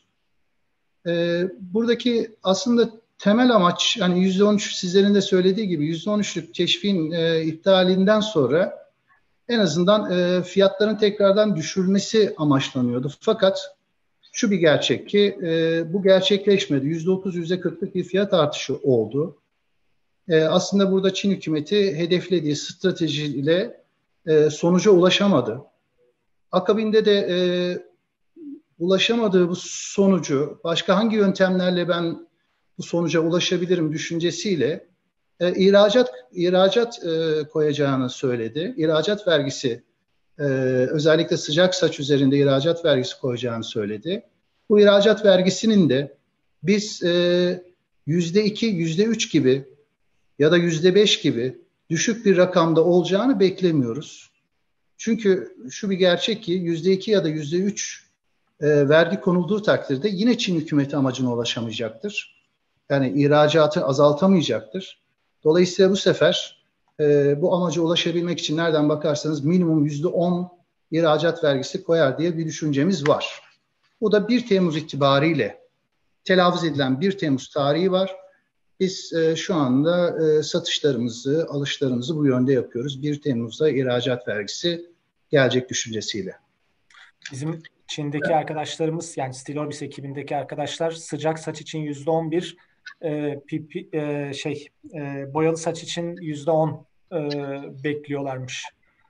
E, buradaki aslında temel amaç, yani yüzde on üç sizlerin de söylediği gibi yüzde on üçlük teşviğin e, iptalinden sonra en azından e, fiyatların tekrardan düşürülmesi amaçlanıyordu. Fakat şu bir gerçek ki e, bu gerçekleşmedi. yüzde otuz, yüzde kırklık bir fiyat artışı oldu. E, aslında burada Çin hükümeti hedeflediği stratejiyle e, sonuca ulaşamadı. Akabinde de e, ulaşamadığı bu sonucu başka hangi yöntemlerle ben bu sonuca ulaşabilirim düşüncesiyle e, ihracat ihracat e, koyacağını söyledi. İhracat vergisi, e, özellikle sıcak saç üzerinde ihracat vergisi koyacağını söyledi. Bu ihracat vergisinin de biz e, yüzde iki, yüzde üç gibi ya da yüzde beş gibi düşük bir rakamda olacağını beklemiyoruz. Çünkü şu bir gerçek ki yüzde iki ya da yüzde üç e, vergi konulduğu takdirde yine Çin hükümeti amacına ulaşamayacaktır. Yani ihracatı azaltamayacaktır. Dolayısıyla bu sefer e, bu amaca ulaşabilmek için nereden bakarsanız minimum yüzde on ihracat vergisi koyar diye bir düşüncemiz var. Bu da bir Temmuz itibariyle telaffuz edilen bir Temmuz tarihi var. Biz e, şu anda e, satışlarımızı, alışlarımızı bu yönde yapıyoruz. bir Temmuz'da ihracat vergisi gelecek düşüncesiyle. Bizim Çin'deki arkadaşlarımız, yani Stilorbis ekibindeki arkadaşlar sıcak saç için yüzde on bir, e, pipi, e, şey e, boyalı saç için yüzde on e, bekliyorlarmış.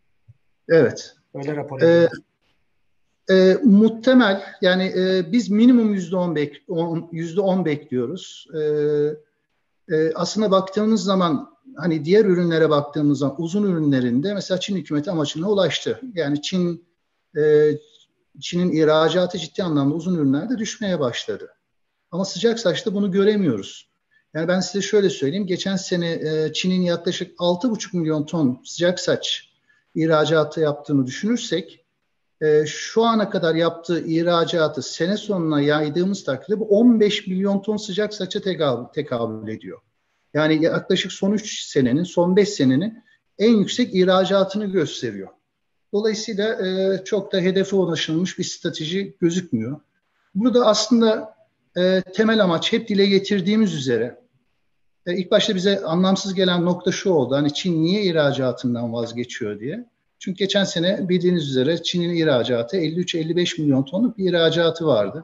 Evet. Öyle rapor ediyor. E, e, muhtemel, yani e, biz minimum yüzde on bek, yüzde on bekliyoruz. E, e, aslında baktığımız zaman, hani diğer ürünlere baktığımız zaman uzun ürünlerinde mesela Çin hükümeti amacına ulaştı. Yani Çin e, Çin'in ihracatı ciddi anlamda uzun ürünlerde düşmeye başladı. Ama sıcak saçta bunu göremiyoruz. Yani ben size şöyle söyleyeyim. Geçen sene e, Çin'in yaklaşık altı buçuk milyon ton sıcak saç ihracatı yaptığını düşünürsek, e, şu ana kadar yaptığı ihracatı sene sonuna yaydığımız takdirde bu on beş milyon ton sıcak saça tekabül, tekabül ediyor. Yani yaklaşık son üç senenin, son beş senenin en yüksek ihracatını gösteriyor. Dolayısıyla e, çok da hedefe ulaşılmış bir strateji gözükmüyor. Burada aslında e, temel amaç hep dile getirdiğimiz üzere, e, ilk başta bize anlamsız gelen nokta şu oldu. Hani Çin niye ihracatından vazgeçiyor diye. Çünkü geçen sene bildiğiniz üzere Çin'in ihracatı elli üç elli beş milyon tonluk bir ihracatı vardı.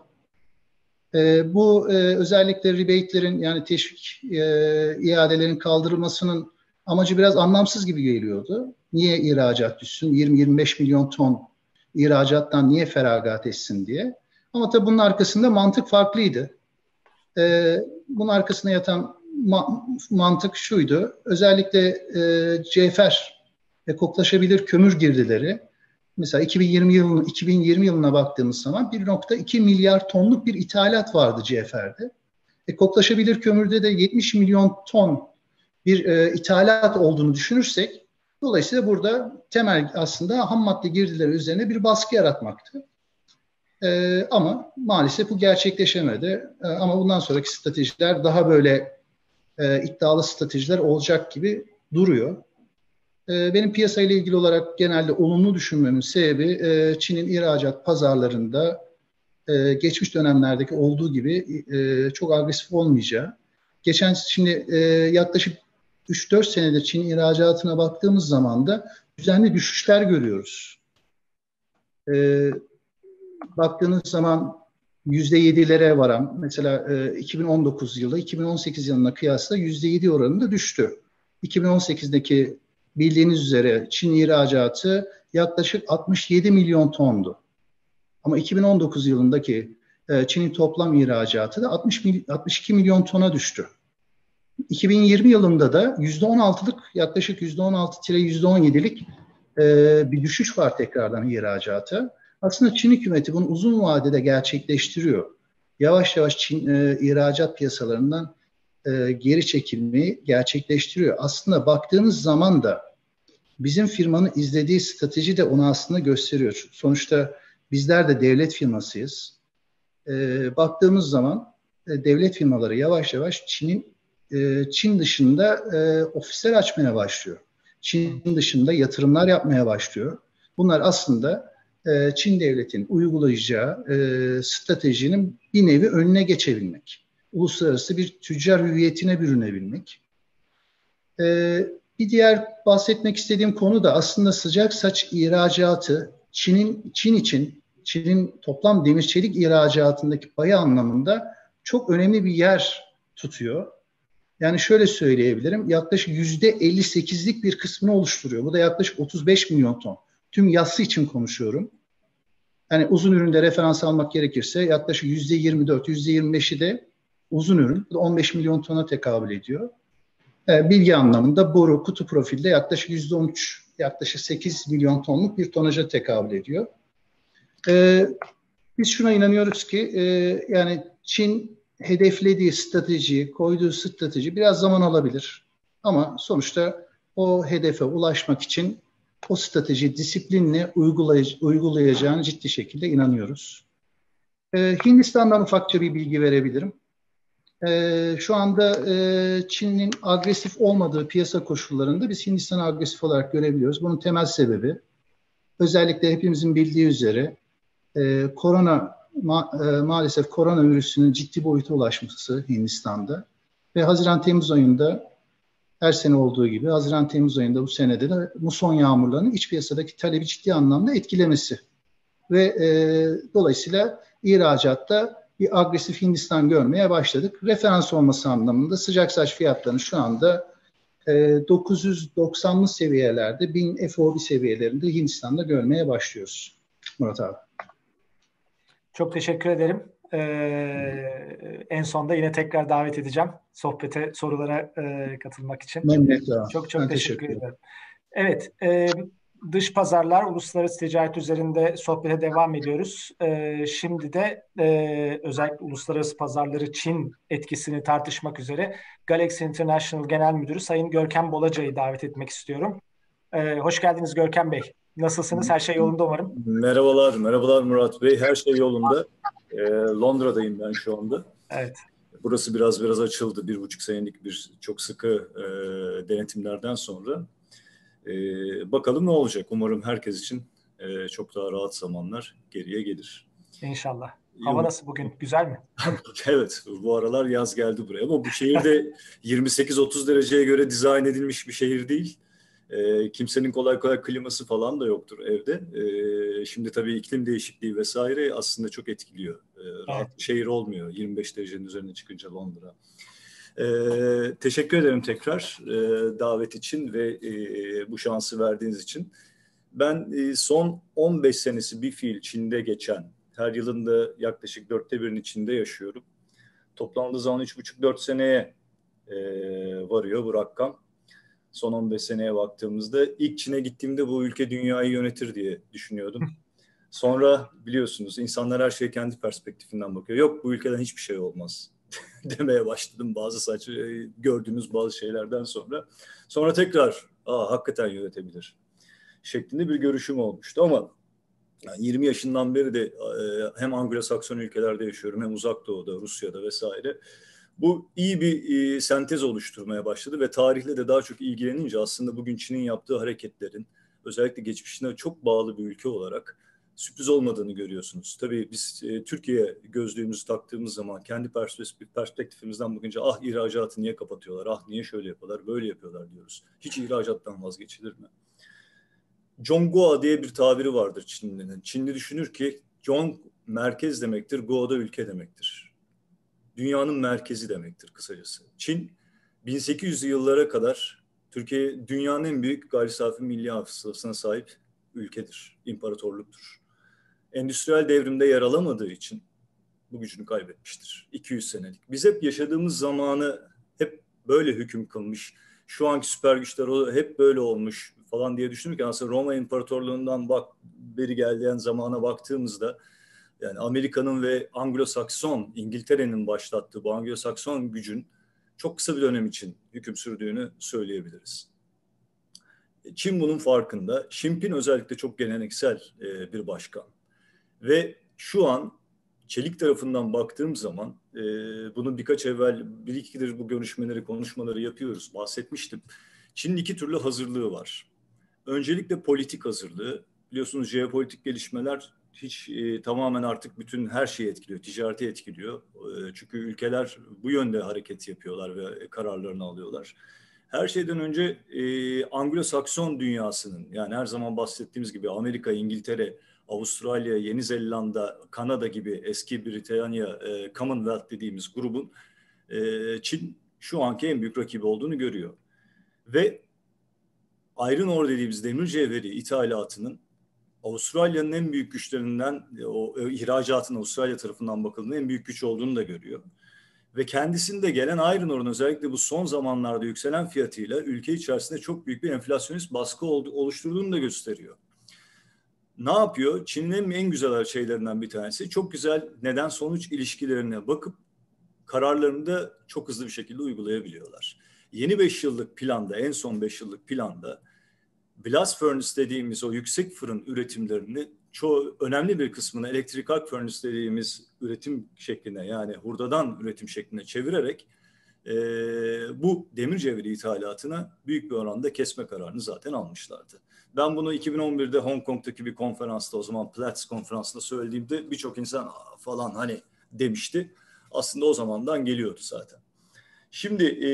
E, bu e, özellikle rebate'lerin, yani teşvik e, iadelerin kaldırılmasının amacı biraz anlamsız gibi geliyordu. Niye ihracat düşsün? yirmi yirmi beş milyon ton ihracattan niye feragat etsin diye. Ama tabii bunun arkasında mantık farklıydı. Ee, bunun arkasında yatan ma- mantık şuydu. Özellikle e, cevher ve koklaşabilir kömür girdileri, mesela iki bin yirmi yılına, iki bin yirmi yılına baktığımız zaman bir nokta iki milyar tonluk bir ithalat vardı cevherde. E, koklaşabilir kömürde de yetmiş milyon ton bir e, ithalat olduğunu düşünürsek, dolayısıyla burada temel aslında ham madde girdileri üzerine bir baskı yaratmaktı. E, ama maalesef bu gerçekleşemedi. E, ama bundan sonraki stratejiler daha böyle e, iddialı stratejiler olacak gibi duruyor. E, benim piyasayla ilgili olarak genelde olumlu düşünmemin sebebi e, Çin'in ihracat pazarlarında e, geçmiş dönemlerdeki olduğu gibi e, çok agresif olmayacağı. Geçen şimdi e, yaklaşık üç dört senedir Çin ihracatına baktığımız zaman da düzenli düşüşler görüyoruz. E, baktığınız zaman yüzde yedilere varan, mesela e, iki bin on dokuz yılı iki bin on sekiz yılına kıyasla yüzde yedi oranında düştü. iki bin on sekizdeki bildiğiniz üzere Çin ihracatı yaklaşık altmış yedi milyon tondu. Ama iki bin on dokuz yılındaki e, Çin'in toplam ihracatı da altmış, altmış iki milyon tona düştü. iki bin yirmi yılında da yüzde on altılık, yaklaşık yüzde on altı yüzde on yedilik e, bir düşüş var tekrardan ihracatı. Aslında Çin hükümeti bunu uzun vadede gerçekleştiriyor. Yavaş yavaş Çin e, ihracat piyasalarından e, geri çekilmeyi gerçekleştiriyor. Aslında baktığınız zaman da bizim firmanın izlediği strateji de onu aslında gösteriyor. Sonuçta bizler de devlet firmasıyız. E, baktığımız zaman e, devlet firmaları yavaş yavaş Çin'in e, Çin dışında e, ofisler açmaya başlıyor. Çin dışında yatırımlar yapmaya başlıyor. Bunlar aslında e, Çin devletinin uygulayacağı e, stratejinin bir nevi önüne geçebilmek. Uluslararası bir tüccar hüviyetine bürünebilmek. E, bir diğer bahsetmek istediğim konu da aslında sıcak saç ihracatı Çin'in Çin için Çin'in toplam demir çelik ihracatındaki payı anlamında çok önemli bir yer tutuyor. Yani şöyle söyleyebilirim, yaklaşık yüzde elli sekizlik bir kısmını oluşturuyor. Bu da yaklaşık otuz beş milyon ton. Tüm yassı için konuşuyorum. Yani uzun üründe referans almak gerekirse yaklaşık yüzde yirmi dört, yüzde yirmi beşi de uzun ürün. Bu da on beş milyon tona tekabül ediyor. E, bilgi anlamında boru, kutu profilde yaklaşık yüzde on üç, yaklaşık sekiz milyon tonluk bir tonaja tekabül ediyor. E, biz şuna inanıyoruz ki e, yani Çin hedeflediği strateji, koyduğu strateji biraz zaman alabilir. Ama sonuçta o hedefe ulaşmak için o strateji disiplinle uygulay- uygulayacağını ciddi şekilde inanıyoruz. Ee, Hindistan'dan ufakça bir bilgi verebilirim. Ee, şu anda e, Çin'in agresif olmadığı piyasa koşullarında biz Hindistan'ı agresif olarak görebiliyoruz. Bunun temel sebebi özellikle hepimizin bildiği üzere e, korona ma- e, maalesef koronavirüsünün ciddi boyuta ulaşması Hindistan'da ve Haziran-Temmuz ayında her sene olduğu gibi Haziran-Temmuz ayında bu senede de muson yağmurlarının iç piyasadaki talebi ciddi anlamda etkilemesi ve e, dolayısıyla ihracatta bir agresif Hindistan görmeye başladık. Referans olması anlamında sıcak saç fiyatlarını şu anda e, dokuz yüz doksanlı seviyelerde, bin F O B seviyelerinde Hindistan'da görmeye başlıyoruz. Murat abi. Çok teşekkür ederim. Ee, en sonda yine tekrar davet edeceğim sohbete, sorulara e, katılmak için. Memnuniyetle. Çok çok ben teşekkür, teşekkür ederim. Evet, e, dış pazarlar, uluslararası ticaret üzerinde sohbete devam ediyoruz. E, şimdi de e, özellikle uluslararası pazarları Çin etkisini tartışmak üzere Galaxy International Genel Müdürü Sayın Görkem Bolaca'yı davet etmek istiyorum. E, hoş geldiniz Görkem Bey. Nasılsınız? Her şey yolunda umarım. Merhabalar, merhabalar Murat Bey. Her şey yolunda. Ee, Londra'dayım ben şu anda. Evet. Burası biraz biraz açıldı. Bir buçuk senelik bir çok sıkı e, denetimlerden sonra. E, bakalım ne olacak. Umarım herkes için e, çok daha rahat zamanlar geriye gelir. İnşallah. Hava nasıl bugün? Güzel mi? Evet, bu aralar yaz geldi buraya ama bu şehir de yirmi sekiz otuz dereceye göre dizayn edilmiş bir şehir değil. E, kimsenin kolay kolay kliması falan da yoktur evde. E, şimdi tabii iklim değişikliği vesaire aslında çok etkiliyor. E, rahat evet. Bir şehir olmuyor yirmi beş derecenin üzerine çıkınca Londra. E, teşekkür ederim tekrar e, davet için ve e, bu şansı verdiğiniz için. Ben e, son on beş senesi bir fiil Çin'de geçen, her yılında yaklaşık dörtte birinin içinde yaşıyorum. Toplamda zaman üç buçuk dört seneye e, varıyor bu rakam. Son on beş seneye baktığımızda ilk Çin'e gittiğimde bu ülke dünyayı yönetir diye düşünüyordum. Sonra biliyorsunuz insanlar her şeye kendi perspektifinden bakıyor. Yok bu ülkeden hiçbir şey olmaz demeye başladım bazı saç gördüğünüz bazı şeylerden sonra. Sonra tekrar aa, hakikaten yönetebilir şeklinde bir görüşüm olmuştu ama yani yirmi yaşından beri de e, hem Anglo-Sakson ülkelerde yaşıyorum hem Uzak Doğu'da, Rusya'da vesaire. Bu iyi bir e, sentez oluşturmaya başladı ve tarihle de daha çok ilgilenince aslında bugün Çin'in yaptığı hareketlerin özellikle geçmişine çok bağlı bir ülke olarak sürpriz olmadığını görüyorsunuz. Tabii biz e, Türkiye gözlüğümüzü taktığımız zaman kendi perspektifimizden bakınca ah ihracatı niye kapatıyorlar, ah niye şöyle yapıyorlar, böyle yapıyorlar diyoruz. Hiç ihracattan vazgeçilir mi? Zhongguo diye bir tabiri vardır Çinli'nin. Çinli düşünür ki Zhong merkez demektir, Guo da ülke demektir. Dünyanın merkezi demektir kısacası. Çin bin sekiz yüzlü yıllara kadar Türkiye dünyanın en büyük gayri safi milli hasılasına sahip ülkedir, imparatorluktur. Endüstriyel devrimde yer alamadığı için bu gücünü kaybetmiştir. iki yüz senelik. Biz hep yaşadığımız zamanı hep böyle hüküm kılmış. Şu anki süper güçler hep böyle olmuş falan diye düşünürken aslında Roma İmparatorluğu'ndan bak beri geldiğin zamana baktığımızda yani Amerika'nın ve Anglo-Sakson, İngiltere'nin başlattığı bu Anglo-Sakson gücün çok kısa bir dönem için hüküm sürdüğünü söyleyebiliriz. Çin bunun farkında. Xi Jinping özellikle çok geleneksel e, bir başkan. Ve şu an çelik tarafından baktığım zaman e, bunu birkaç evvel bir ikidir bu görüşmeleri, konuşmaları yapıyoruz. Bahsetmiştim. Çin'in iki türlü hazırlığı var. Öncelikle politik hazırlığı. Biliyorsunuz jeopolitik gelişmeler hiç e, tamamen artık bütün her şeyi etkiliyor, ticareti etkiliyor. E, çünkü ülkeler bu yönde hareket yapıyorlar ve kararlarını alıyorlar. Her şeyden önce e, Anglo-Sakson dünyasının yani her zaman bahsettiğimiz gibi Amerika, İngiltere, Avustralya, Yeni Zelanda, Kanada gibi eski Britanya, e, Commonwealth dediğimiz grubun e, Çin şu anki en büyük rakibi olduğunu görüyor. Ve iron ore dediğimiz demir cevheri ithalatının Avustralya'nın en büyük güçlerinden, o ihracatın Avustralya tarafından bakıldığında en büyük güç olduğunu da görüyor. Ve kendisinde gelen iron ore'un özellikle bu son zamanlarda yükselen fiyatıyla ülke içerisinde çok büyük bir enflasyonist baskı oluşturduğunu da gösteriyor. Ne yapıyor? Çin'in en güzel şeylerinden bir tanesi çok güzel neden sonuç ilişkilerine bakıp kararlarını da çok hızlı bir şekilde uygulayabiliyorlar. Yeni beş yıllık planda, en son beş yıllık planda blast furnace dediğimiz o yüksek fırın üretimlerini çoğu önemli bir kısmını elektrik arc furnace dediğimiz üretim şekline yani hurdadan üretim şekline çevirerek e, bu demir cevheri ithalatına büyük bir oranda kesme kararını zaten almışlardı. Ben bunu iki bin on birde Hong Kong'daki bir konferansta o zaman Platts konferansında söylediğimde birçok insan falan hani demişti. Aslında o zamandan geliyordu zaten. Şimdi e,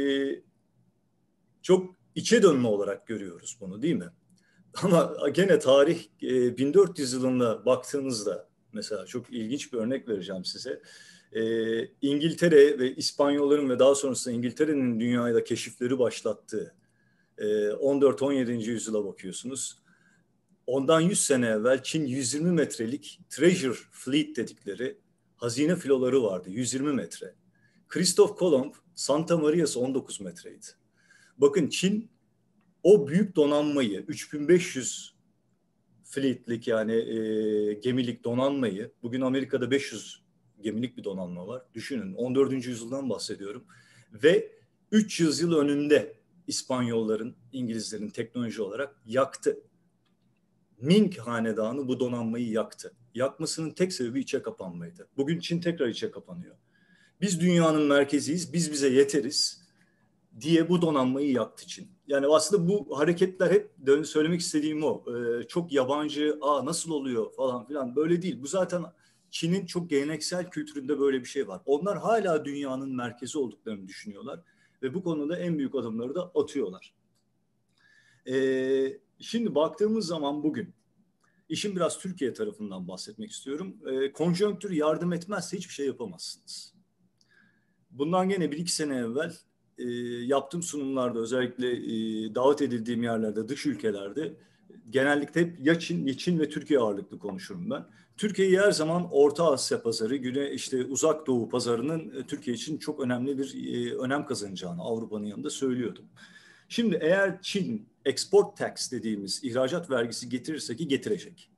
çok içe dönme olarak görüyoruz bunu değil mi? Ama gene tarih e, bin dört yüz yılına baktığınızda mesela çok ilginç bir örnek vereceğim size. E, İngiltere ve İspanyolların ve daha sonrasında İngiltere'nin dünyada keşifleri başlattığı e, on dört on yedinci yüzyıla bakıyorsunuz. Ondan yüz sene evvel Çin yüz yirmi metrelik treasure fleet dedikleri hazine filoları vardı. yüz yirmi metre. Christoph Kolomb Santa Maria'sı on dokuz metreydi. Bakın Çin o büyük donanmayı üç bin beş yüz fleetlik yani e, gemilik donanmayı bugün Amerika'da beş yüz gemilik bir donanma var. Düşünün on dördüncü yüzyıldan bahsediyorum. Ve üç yüz yıl önünde İspanyolların, İngilizlerin teknoloji olarak yaktı. Ming hanedanı bu donanmayı yaktı. Yakmasının tek sebebi içe kapanmaydı. Bugün Çin tekrar içe kapanıyor. Biz dünyanın merkeziyiz, biz bize yeteriz diye bu donanmayı yaktı Çin. Yani aslında bu hareketler hep söylemek istediğim o. Ee, çok yabancı, aa nasıl oluyor falan filan böyle değil. Bu zaten Çin'in çok geleneksel kültüründe böyle bir şey var. Onlar hala dünyanın merkezi olduklarını düşünüyorlar ve bu konuda en büyük adımları da atıyorlar. Ee, şimdi baktığımız zaman bugün işin biraz Türkiye tarafından bahsetmek istiyorum. Ee, konjonktür yardım etmezse hiçbir şey yapamazsınız. Bundan gene bir iki sene evvel e, yaptığım sunumlarda özellikle e, davet edildiğim yerlerde, dış ülkelerde genellikle hep ya Çin, ya Çin ve Türkiye ağırlıklı konuşurum ben. Türkiye'yi her zaman Orta Asya pazarı, Güney işte Uzak Doğu pazarının e, Türkiye için çok önemli bir e, önem kazanacağını Avrupa'nın yanında söylüyordum. Şimdi eğer Çin export tax dediğimiz ihracat vergisi getirirse ki getirecek.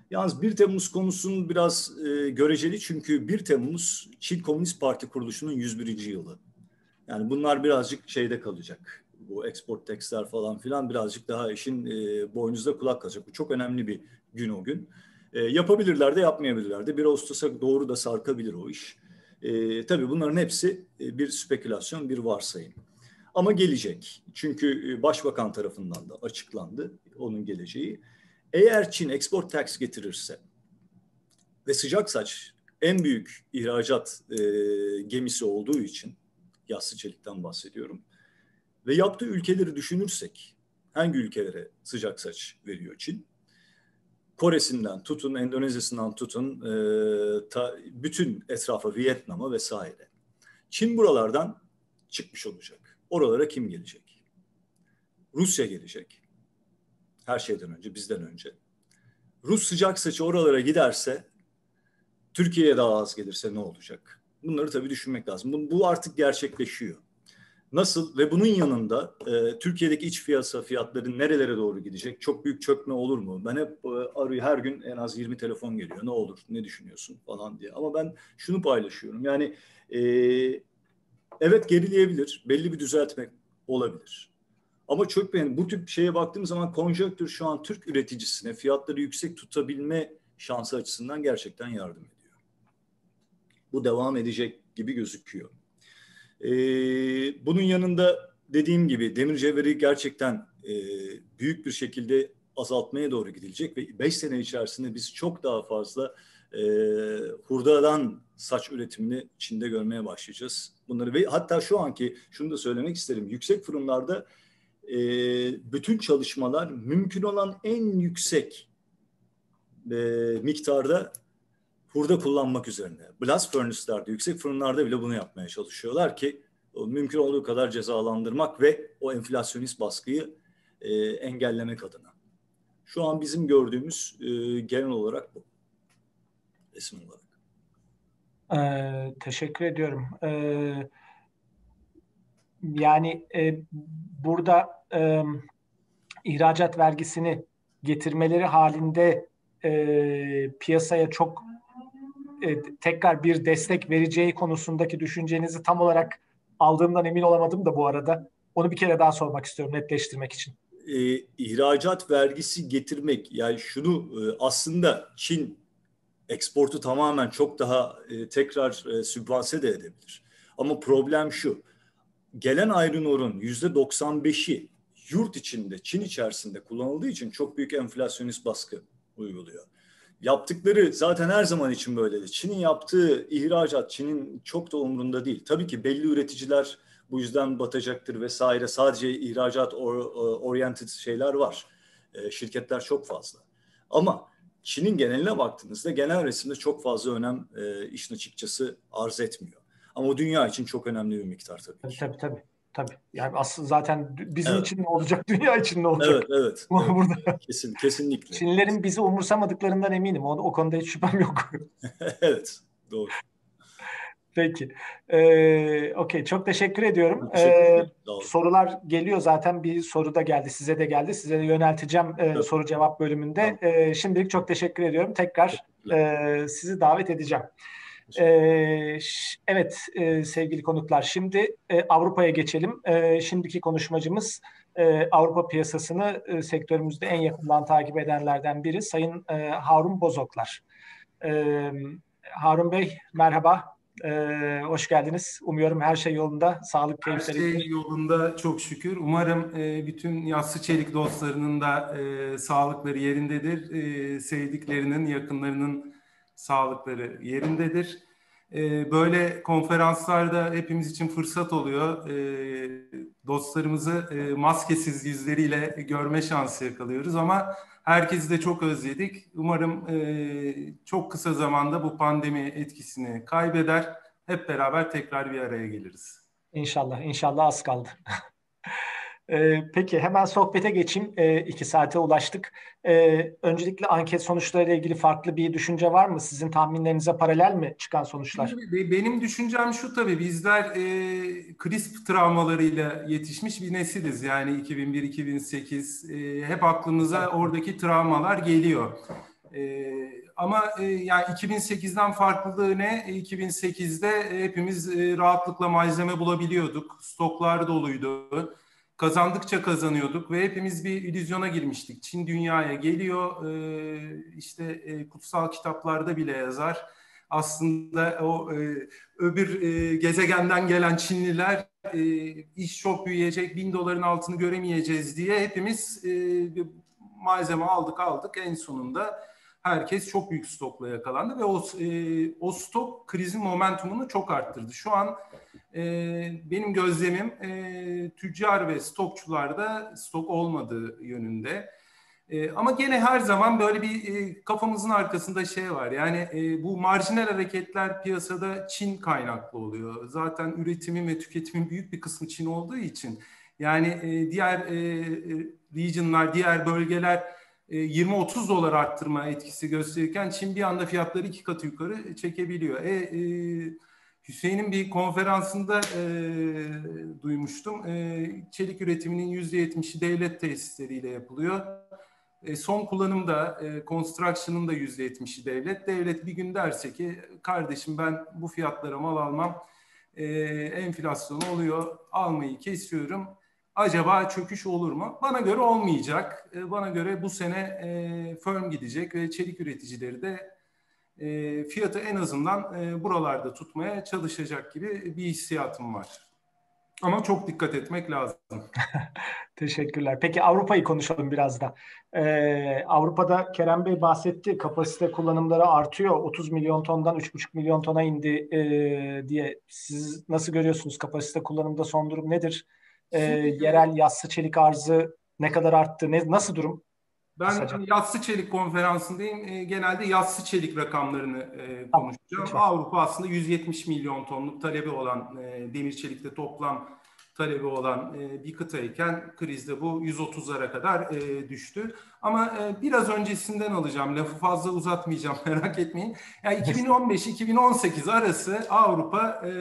Yalnız bir Temmuz konusunun biraz e, göreceli, çünkü bir Temmuz Çin Komünist Parti kuruluşunun yüz birinci yılı. Yani bunlar birazcık şeyde kalacak. Bu export tax'ler falan filan birazcık daha işin e, boynuzda kulak kalacak. Bu çok önemli bir gün o gün. E, yapabilirler de yapmayabilirler de. bir Ağustos'a doğru da sarkabilir o iş. E, tabii bunların hepsi e, bir spekülasyon, bir varsayım. Ama gelecek. Çünkü Başbakan tarafından da açıklandı onun geleceği. Eğer Çin export tax getirirse ve sıcak saç en büyük ihracat e, gemisi olduğu için, yassı çelikten bahsediyorum, ve yaptığı ülkeleri düşünürsek, hangi ülkelere sıcak saç veriyor Çin? Kore'sinden tutun, Endonezya'sından tutun, e, ta, bütün etrafa, Vietnam'a vesaire. Çin buralardan çıkmış olacak. Oralara kim gelecek? Rusya gelecek. Her şeyden önce, bizden önce. Rus sıcak saçı oralara giderse, Türkiye'ye daha az gelirse ne olacak? Bunları tabii düşünmek lazım. Bu, bu artık gerçekleşiyor. Nasıl? Ve bunun yanında e, Türkiye'deki iç piyasa fiyatları nerelere doğru gidecek? Çok büyük çökme olur mu? Ben hep e, arıyor, her gün en az yirmi telefon geliyor. Ne olur, ne düşünüyorsun falan diye. Ama ben şunu paylaşıyorum. Yani e, evet gerileyebilir, belli bir düzeltme olabilir. Ama çökmeyen, bu tip şeye baktığım zaman konjonktür şu an Türk üreticisine fiyatları yüksek tutabilme şansı açısından gerçekten yardım ediyor. Bu devam edecek gibi gözüküyor. Ee, bunun yanında dediğim gibi demir cevheri gerçekten e, büyük bir şekilde azaltmaya doğru gidilecek ve beş sene içerisinde biz çok daha fazla e, hurdadan saç üretimini Çin'de görmeye başlayacağız. Bunları ve hatta şu anki şunu da söylemek isterim. Yüksek fırınlarda e, bütün çalışmalar mümkün olan en yüksek e, miktarda hurda kullanmak üzerine. Blast furnace'larda, yüksek fırınlarda bile bunu yapmaya çalışıyorlar ki mümkün olduğu kadar cezalandırmak ve o enflasyonist baskıyı e, engellemek adına. Şu an bizim gördüğümüz e, genel olarak bu. Resim olarak. Ee, teşekkür ediyorum. Ee, yani e, burada e, ihracat vergisini getirmeleri halinde e, piyasaya çok e, tekrar bir destek vereceği konusundaki düşüncenizi tam olarak aldığımdan emin olamadım da bu arada. Onu bir kere daha sormak istiyorum netleştirmek için. E, ihracat vergisi getirmek, yani şunu e, aslında Çin eksportu tamamen çok daha e, tekrar e, sübvanse de edebilir. Ama problem şu, gelen iron ore'un yüzde doksan beşi yurt içinde, Çin içerisinde kullanıldığı için çok büyük enflasyonist baskı uyguluyor. Yaptıkları zaten her zaman için böyleydi. Çin'in yaptığı ihracat, Çin'in çok da umurunda değil. Tabii ki belli üreticiler bu yüzden batacaktır vesaire. Sadece ihracat oriented şeyler var. E, şirketler çok fazla. Ama Çin'in geneline baktığınızda genel resimde çok fazla önem e, işin açıkçası arz etmiyor. Ama o dünya için çok önemli bir miktar tabii ki. Tabii tabii. Tabii. Yani aslında zaten bizim Evet. için ne olacak, dünya için ne olacak? Evet, evet. evet. Burada. Kesin, kesinlikle. Çinlilerin bizi umursamadıklarından eminim. O, o konuda hiç şüphem yok. Evet, doğru. Peki. Ee, Okey, çok teşekkür ediyorum. Teşekkür ederim. Ee, sorular geliyor zaten. Bir soru da geldi. Size de geldi. Size de yönelteceğim e, evet. soru cevap bölümünde. Tamam. E, şimdilik çok teşekkür ediyorum. Tekrar e, sizi davet edeceğim. Ee, evet e, sevgili konuklar, şimdi e, Avrupa'ya geçelim. E, şimdiki konuşmacımız e, Avrupa piyasasını e, sektörümüzde en yakından takip edenlerden biri Sayın e, Harun Bozoklar. E, Harun Bey merhaba, e, hoş geldiniz. Umuyorum her şey yolunda, sağlık keyifleri. Her şey yolunda çok şükür. Umarım e, bütün yassı çelik dostlarının da e, sağlıkları yerindedir. E, sevdiklerinin, yakınlarının sağlıkları yerindedir. Ee, böyle konferanslarda hepimiz için fırsat oluyor. Ee, dostlarımızı e, maskesiz yüzleriyle görme şansı yakalıyoruz ama herkesi de çok özledik. Umarım e, çok kısa zamanda bu pandemi etkisini kaybeder. Hep beraber tekrar bir araya geliriz. İnşallah, inşallah az kaldı. Ee, peki hemen sohbete geçeyim. Ee, iki saate ulaştık. Ee, öncelikle anket sonuçlarıyla ilgili farklı bir düşünce var mı? Sizin tahminlerinize paralel mi çıkan sonuçlar? Benim düşüncem şu, tabii bizler e, CRISP travmalarıyla yetişmiş bir nesiliz. Yani iki bin bir iki bin sekiz e, hep aklımıza oradaki travmalar geliyor. E, ama e, yani iki bin sekizden farklılığı ne? iki bin sekizde hepimiz e, rahatlıkla malzeme bulabiliyorduk. Stoklar doluydu. Kazandıkça kazanıyorduk ve hepimiz bir illüzyona girmiştik. Çin dünyaya geliyor. E, işte e, kutsal kitaplarda bile yazar. Aslında o e, öbür e, gezegenden gelen Çinliler e, iş çok büyüyecek, bin doların altını göremeyeceğiz diye hepimiz e, bir malzeme aldık aldık. En sonunda herkes çok büyük stokla yakalandı ve o, e, o stok krizin momentumunu çok arttırdı. Şu an e, benim gözlemim e, tüccar ve stokçularda stok olmadığı yönünde. E, ama gene her zaman böyle bir e, kafamızın arkasında şey var. Yani e, bu marjinal hareketler piyasada Çin kaynaklı oluyor. Zaten üretimin ve tüketimin büyük bir kısmı Çin olduğu için. Yani e, diğer e, regionlar, diğer bölgeler e, yirmi otuz dolar arttırma etkisi gösterirken Çin bir anda fiyatları iki katı yukarı çekebiliyor. E, e, Hüseyin'in bir konferansında e, duymuştum. E, çelik üretiminin yüzde yetmişi devlet tesisleriyle yapılıyor. E, son kullanımda, e, construction'ın da yüzde yetmişi devlet. Devlet bir gün derse ki kardeşim ben bu fiyatlara mal almam, e, enflasyon oluyor, almayı kesiyorum. Acaba çöküş olur mu? Bana göre olmayacak. E, bana göre bu sene e, firm gidecek ve çelik üreticileri de e, fiyatı en azından e, buralarda tutmaya çalışacak gibi bir hissiyatım var. Ama çok dikkat etmek lazım. Teşekkürler. Peki Avrupa'yı konuşalım biraz da. Ee, Avrupa'da Kerem Bey bahsetti. Kapasite kullanımları artıyor. otuz milyon tondan üç buçuk milyon tona indi e, diye. Siz nasıl görüyorsunuz? Kapasite kullanımda son durum nedir? Ee, yerel yassı çelik arzı ne kadar arttı? Ne, nasıl durum? Ben Kısaca. Yassı çelik konferansındayım. E, genelde yassı çelik rakamlarını e, konuşacağım. Tamam, Avrupa aslında yüz yetmiş milyon tonluk talebi olan, e, demir çelikte toplam talebi olan e, bir kıtayken krizde bu yüz otuzlara kadar e, düştü. Ama e, biraz öncesinden alacağım. Lafı fazla uzatmayacağım, merak etmeyin. Yani iki bin on beş iki bin on sekiz arası Avrupa e,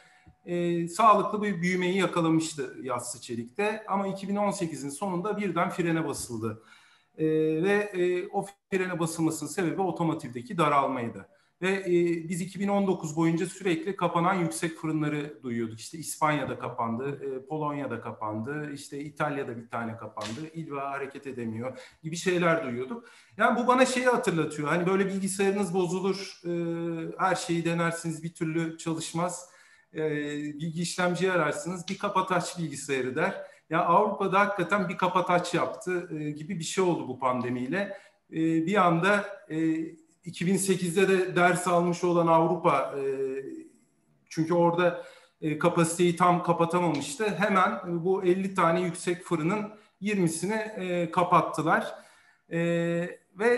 e, sağlıklı bir büyümeyi yakalamıştı yassı çelikte. Ama iki bin on sekizin sonunda birden frene basıldı. Ee, ve e, o frene basılmasının sebebi otomotivdeki daralmaydı. Ve e, biz iki bin on dokuz boyunca sürekli kapanan yüksek fırınları duyuyorduk. İşte İspanya'da kapandı, e, Polonya'da kapandı, işte İtalya'da bir tane kapandı, İlva hareket edemiyor gibi şeyler duyuyorduk. Yani bu bana şeyi hatırlatıyor. Hani böyle bilgisayarınız bozulur, e, her şeyi denersiniz bir türlü çalışmaz. E, bilgi işlemciyi ararsınız, bir kapataç bilgisayarı der. Ya Avrupa'da hakikaten bir kapataç yaptı e, gibi bir şey oldu bu pandemiyle. E, bir anda e, iki bin sekizde de ders almış olan Avrupa, e, çünkü orada e, kapasiteyi tam kapatamamıştı. Hemen bu elli tane yüksek fırının yirmisini e, kapattılar. E, ve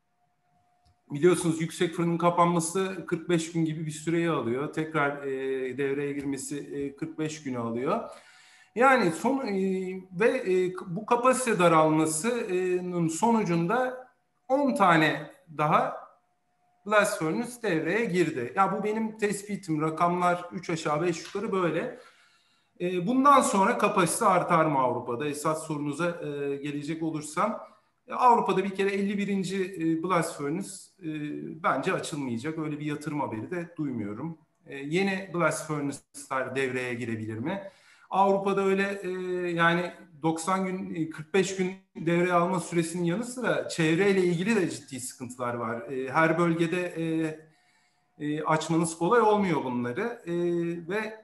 biliyorsunuz yüksek fırının kapanması kırk beş gün gibi bir süreyi alıyor. Tekrar e, devreye girmesi e, kırk beş günü alıyor. Yani son e, ve e, bu kapasite daralmasının sonucunda on tane daha blast furnace devreye girdi. Ya bu benim tespitim. Rakamlar üç aşağı beş yukarı böyle. E, bundan sonra kapasite artar mı Avrupa'da? Esas sorunuza e, gelecek olursam, e, Avrupa'da bir kere elli birinci E, blast furnace e, bence açılmayacak. Öyle bir yatırım haberi de duymuyorum. E, yeni blast furnace'lar devreye girebilir mi? Avrupa'da öyle e, yani doksan gün, kırk beş gün devreye alma süresinin yanı sıra çevreyle ilgili de ciddi sıkıntılar var. E, her bölgede e, e, açmanız kolay olmuyor bunları e, ve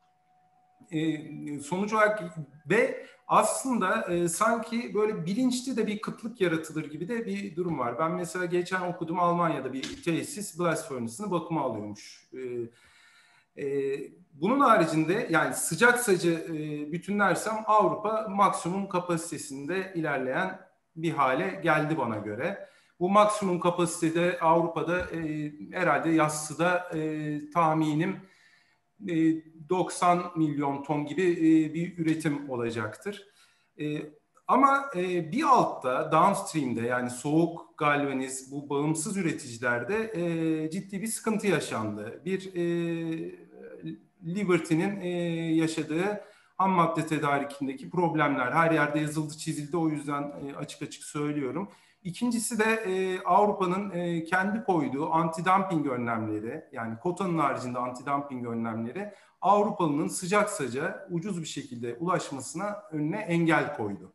e, sonuç olarak ve aslında e, sanki böyle bilinçli de bir kıtlık yaratılır gibi de bir durum var. Ben mesela geçen okudum, Almanya'da bir tesis blast furnace'ını bakıma alıyormuş. E, e, bunun haricinde yani sıcak sacı e, bütünlersem Avrupa maksimum kapasitesinde ilerleyen bir hale geldi bana göre. Bu maksimum kapasitede Avrupa'da e, herhalde yassıda e, tahminim e, doksan milyon ton gibi e, bir üretim olacaktır. E, ama e, bir altta, downstream'de yani soğuk galvaniz, bu bağımsız üreticilerde e, ciddi bir sıkıntı yaşandı. Bir e, Liberty'nin e, yaşadığı ham madde tedarikindeki problemler her yerde yazıldı, çizildi, o yüzden e, açık açık söylüyorum. İkincisi de e, Avrupa'nın e, kendi koyduğu anti-dumping önlemleri, yani kotanın haricinde anti-dumping önlemleri Avrupalı'nın sıcak sıcağa ucuz bir şekilde ulaşmasına önüne engel koydu.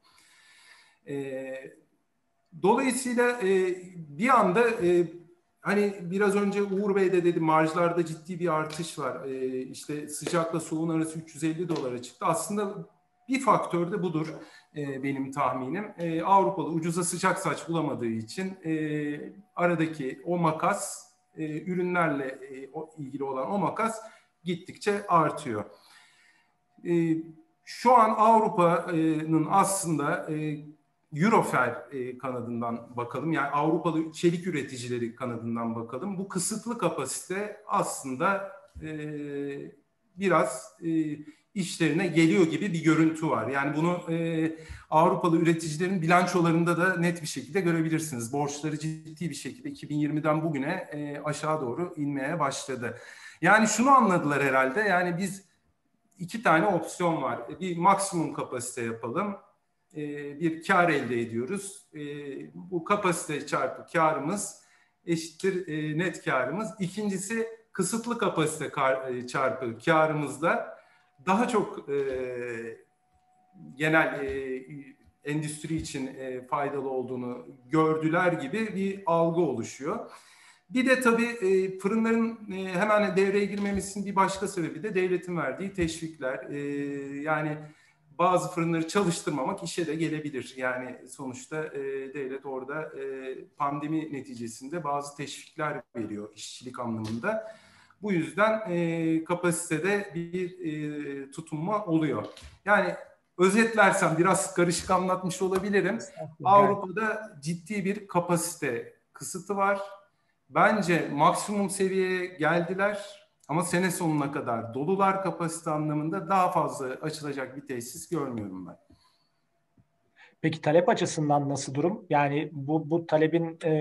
E, dolayısıyla e, bir anda e, hani biraz önce Uğur Bey de dedi, marjlarda ciddi bir artış var. E, işte sıcakla soğuğun arası üç yüz elli dolara çıktı. Aslında bir faktör de budur e, benim tahminim. E, Avrupalı ucuza sıcak saç bulamadığı için e, aradaki o makas, e, ürünlerle e, o, ilgili olan o makas gittikçe artıyor. E, şu an Avrupa'nın aslında e, Eurofer e, kanadından bakalım, yani Avrupalı çelik üreticileri kanadından bakalım. Bu kısıtlı kapasite aslında e, biraz e, işlerine geliyor gibi bir görüntü var. Yani bunu e, Avrupalı üreticilerin bilançolarında da net bir şekilde görebilirsiniz. Borçları ciddi bir şekilde iki bin yirmiden bugüne e, aşağı doğru inmeye başladı. Yani şunu anladılar herhalde, yani biz iki tane opsiyon var. Bir maksimum kapasite yapalım, e, bir kar elde ediyoruz. E, bu kapasite çarpı karımız eşittir e, net karımız. İkincisi kısıtlı kapasite kar, e, çarpı karımızda daha çok e, genel e, endüstri için e, faydalı olduğunu gördüler gibi bir algı oluşuyor. Bir de tabii e, fırınların e, hemen devreye girmemesinin bir başka sebebi de devletin verdiği teşvikler. E, yani bazı fırınları çalıştırmamak işe de gelebilir. Yani sonuçta e, devlet orada e, pandemi neticesinde bazı teşvikler veriyor işçilik anlamında. Bu yüzden e, kapasitede bir e, tutunma oluyor. Yani özetlersem biraz karışık anlatmış olabilirim. Avrupa'da ciddi bir kapasite kısıtı var. Bence maksimum seviyeye geldiler ama sene sonuna kadar dolular, kapasite anlamında daha fazla açılacak bir tesis görmüyorum ben. Peki talep açısından nasıl durum? Yani bu, bu talebin e,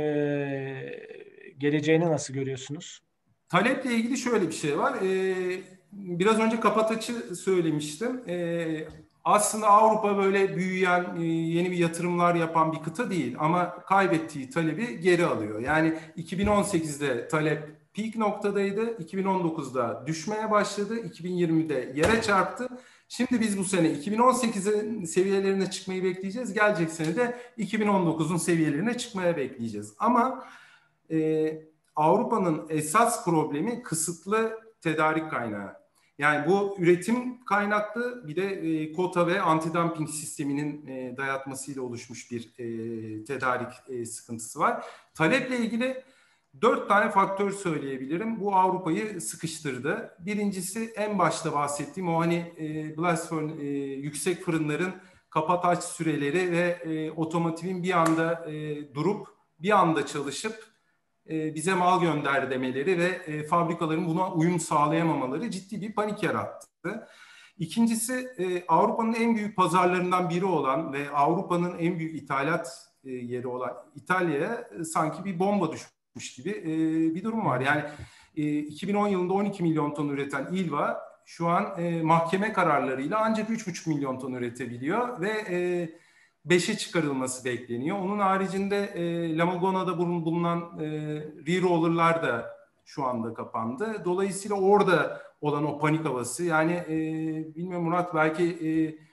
geleceğini nasıl görüyorsunuz? Taleple ilgili şöyle bir şey var. Ee, biraz önce kapataçı söylemiştim. Ee, aslında Avrupa böyle büyüyen, yeni bir yatırımlar yapan bir kıta değil. Ama kaybettiği talebi geri alıyor. Yani iki bin on sekizde talep peak noktadaydı. iki bin on dokuzda düşmeye başladı. iki bin yirmide yere çarptı. Şimdi biz bu sene iki bin on sekizin seviyelerine çıkmayı bekleyeceğiz. Gelecek sene de iki bin on dokuzun seviyelerine çıkmaya bekleyeceğiz. Ama e, Avrupa'nın esas problemi kısıtlı tedarik kaynağı. Yani bu üretim kaynaklı, bir de e, kota ve anti-dumping sisteminin e, dayatmasıyla oluşmuş bir e, tedarik e, sıkıntısı var. Taleple ilgili dört tane faktör söyleyebilirim. Bu Avrupa'yı sıkıştırdı. Birincisi en başta bahsettiğim o hani e, blast furnace, e, yüksek fırınların kapat aç süreleri ve e, otomotivin bir anda e, durup bir anda çalışıp bize mal gönder demeleri ve e, fabrikaların buna uyum sağlayamamaları ciddi bir panik yarattı. İkincisi e, Avrupa'nın en büyük pazarlarından biri olan ve Avrupa'nın en büyük ithalat e, yeri olan İtalya'ya e, sanki bir bomba düşmüş gibi e, bir durum var. Yani e, iki bin on yılında on iki milyon ton üreten İLVA şu an e, mahkeme kararlarıyla ancak üç buçuk milyon ton üretebiliyor ve e, beşe çıkarılması bekleniyor. Onun haricinde e, Lamagona'da bulunan e, re-roller'lar da şu anda kapandı. Dolayısıyla orada olan o panik havası, yani e, bilmiyorum Murat, belki e,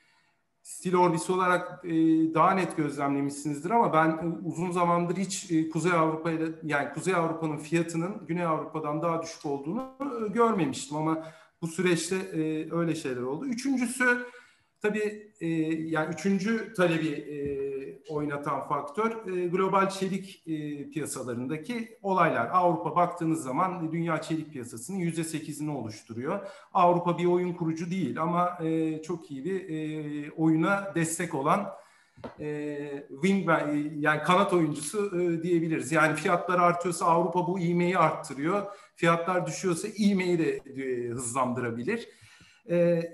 Steel Orbis olarak e, daha net gözlemlemişsinizdir ama ben e, uzun zamandır hiç e, Kuzey Avrupa'yla, yani Kuzey Avrupa'nın fiyatının Güney Avrupa'dan daha düşük olduğunu e, görmemiştim ama bu süreçte e, öyle şeyler oldu. Üçüncüsü tabii e, yani üçüncü talebi e, oynatan faktör e, global çelik e, piyasalarındaki olaylar. Avrupa baktığınız zaman dünya çelik piyasasının yüzde sekizini oluşturuyor. Avrupa bir oyun kurucu değil ama e, çok iyi bir e, oyuna destek olan e, wing yani kanat oyuncusu e, diyebiliriz. Yani fiyatlar artıyorsa Avrupa bu ivmeyi arttırıyor. Fiyatlar düşüyorsa ivmeyi de e, hızlandırabilir. E,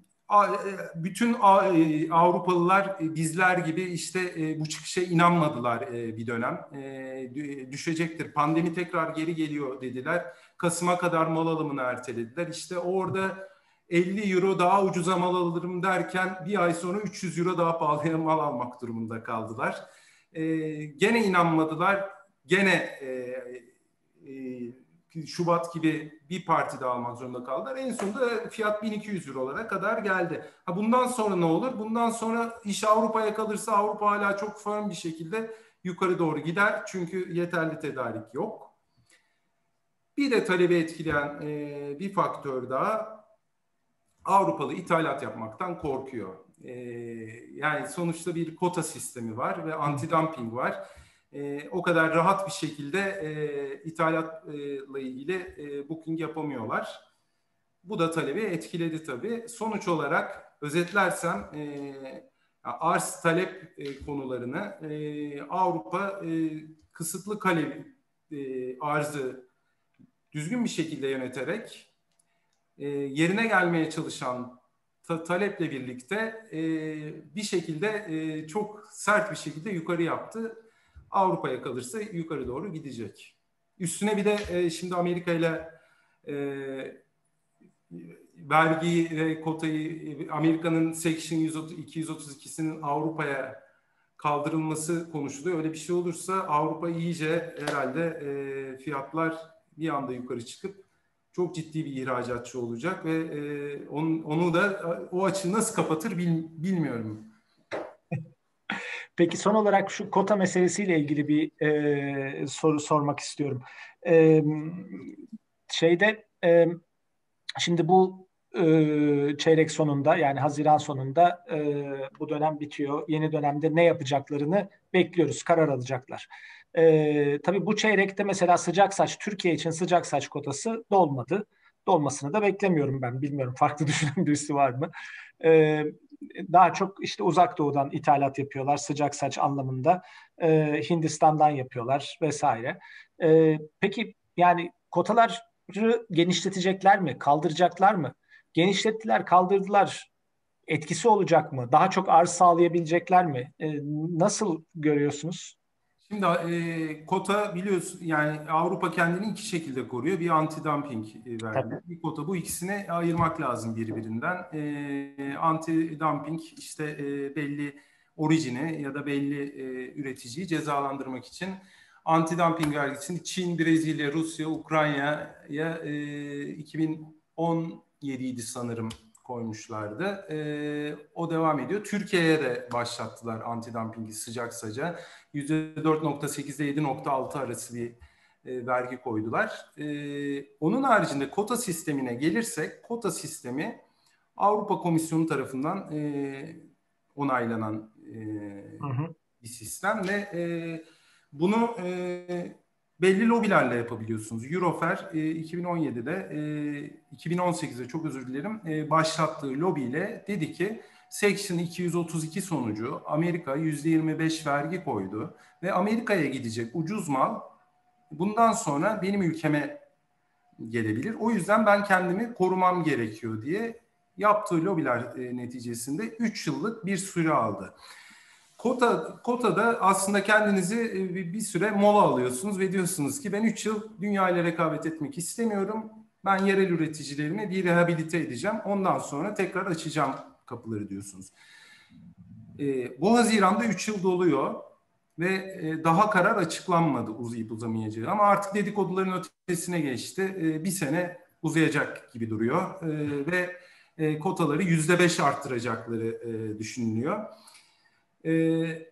Bütün Avrupalılar bizler gibi işte bu çıkışa inanmadılar bir dönem. Düşecektir, pandemi tekrar geri geliyor dediler. Kasım'a kadar mal alımını ertelediler. İşte orada elli euro daha ucuza mal alırım derken bir ay sonra üç yüz euro daha pahalıya mal almak durumunda kaldılar. E, gene inanmadılar. Gene e, e, Şubat gibi bir parti daha almak zorunda kaldılar. En sonunda fiyat bin iki yüz eurolara kadar geldi. Ha, bundan sonra ne olur? Bundan sonra iş Avrupa'ya kalırsa Avrupa hala çok firm bir şekilde yukarı doğru gider. Çünkü yeterli tedarik yok. Bir de talebi etkileyen e, bir faktör daha, Avrupalı ithalat yapmaktan korkuyor. E, yani sonuçta bir kota sistemi var ve anti-dumping var. E, o kadar rahat bir şekilde e, ithalatla ilgili e, booking yapamıyorlar. Bu da talebi etkiledi tabii. Sonuç olarak özetlersem e, arz talep e, konularını e, Avrupa e, kısıtlı kalem e, arzı düzgün bir şekilde yöneterek e, yerine gelmeye çalışan ta- taleple birlikte e, bir şekilde e, çok sert bir şekilde yukarı yaptı. Avrupa'ya kalırsa yukarı doğru gidecek. Üstüne bir de e, şimdi Amerika ile e, vergiyi ve kotayı, Amerika'nın Section iki yüz otuz ikisinin Avrupa'ya kaldırılması konuşuluyor. Öyle bir şey olursa Avrupa iyice herhalde e, fiyatlar bir anda yukarı çıkıp çok ciddi bir ihracatçı olacak ve e, onu, onu da o açığı nasıl kapatır bil, bilmiyorum. Peki son olarak şu kota meselesiyle ilgili bir e, soru sormak istiyorum. E, şeyde e, şimdi bu e, çeyrek sonunda, yani Haziran sonunda e, bu dönem bitiyor. Yeni dönemde ne yapacaklarını bekliyoruz. Karar alacaklar. E, tabii bu çeyrekte mesela sıcak saç, Türkiye için sıcak saç kotası dolmadı. Dolmasını da beklemiyorum ben. Bilmiyorum, farklı düşünen birisi var mı? E, Daha çok işte Uzak Doğu'dan ithalat yapıyorlar sıcak saç anlamında. E, Hindistan'dan yapıyorlar vesaire. E, peki yani kotaları genişletecekler mi? Kaldıracaklar mı? Genişlettiler, kaldırdılar. Etkisi olacak mı? Daha çok arz sağlayabilecekler mi? E, nasıl görüyorsunuz? Şimdi e, kota biliyorsun, yani Avrupa kendini iki şekilde koruyor. Bir anti-dumping e, vergi, bir kota. Bu ikisini ayırmak lazım birbirinden. E, anti-dumping işte e, belli orijine ya da belli e, üreticiyi cezalandırmak için anti-dumping vergisini Çin, Brezilya, Rusya, Ukrayna'ya e, iki bin on yediydi sanırım koymuşlardı. E, o devam ediyor. Türkiye'ye de başlattılar anti-dumpingi sıcak saca. yüzde dört nokta sekiz ile yedi nokta altı arası bir e, vergi koydular. E, onun haricinde kota sistemine gelirsek, kota sistemi Avrupa Komisyonu tarafından e, onaylanan e, hı hı. bir sistem ve e, bunu e, belli lobilerle yapabiliyorsunuz. Eurofer e, iki bin on yedide, e, iki bin on sekizde çok özür dilerim, e, başlattığı lobiyle dedi ki Section iki yüz otuz iki sonucu Amerika yüzde yirmi beş vergi koydu ve Amerika'ya gidecek ucuz mal bundan sonra benim ülkeme gelebilir. O yüzden ben kendimi korumam gerekiyor diye yaptığı lobiler e, neticesinde üç yıllık bir süre aldı. Kota, kotada aslında kendinizi bir süre mola alıyorsunuz ve diyorsunuz ki ben üç yıl dünya ile rekabet etmek istemiyorum. Ben yerel üreticilerimi bir rehabilite edeceğim. Ondan sonra tekrar açacağım kapıları diyorsunuz. E, bu Haziran'da üç yıl doluyor ve e, daha karar açıklanmadı uzayıp uzamayacağı. Ama artık dedikoduların ötesine geçti. E, bir sene uzayacak gibi duruyor. E, ve e, kotaları yüzde beş arttıracakları e, düşünülüyor. E,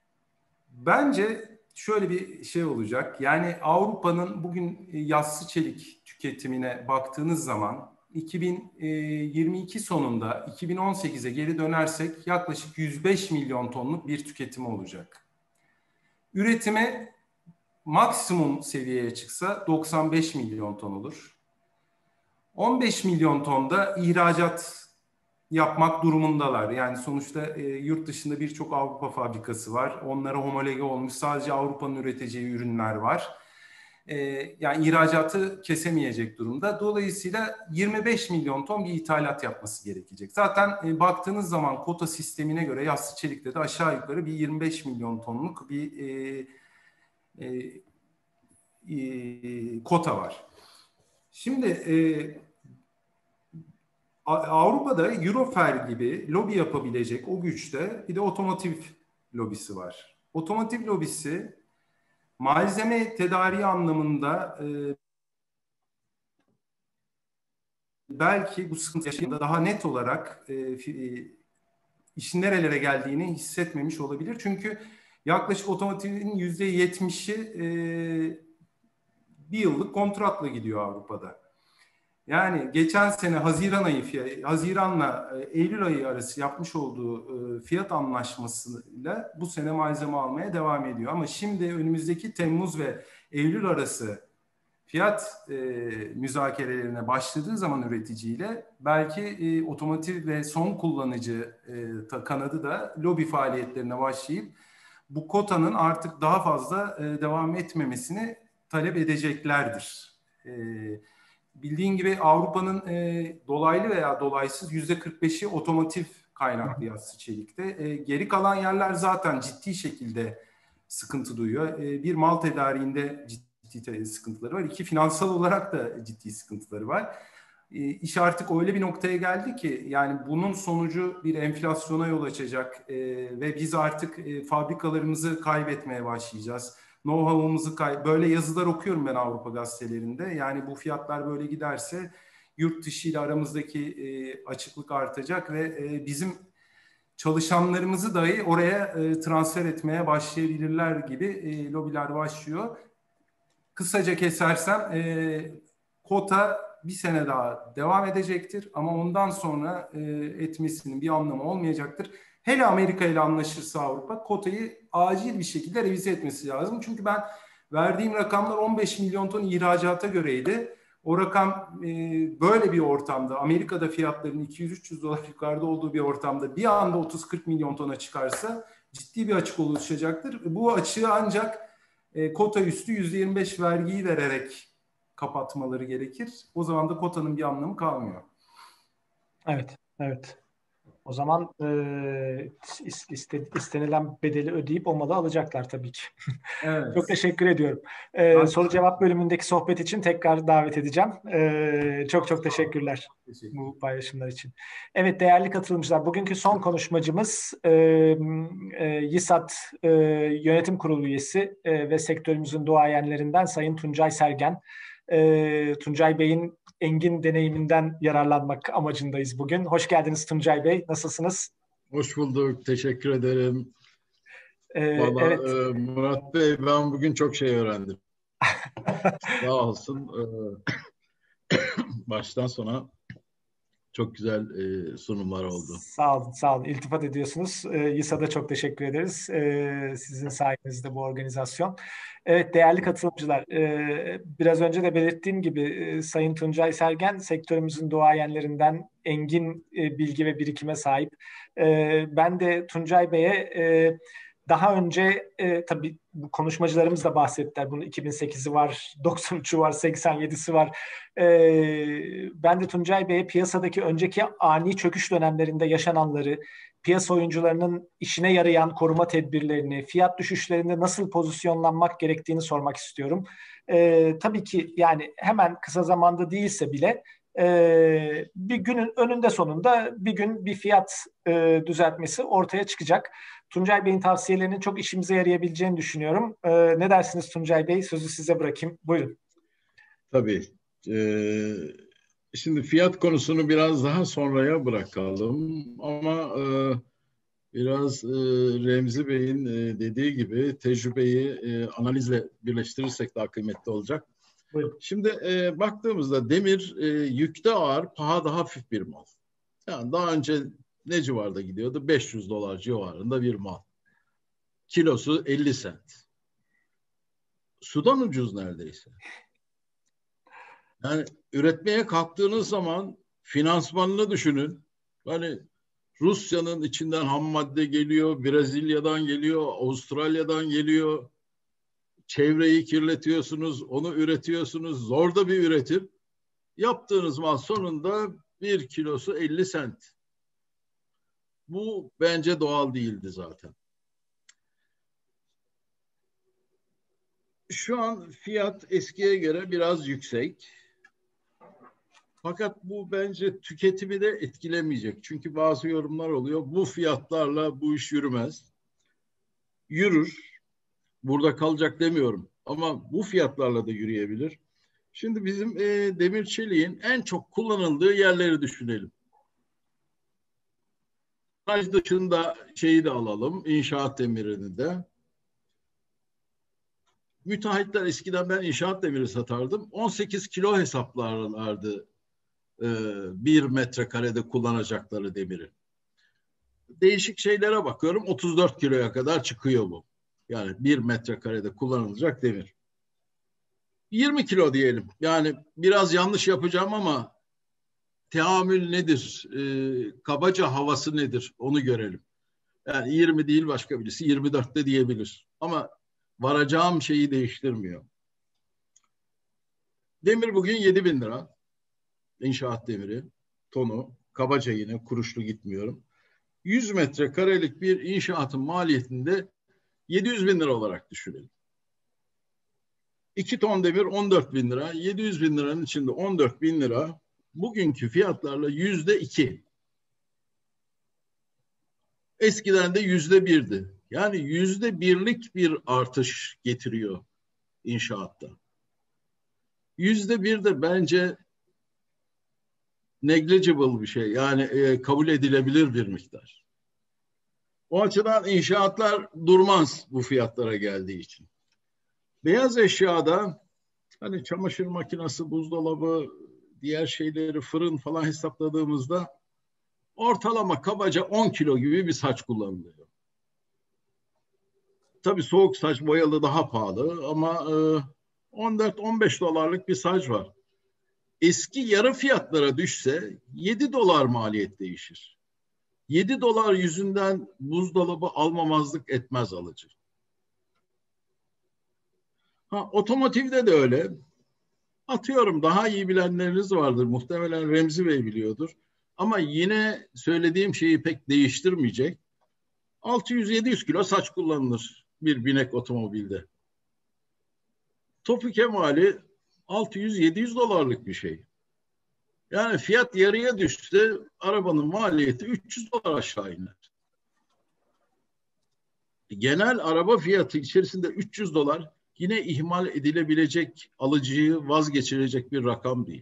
bence şöyle bir şey olacak. Yani Avrupa'nın bugün yassı çelik tüketimine baktığınız zaman iki bin yirmi iki sonunda iki bin on sekize geri dönersek yaklaşık yüz beş milyon tonluk bir tüketimi olacak. Üretimi maksimum seviyeye çıksa doksan beş milyon ton olur. on beş milyon tonda ihracat yapmak durumundalar. Yani sonuçta e, yurt dışında birçok Avrupa fabrikası var. Onlara homologe olmuş sadece Avrupa'nın üreteceği ürünler var. E, yani ihracatı kesemeyecek durumda. Dolayısıyla yirmi beş milyon ton bir ithalat yapması gerekecek. Zaten e, baktığınız zaman kota sistemine göre yassı çelikte de aşağı yukarı bir yirmi beş milyon tonluk bir e, e, e, kota var. Şimdi e, Avrupa'da Eurofer gibi lobi yapabilecek o güçte bir de otomotiv lobisi var. otomotiv lobisi malzeme tedariği anlamında e, belki bu sıkıntı yaşında daha net olarak e, e, işin nerelere geldiğini hissetmemiş olabilir. Çünkü yaklaşık otomotivin yüzde yetmişi e, bir yıllık kontratla gidiyor Avrupa'da. Yani geçen sene Haziran ayı, Haziran'la Eylül ayı arası yapmış olduğu fiyat anlaşmasıyla bu sene malzeme almaya devam ediyor. Ama şimdi önümüzdeki Temmuz ve Eylül arası fiyat e, müzakerelerine başladığı zaman üreticiyle belki e, otomotiv ve son kullanıcı e, kanadı da lobi faaliyetlerine başlayıp bu kotanın artık daha fazla e, devam etmemesini talep edeceklerdir. E, bildiğin gibi Avrupa'nın e, dolaylı veya dolaysız yüzde kırk beşi otomotiv kaynaklı yassı çelikte. E, geri kalan yerler zaten ciddi şekilde sıkıntı duyuyor. E, bir mal tedariğinde ciddi sıkıntıları var. İki, finansal olarak da ciddi sıkıntıları var. E, iş artık öyle bir noktaya geldi ki yani bunun sonucu bir enflasyona yol açacak e, ve biz artık e, fabrikalarımızı kaybetmeye başlayacağız. Know-how'umuzu kay- böyle yazılar okuyorum ben Avrupa gazetelerinde. Yani bu fiyatlar böyle giderse yurt dışı ile aramızdaki e, açıklık artacak ve e, bizim çalışanlarımızı dahi oraya e, transfer etmeye başlayabilirler gibi e, lobiler başlıyor. Kısaca kesersem e, kota bir sene daha devam edecektir ama ondan sonra e, etmesinin bir anlamı olmayacaktır. Hele Amerika ile anlaşırsa Avrupa kotayı acil bir şekilde revize etmesi lazım. Çünkü ben verdiğim rakamlar on beş milyon ton ihracata göreydi. O rakam e, böyle bir ortamda Amerika'da fiyatların iki yüz üç yüz dolar yukarıda olduğu bir ortamda bir anda otuz kırk milyon tona çıkarsa ciddi bir açık oluşacaktır. Bu açığı ancak e, kota üstü yüzde yirmi beş vergiyi vererek kapatmaları gerekir. O zaman da kotanın bir anlamı kalmıyor. Evet, evet. O zaman e, iste, istenilen bedeli ödeyip o malı alacaklar tabii ki. Evet. Çok teşekkür ediyorum. E, soru cevap bölümündeki sohbet için tekrar davet edeceğim. E, çok çok teşekkürler teşekkür. bu paylaşımlar için. Evet değerli katılımcılar, bugünkü son konuşmacımız e, e, YİSAD e, Yönetim Kurulu üyesi e, ve sektörümüzün duayenlerinden Sayın Tuncay Sergen. E, Tuncay Bey'in engin deneyiminden yararlanmak amacındayız bugün. Hoş geldiniz Tuncay Bey. Nasılsınız? Hoş bulduk. Teşekkür ederim. Ee, Vallahi, evet. e, Murat Bey ben bugün çok şey öğrendim. Sağ olsun. E, baştan sona çok güzel e, sunumlar oldu. Sağ olun, sağ olun. İltifat ediyorsunuz. E, YİSAD'a çok teşekkür ederiz. E, sizin sayenizde bu organizasyon. Evet, değerli katılımcılar, e, biraz önce de belirttiğim gibi e, Sayın Tuncay Sergen, sektörümüzün duayenlerinden engin e, bilgi ve birikime sahip. E, ben de Tuncay Bey'e e, daha önce e, tabii bu konuşmacılarımız da bahsettiler. Bunun iki bin sekizi var, doksan üçü var, seksen yedisi var. E, ben de Tuncay Bey'e piyasadaki önceki ani çöküş dönemlerinde yaşananları, piyasa oyuncularının işine yarayan koruma tedbirlerini, fiyat düşüşlerinde nasıl pozisyonlanmak gerektiğini sormak istiyorum. E, tabii ki yani hemen kısa zamanda değilse bile e, bir günün önünde sonunda bir gün bir fiyat e, düzeltmesi ortaya çıkacak. Tuncay Bey'in tavsiyelerinin çok işimize yarayabileceğini düşünüyorum. Ee, ne dersiniz Tuncay Bey? Sözü size bırakayım. Buyurun. Tabii. Ee, şimdi fiyat konusunu biraz daha sonraya bırakalım. Ama e, biraz e, Remzi Bey'in e, dediği gibi tecrübeyi e, analizle birleştirirsek daha kıymetli olacak. Buyurun. Şimdi e, baktığımızda demir e, yükte ağır, paha daha hafif bir mal. Yani daha önce ne civarda gidiyordu? beş yüz dolar civarında bir mal. Kilosu elli sent. Sudan ucuz neredeyse. Yani üretmeye kalktığınız zaman finansmanını düşünün. Hani Rusya'nın içinden ham madde geliyor, Brezilya'dan geliyor, Avustralya'dan geliyor. Çevreyi kirletiyorsunuz, onu üretiyorsunuz. Zor da bir üretim. Yaptığınız mal sonunda bir kilosu elli sent. Bu bence doğal değildi zaten. Şu an fiyat eskiye göre biraz yüksek. Fakat bu bence tüketimi de etkilemeyecek. Çünkü bazı yorumlar oluyor. Bu fiyatlarla bu iş yürümez. yürür. Burada kalacak demiyorum ama bu fiyatlarla da yürüyebilir. Şimdi bizim e, demir çeliğin en çok kullanıldığı yerleri düşünelim. Tonaj dışında şeyi de alalım, inşaat demirini de. Müteahhitler eskiden ben inşaat demiri satardım. on sekiz kilo hesaplarlardı e, bir metrekarede kullanacakları demiri. Değişik şeylere bakıyorum. otuz dört kiloya kadar çıkıyor bu. Yani bir metrekarede kullanılacak demir. yirmi kilo diyelim. Yani biraz yanlış yapacağım ama teamül nedir? E, kabaca havası nedir? Onu görelim. Yani yirmi değil başka birisi yirmi dört de diyebilir. Ama varacağım şeyi değiştirmiyor. Demir bugün yedi bin lira. İnşaat demiri. Tonu. Kabaca yine kuruşlu gitmiyorum. yüz metrekarelik bir inşaatın maliyetinde yedi yüz bin lira olarak düşünelim. iki ton demir on dört bin lira. yedi yüz bin liranın içinde on dört bin lira bugünkü fiyatlarla yüzde iki. Eskiden de yüzde birdi. Yani yüzde birlik bir artış getiriyor inşaatta. Yüzde bir de bence negligible bir şey. Yani e, kabul edilebilir bir miktar. O açıdan inşaatlar durmaz bu fiyatlara geldiği için. Beyaz eşyada hani çamaşır makinesi, buzdolabı, diğer şeyleri, fırın falan hesapladığımızda ortalama kabaca on kilo gibi bir saç kullanılıyor. Tabii soğuk saç boyalı daha pahalı ama e, on dört on beş dolarlık bir saç var. Eski yarı fiyatlara düşse yedi dolar maliyet değişir. yedi dolar yüzünden buzdolabı almamazlık etmez alıcı. Ha, otomotivde de öyle. Atıyorum daha iyi bilenleriniz vardır. Muhtemelen Remzi Bey biliyordur. Ama yine söylediğim şeyi pek değiştirmeyecek. altı yüz yedi yüz kilo saç kullanılır bir binek otomobilde. Topu kemali altı yüz yedi yüz dolarlık bir şey. Yani fiyat yarıya düşse arabanın maliyeti üç yüz dolar aşağı iner. Genel araba fiyatı içerisinde üç yüz dolar yine ihmal edilebilecek, alıcıyı vazgeçirecek bir rakam değil.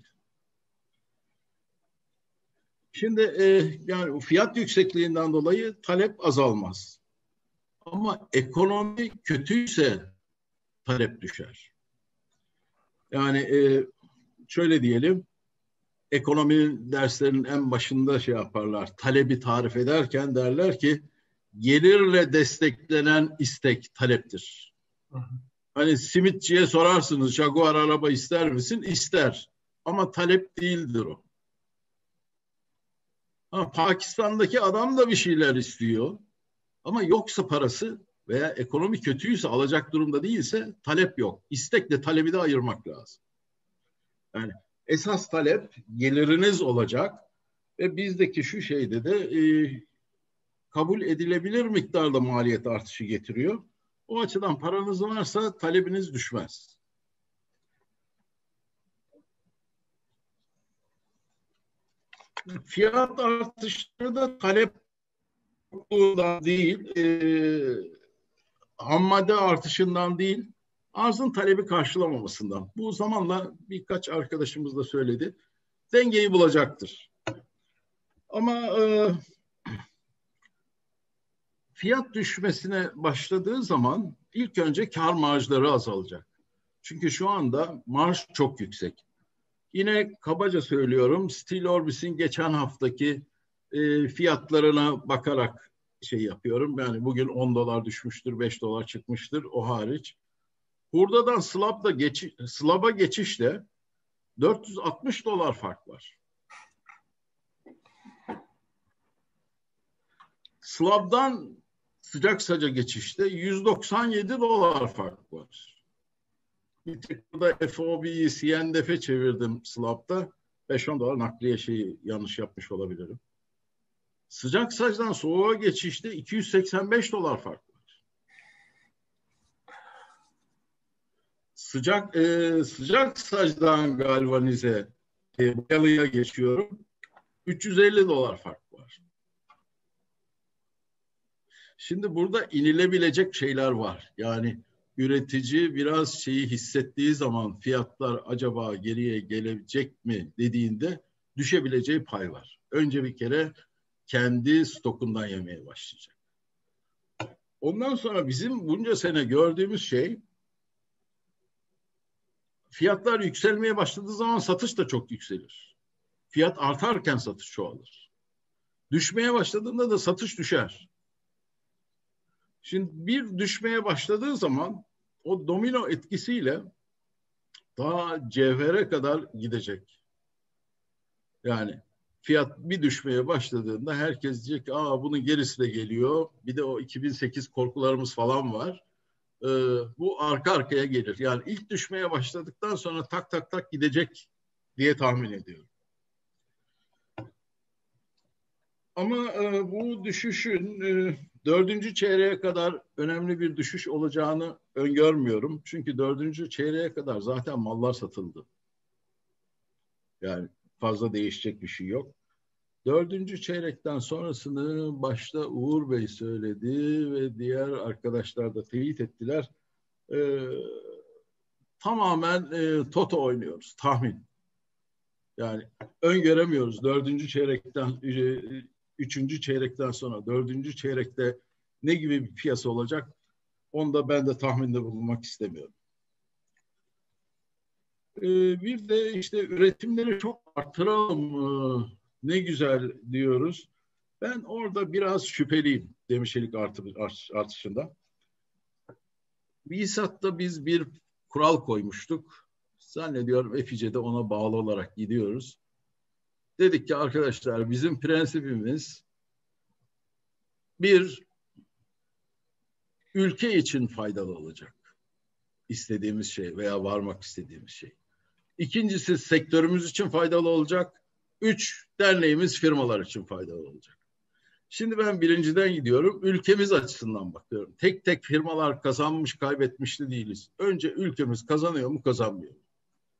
Şimdi e, yani fiyat yüksekliğinden dolayı talep azalmaz. Ama ekonomi kötüyse talep düşer. Yani e, şöyle diyelim, ekonomi derslerinin en başında şey yaparlar, talebi tarif ederken derler ki gelirle desteklenen istek taleptir. Hı hı. Hani simitçiye sorarsınız Jaguar araba ister misin? İster. Ama talep değildir o. Ha, Pakistan'daki adam da bir şeyler istiyor. Ama yoksa parası veya ekonomi kötüyse, alacak durumda değilse talep yok. İstekle talebi de ayırmak lazım. Yani esas talep geliriniz olacak ve bizdeki şu şeyde de e, kabul edilebilir miktarda maliyet artışı getiriyor. O açıdan paranız varsa talebiniz düşmez. Fiyat artışları da talep yokluğundan değil, e, ham madde artışından değil, arzın talebi karşılamamasından. Bu zamanla birkaç arkadaşımız da söyledi. Dengeyi bulacaktır. Ama e, fiyat düşmesine başladığı zaman ilk önce kar marjları azalacak. Çünkü şu anda marj çok yüksek. Yine kabaca söylüyorum, Steel Orbis'in geçen haftaki e, fiyatlarına bakarak şey yapıyorum. Yani bugün on dolar düşmüştür, beş dolar çıkmıştır, o hariç. Hurdadan slabda geçi, slaba geçişte dört yüz altmış dolar fark var. Slabdan sıcak saca geçişte yüz doksan yedi dolar fark var. Bir tek burada F O B'yi C N D F'e çevirdim slabda. beş on dolar nakliye şeyi yanlış yapmış olabilirim. Sıcak sacdan soğuğa geçişte iki yüz seksen beş dolar fark var. Sıcak e, sıcak sacdan galvanize e, boyalıya geçiyorum. üç yüz elli dolar fark var. Şimdi burada inilebilecek şeyler var. Yani üretici biraz şeyi hissettiği zaman fiyatlar acaba geriye gelecek mi dediğinde düşebileceği pay var. Önce bir kere kendi stokundan yemeye başlayacak. Ondan sonra bizim bunca sene gördüğümüz şey, fiyatlar yükselmeye başladığı zaman satış da çok yükselir. Fiyat artarken satış çoğalır. Düşmeye başladığında da satış düşer. Şimdi bir düşmeye başladığı zaman o domino etkisiyle daha cevhere kadar gidecek. Yani fiyat bir düşmeye başladığında herkes diyecek ki aa bunun gerisi de geliyor. Bir de o iki bin sekiz korkularımız falan var. Ee, bu arka arkaya gelir. Yani ilk düşmeye başladıktan sonra tak tak tak gidecek diye tahmin ediyorum. Ama e, bu düşüşün e, dördüncü çeyreğe kadar önemli bir düşüş olacağını öngörmüyorum. Çünkü dördüncü çeyreğe kadar zaten mallar satıldı. Yani fazla değişecek bir şey yok. Dördüncü çeyrekten sonrasını başta Uğur Bey söyledi ve diğer arkadaşlar da teyit ettiler. E, tamamen e, toto oynuyoruz, tahmin. Yani öngöremiyoruz. Dördüncü çeyrekten, e, üçüncü çeyrekten sonra dördüncü çeyrekte ne gibi bir piyasa olacak? Onu da ben de tahminde bulunmak istemiyorum. E, bir de işte üretimleri çok artıralım. E, ne güzel diyoruz. Ben orada biraz şüpheliyim demir çelik artışında. BİSAT'ta biz bir kural koymuştuk. Zannediyorum Efice'de ona bağlı olarak gidiyoruz. Dedik ki arkadaşlar bizim prensibimiz bir, ülke için faydalı olacak istediğimiz şey veya varmak istediğimiz şey. İkincisi sektörümüz için faydalı olacak. Üç, derneğimiz firmalar için faydalı olacak. Şimdi ben birinciden gidiyorum. Ülkemiz açısından bakıyorum. Tek tek firmalar kazanmış, kaybetmiş de değiliz. Önce ülkemiz kazanıyor mu, kazanmıyor mu?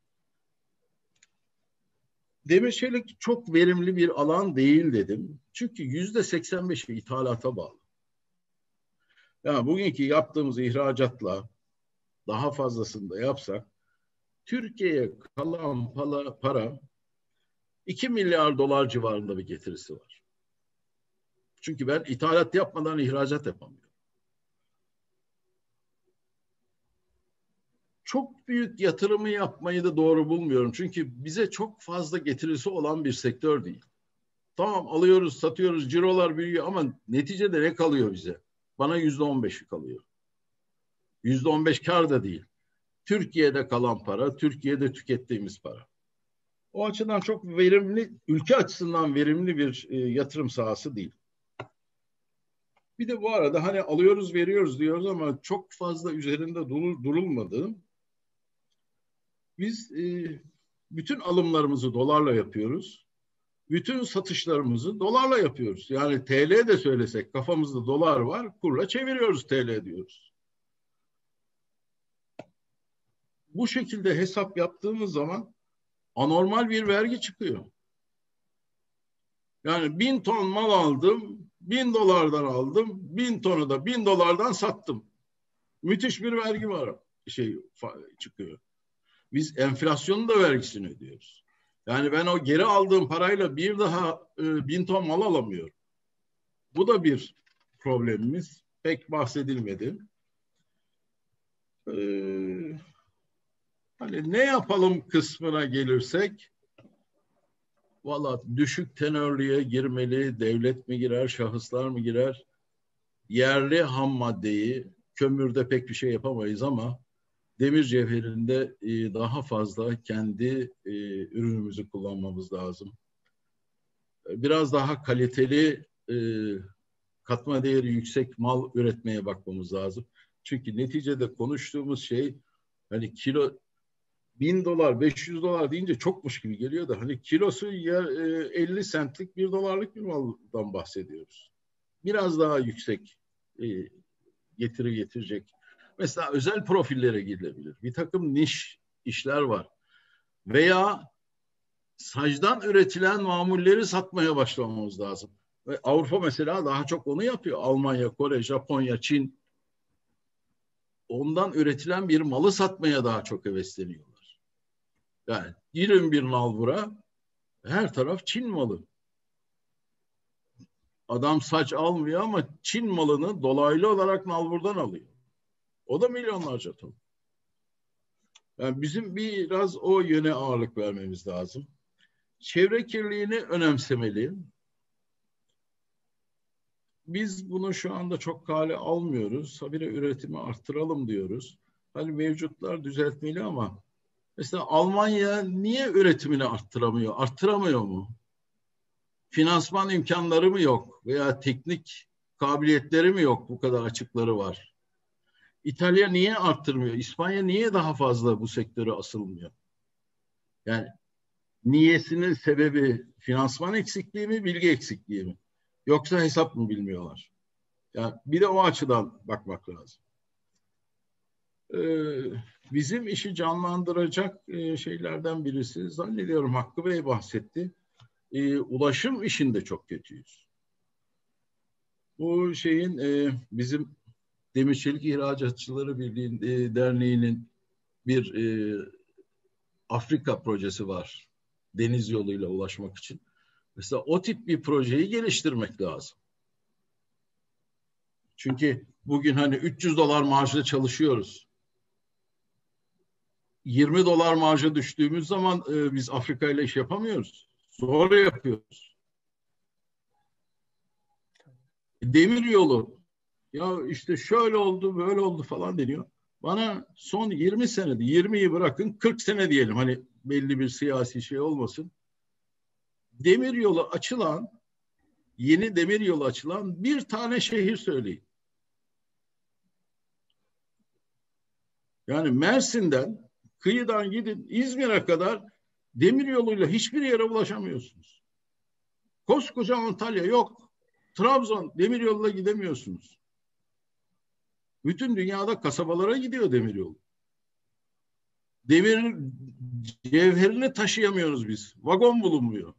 Demir çelik çok verimli bir alan değil dedim. Çünkü yüzde seksen beşi ithalata bağlı. Yani bugünkü yaptığımız ihracatla daha fazlasını da yapsak Türkiye'ye kalan para iki milyar dolar civarında bir getirisi var. Çünkü ben ithalat yapmadan ihracat yapamıyorum. Çok büyük yatırımı yapmayı da doğru bulmuyorum. Çünkü bize çok fazla getirisi olan bir sektör değil. Tamam alıyoruz, satıyoruz, cirolar büyüyor ama neticede ne kalıyor bize? Bana yüzde on beşi kalıyor. Yüzde on beş kar da değil. Türkiye'de kalan para, Türkiye'de tükettiğimiz para. O açıdan çok verimli, ülke açısından verimli bir e, yatırım sahası değil. Bir de bu arada hani alıyoruz veriyoruz diyoruz ama çok fazla üzerinde durul, durulmadı. Biz e, bütün alımlarımızı dolarla yapıyoruz. Bütün satışlarımızı dolarla yapıyoruz. Yani T L de söylesek kafamızda dolar var, kurla çeviriyoruz T L diyoruz. Bu şekilde hesap yaptığımız zaman anormal bir vergi çıkıyor. Yani bin ton mal aldım, bin dolardan aldım, bin tonu da bin dolardan sattım. Müthiş bir vergi var, şey çıkıyor. Biz enflasyonun da vergisini ödüyoruz. Yani ben o geri aldığım parayla bir daha e, bin ton mal alamıyorum. Bu da bir problemimiz. Pek bahsedilmedi. Ee, hani ne yapalım kısmına gelirsek, valla düşük tenörlüğe girmeli, devlet mi girer, şahıslar mı girer? Yerli ham maddeyi, kömürde pek bir şey yapamayız ama demir cevherinde e, daha fazla kendi e, ürünümüzü kullanmamız lazım. Biraz daha kaliteli, e, katma değeri yüksek mal üretmeye bakmamız lazım. Çünkü neticede konuştuğumuz şey hani kilo bin dolar, beş yüz dolar deyince çokmuş gibi geliyor da hani kilosu ya elli centlik bir dolarlık bir maldan bahsediyoruz. Biraz daha yüksek e, getiri getirecek. Mesela özel profillere girilebilir. Bir takım niş işler var. Veya sacdan üretilen mamulleri satmaya başlamamız lazım. Ve Avrupa mesela daha çok onu yapıyor. Almanya, Kore, Japonya, Çin. Ondan üretilen bir malı satmaya daha çok hevesleniyorlar. Yani girin bir nalbura, her taraf Çin malı. Adam saç almıyor ama Çin malını dolaylı olarak nalburdan alıyor. O da milyonlarca ton. Yani bizim biraz o yöne ağırlık vermemiz lazım. Çevre kirliliğini önemsemeli. Biz bunu şu anda çok kale almıyoruz. Habire üretimi arttıralım diyoruz. Hani mevcutlar düzeltmeli ama mesela Almanya niye üretimini arttıramıyor? Arttıramıyor mu? Finansman imkanları mı yok? Veya teknik kabiliyetleri mi yok? Bu kadar açıkları var. İtalya niye arttırmıyor? İspanya niye daha fazla bu sektöre asılmıyor? Yani niyesinin sebebi finansman eksikliği mi, bilgi eksikliği mi? Yoksa hesap mı bilmiyorlar? Yani bir de o açıdan bakmak lazım. Ee, bizim işi canlandıracak e, şeylerden birisi, zannediyorum Hakkı Bey bahsetti. Ee, ulaşım işinde çok kötüyüz. Bu şeyin e, bizim Demir Çelik İhracatçıları Birliği e, Derneği'nin bir e, Afrika projesi var. Deniz yoluyla ulaşmak için. Mesela o tip bir projeyi geliştirmek lazım. Çünkü bugün hani üç yüz dolar marjla çalışıyoruz. yirmi dolar marja düştüğümüz zaman e, biz Afrika ile iş yapamıyoruz. Zor yapıyoruz. Demir yolu. Ya işte şöyle oldu, böyle oldu falan deniyor. Bana son yirmi senede, yirmiyi bırakın kırk sene diyelim. Hani belli bir siyasi şey olmasın. Demir yolu açılan, yeni demir yolu açılan bir tane şehir söyleyin. Yani Mersin'den, kıyıdan gidin İzmir'e kadar demir yoluyla hiçbir yere ulaşamıyorsunuz. Koskoca Antalya yok. Trabzon demir yoluyla gidemiyorsunuz. Bütün dünyada kasabalara gidiyor demir yolu. Demir cevherini taşıyamıyoruz biz. Vagon bulunmuyor.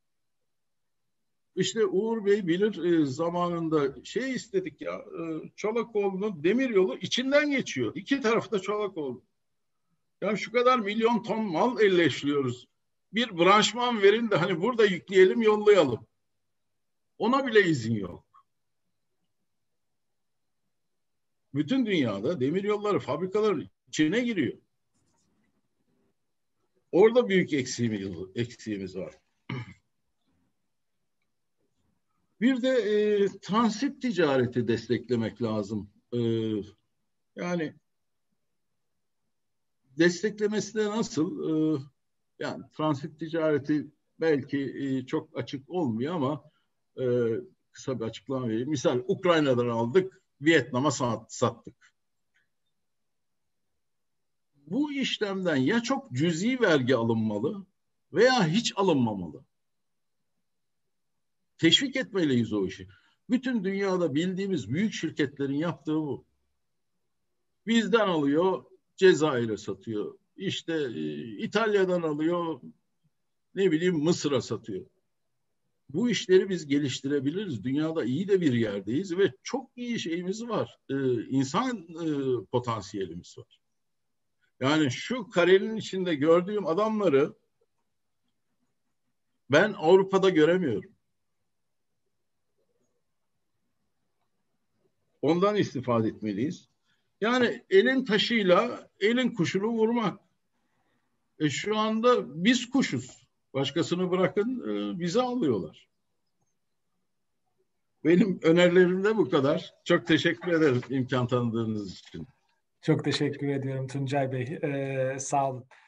İşte Uğur Bey bilir e, zamanında şey istedik ya e, Çolakoğlu'nun demir yolu içinden geçiyor. İki tarafı da Çolakoğlu. Ya şu kadar milyon ton mal elleştiriyoruz. Bir branşman verin de hani burada yükleyelim yollayalım. Ona bile izin yok. Bütün dünyada demir yolları, fabrikalar içine giriyor. Orada büyük eksiğimiz, eksiğimiz var. Bir de e, transit ticareti desteklemek lazım. E, yani desteklemesi de nasıl? E, yani transit ticareti belki e, çok açık olmuyor ama e, kısa bir açıklama vereyim. Misal Ukrayna'dan aldık, Vietnam'a sat, sattık. Bu işlemden ya çok cüzi vergi alınmalı veya hiç alınmamalı. Teşvik etmeliyiz o işi. Bütün dünyada bildiğimiz büyük şirketlerin yaptığı bu. Bizden alıyor, Cezayir'e satıyor. İşte e, İtalya'dan alıyor, ne bileyim Mısır'a satıyor. Bu işleri biz geliştirebiliriz. Dünyada iyi de bir yerdeyiz ve çok iyi şeyimiz var. Ee, insan e, potansiyelimiz var. Yani şu karenin içinde gördüğüm adamları ben Avrupa'da göremiyorum. Ondan istifade etmeliyiz. Yani elin taşıyla elin kuşunu vurmak. E şu anda biz kuşuz. Başkasını bırakın e, bizi alıyorlar. Benim önerilerim de bu kadar. Çok teşekkür ederim imkan tanıdığınız için. Çok teşekkür ediyorum Tuncay Bey. Ee, sağ olun.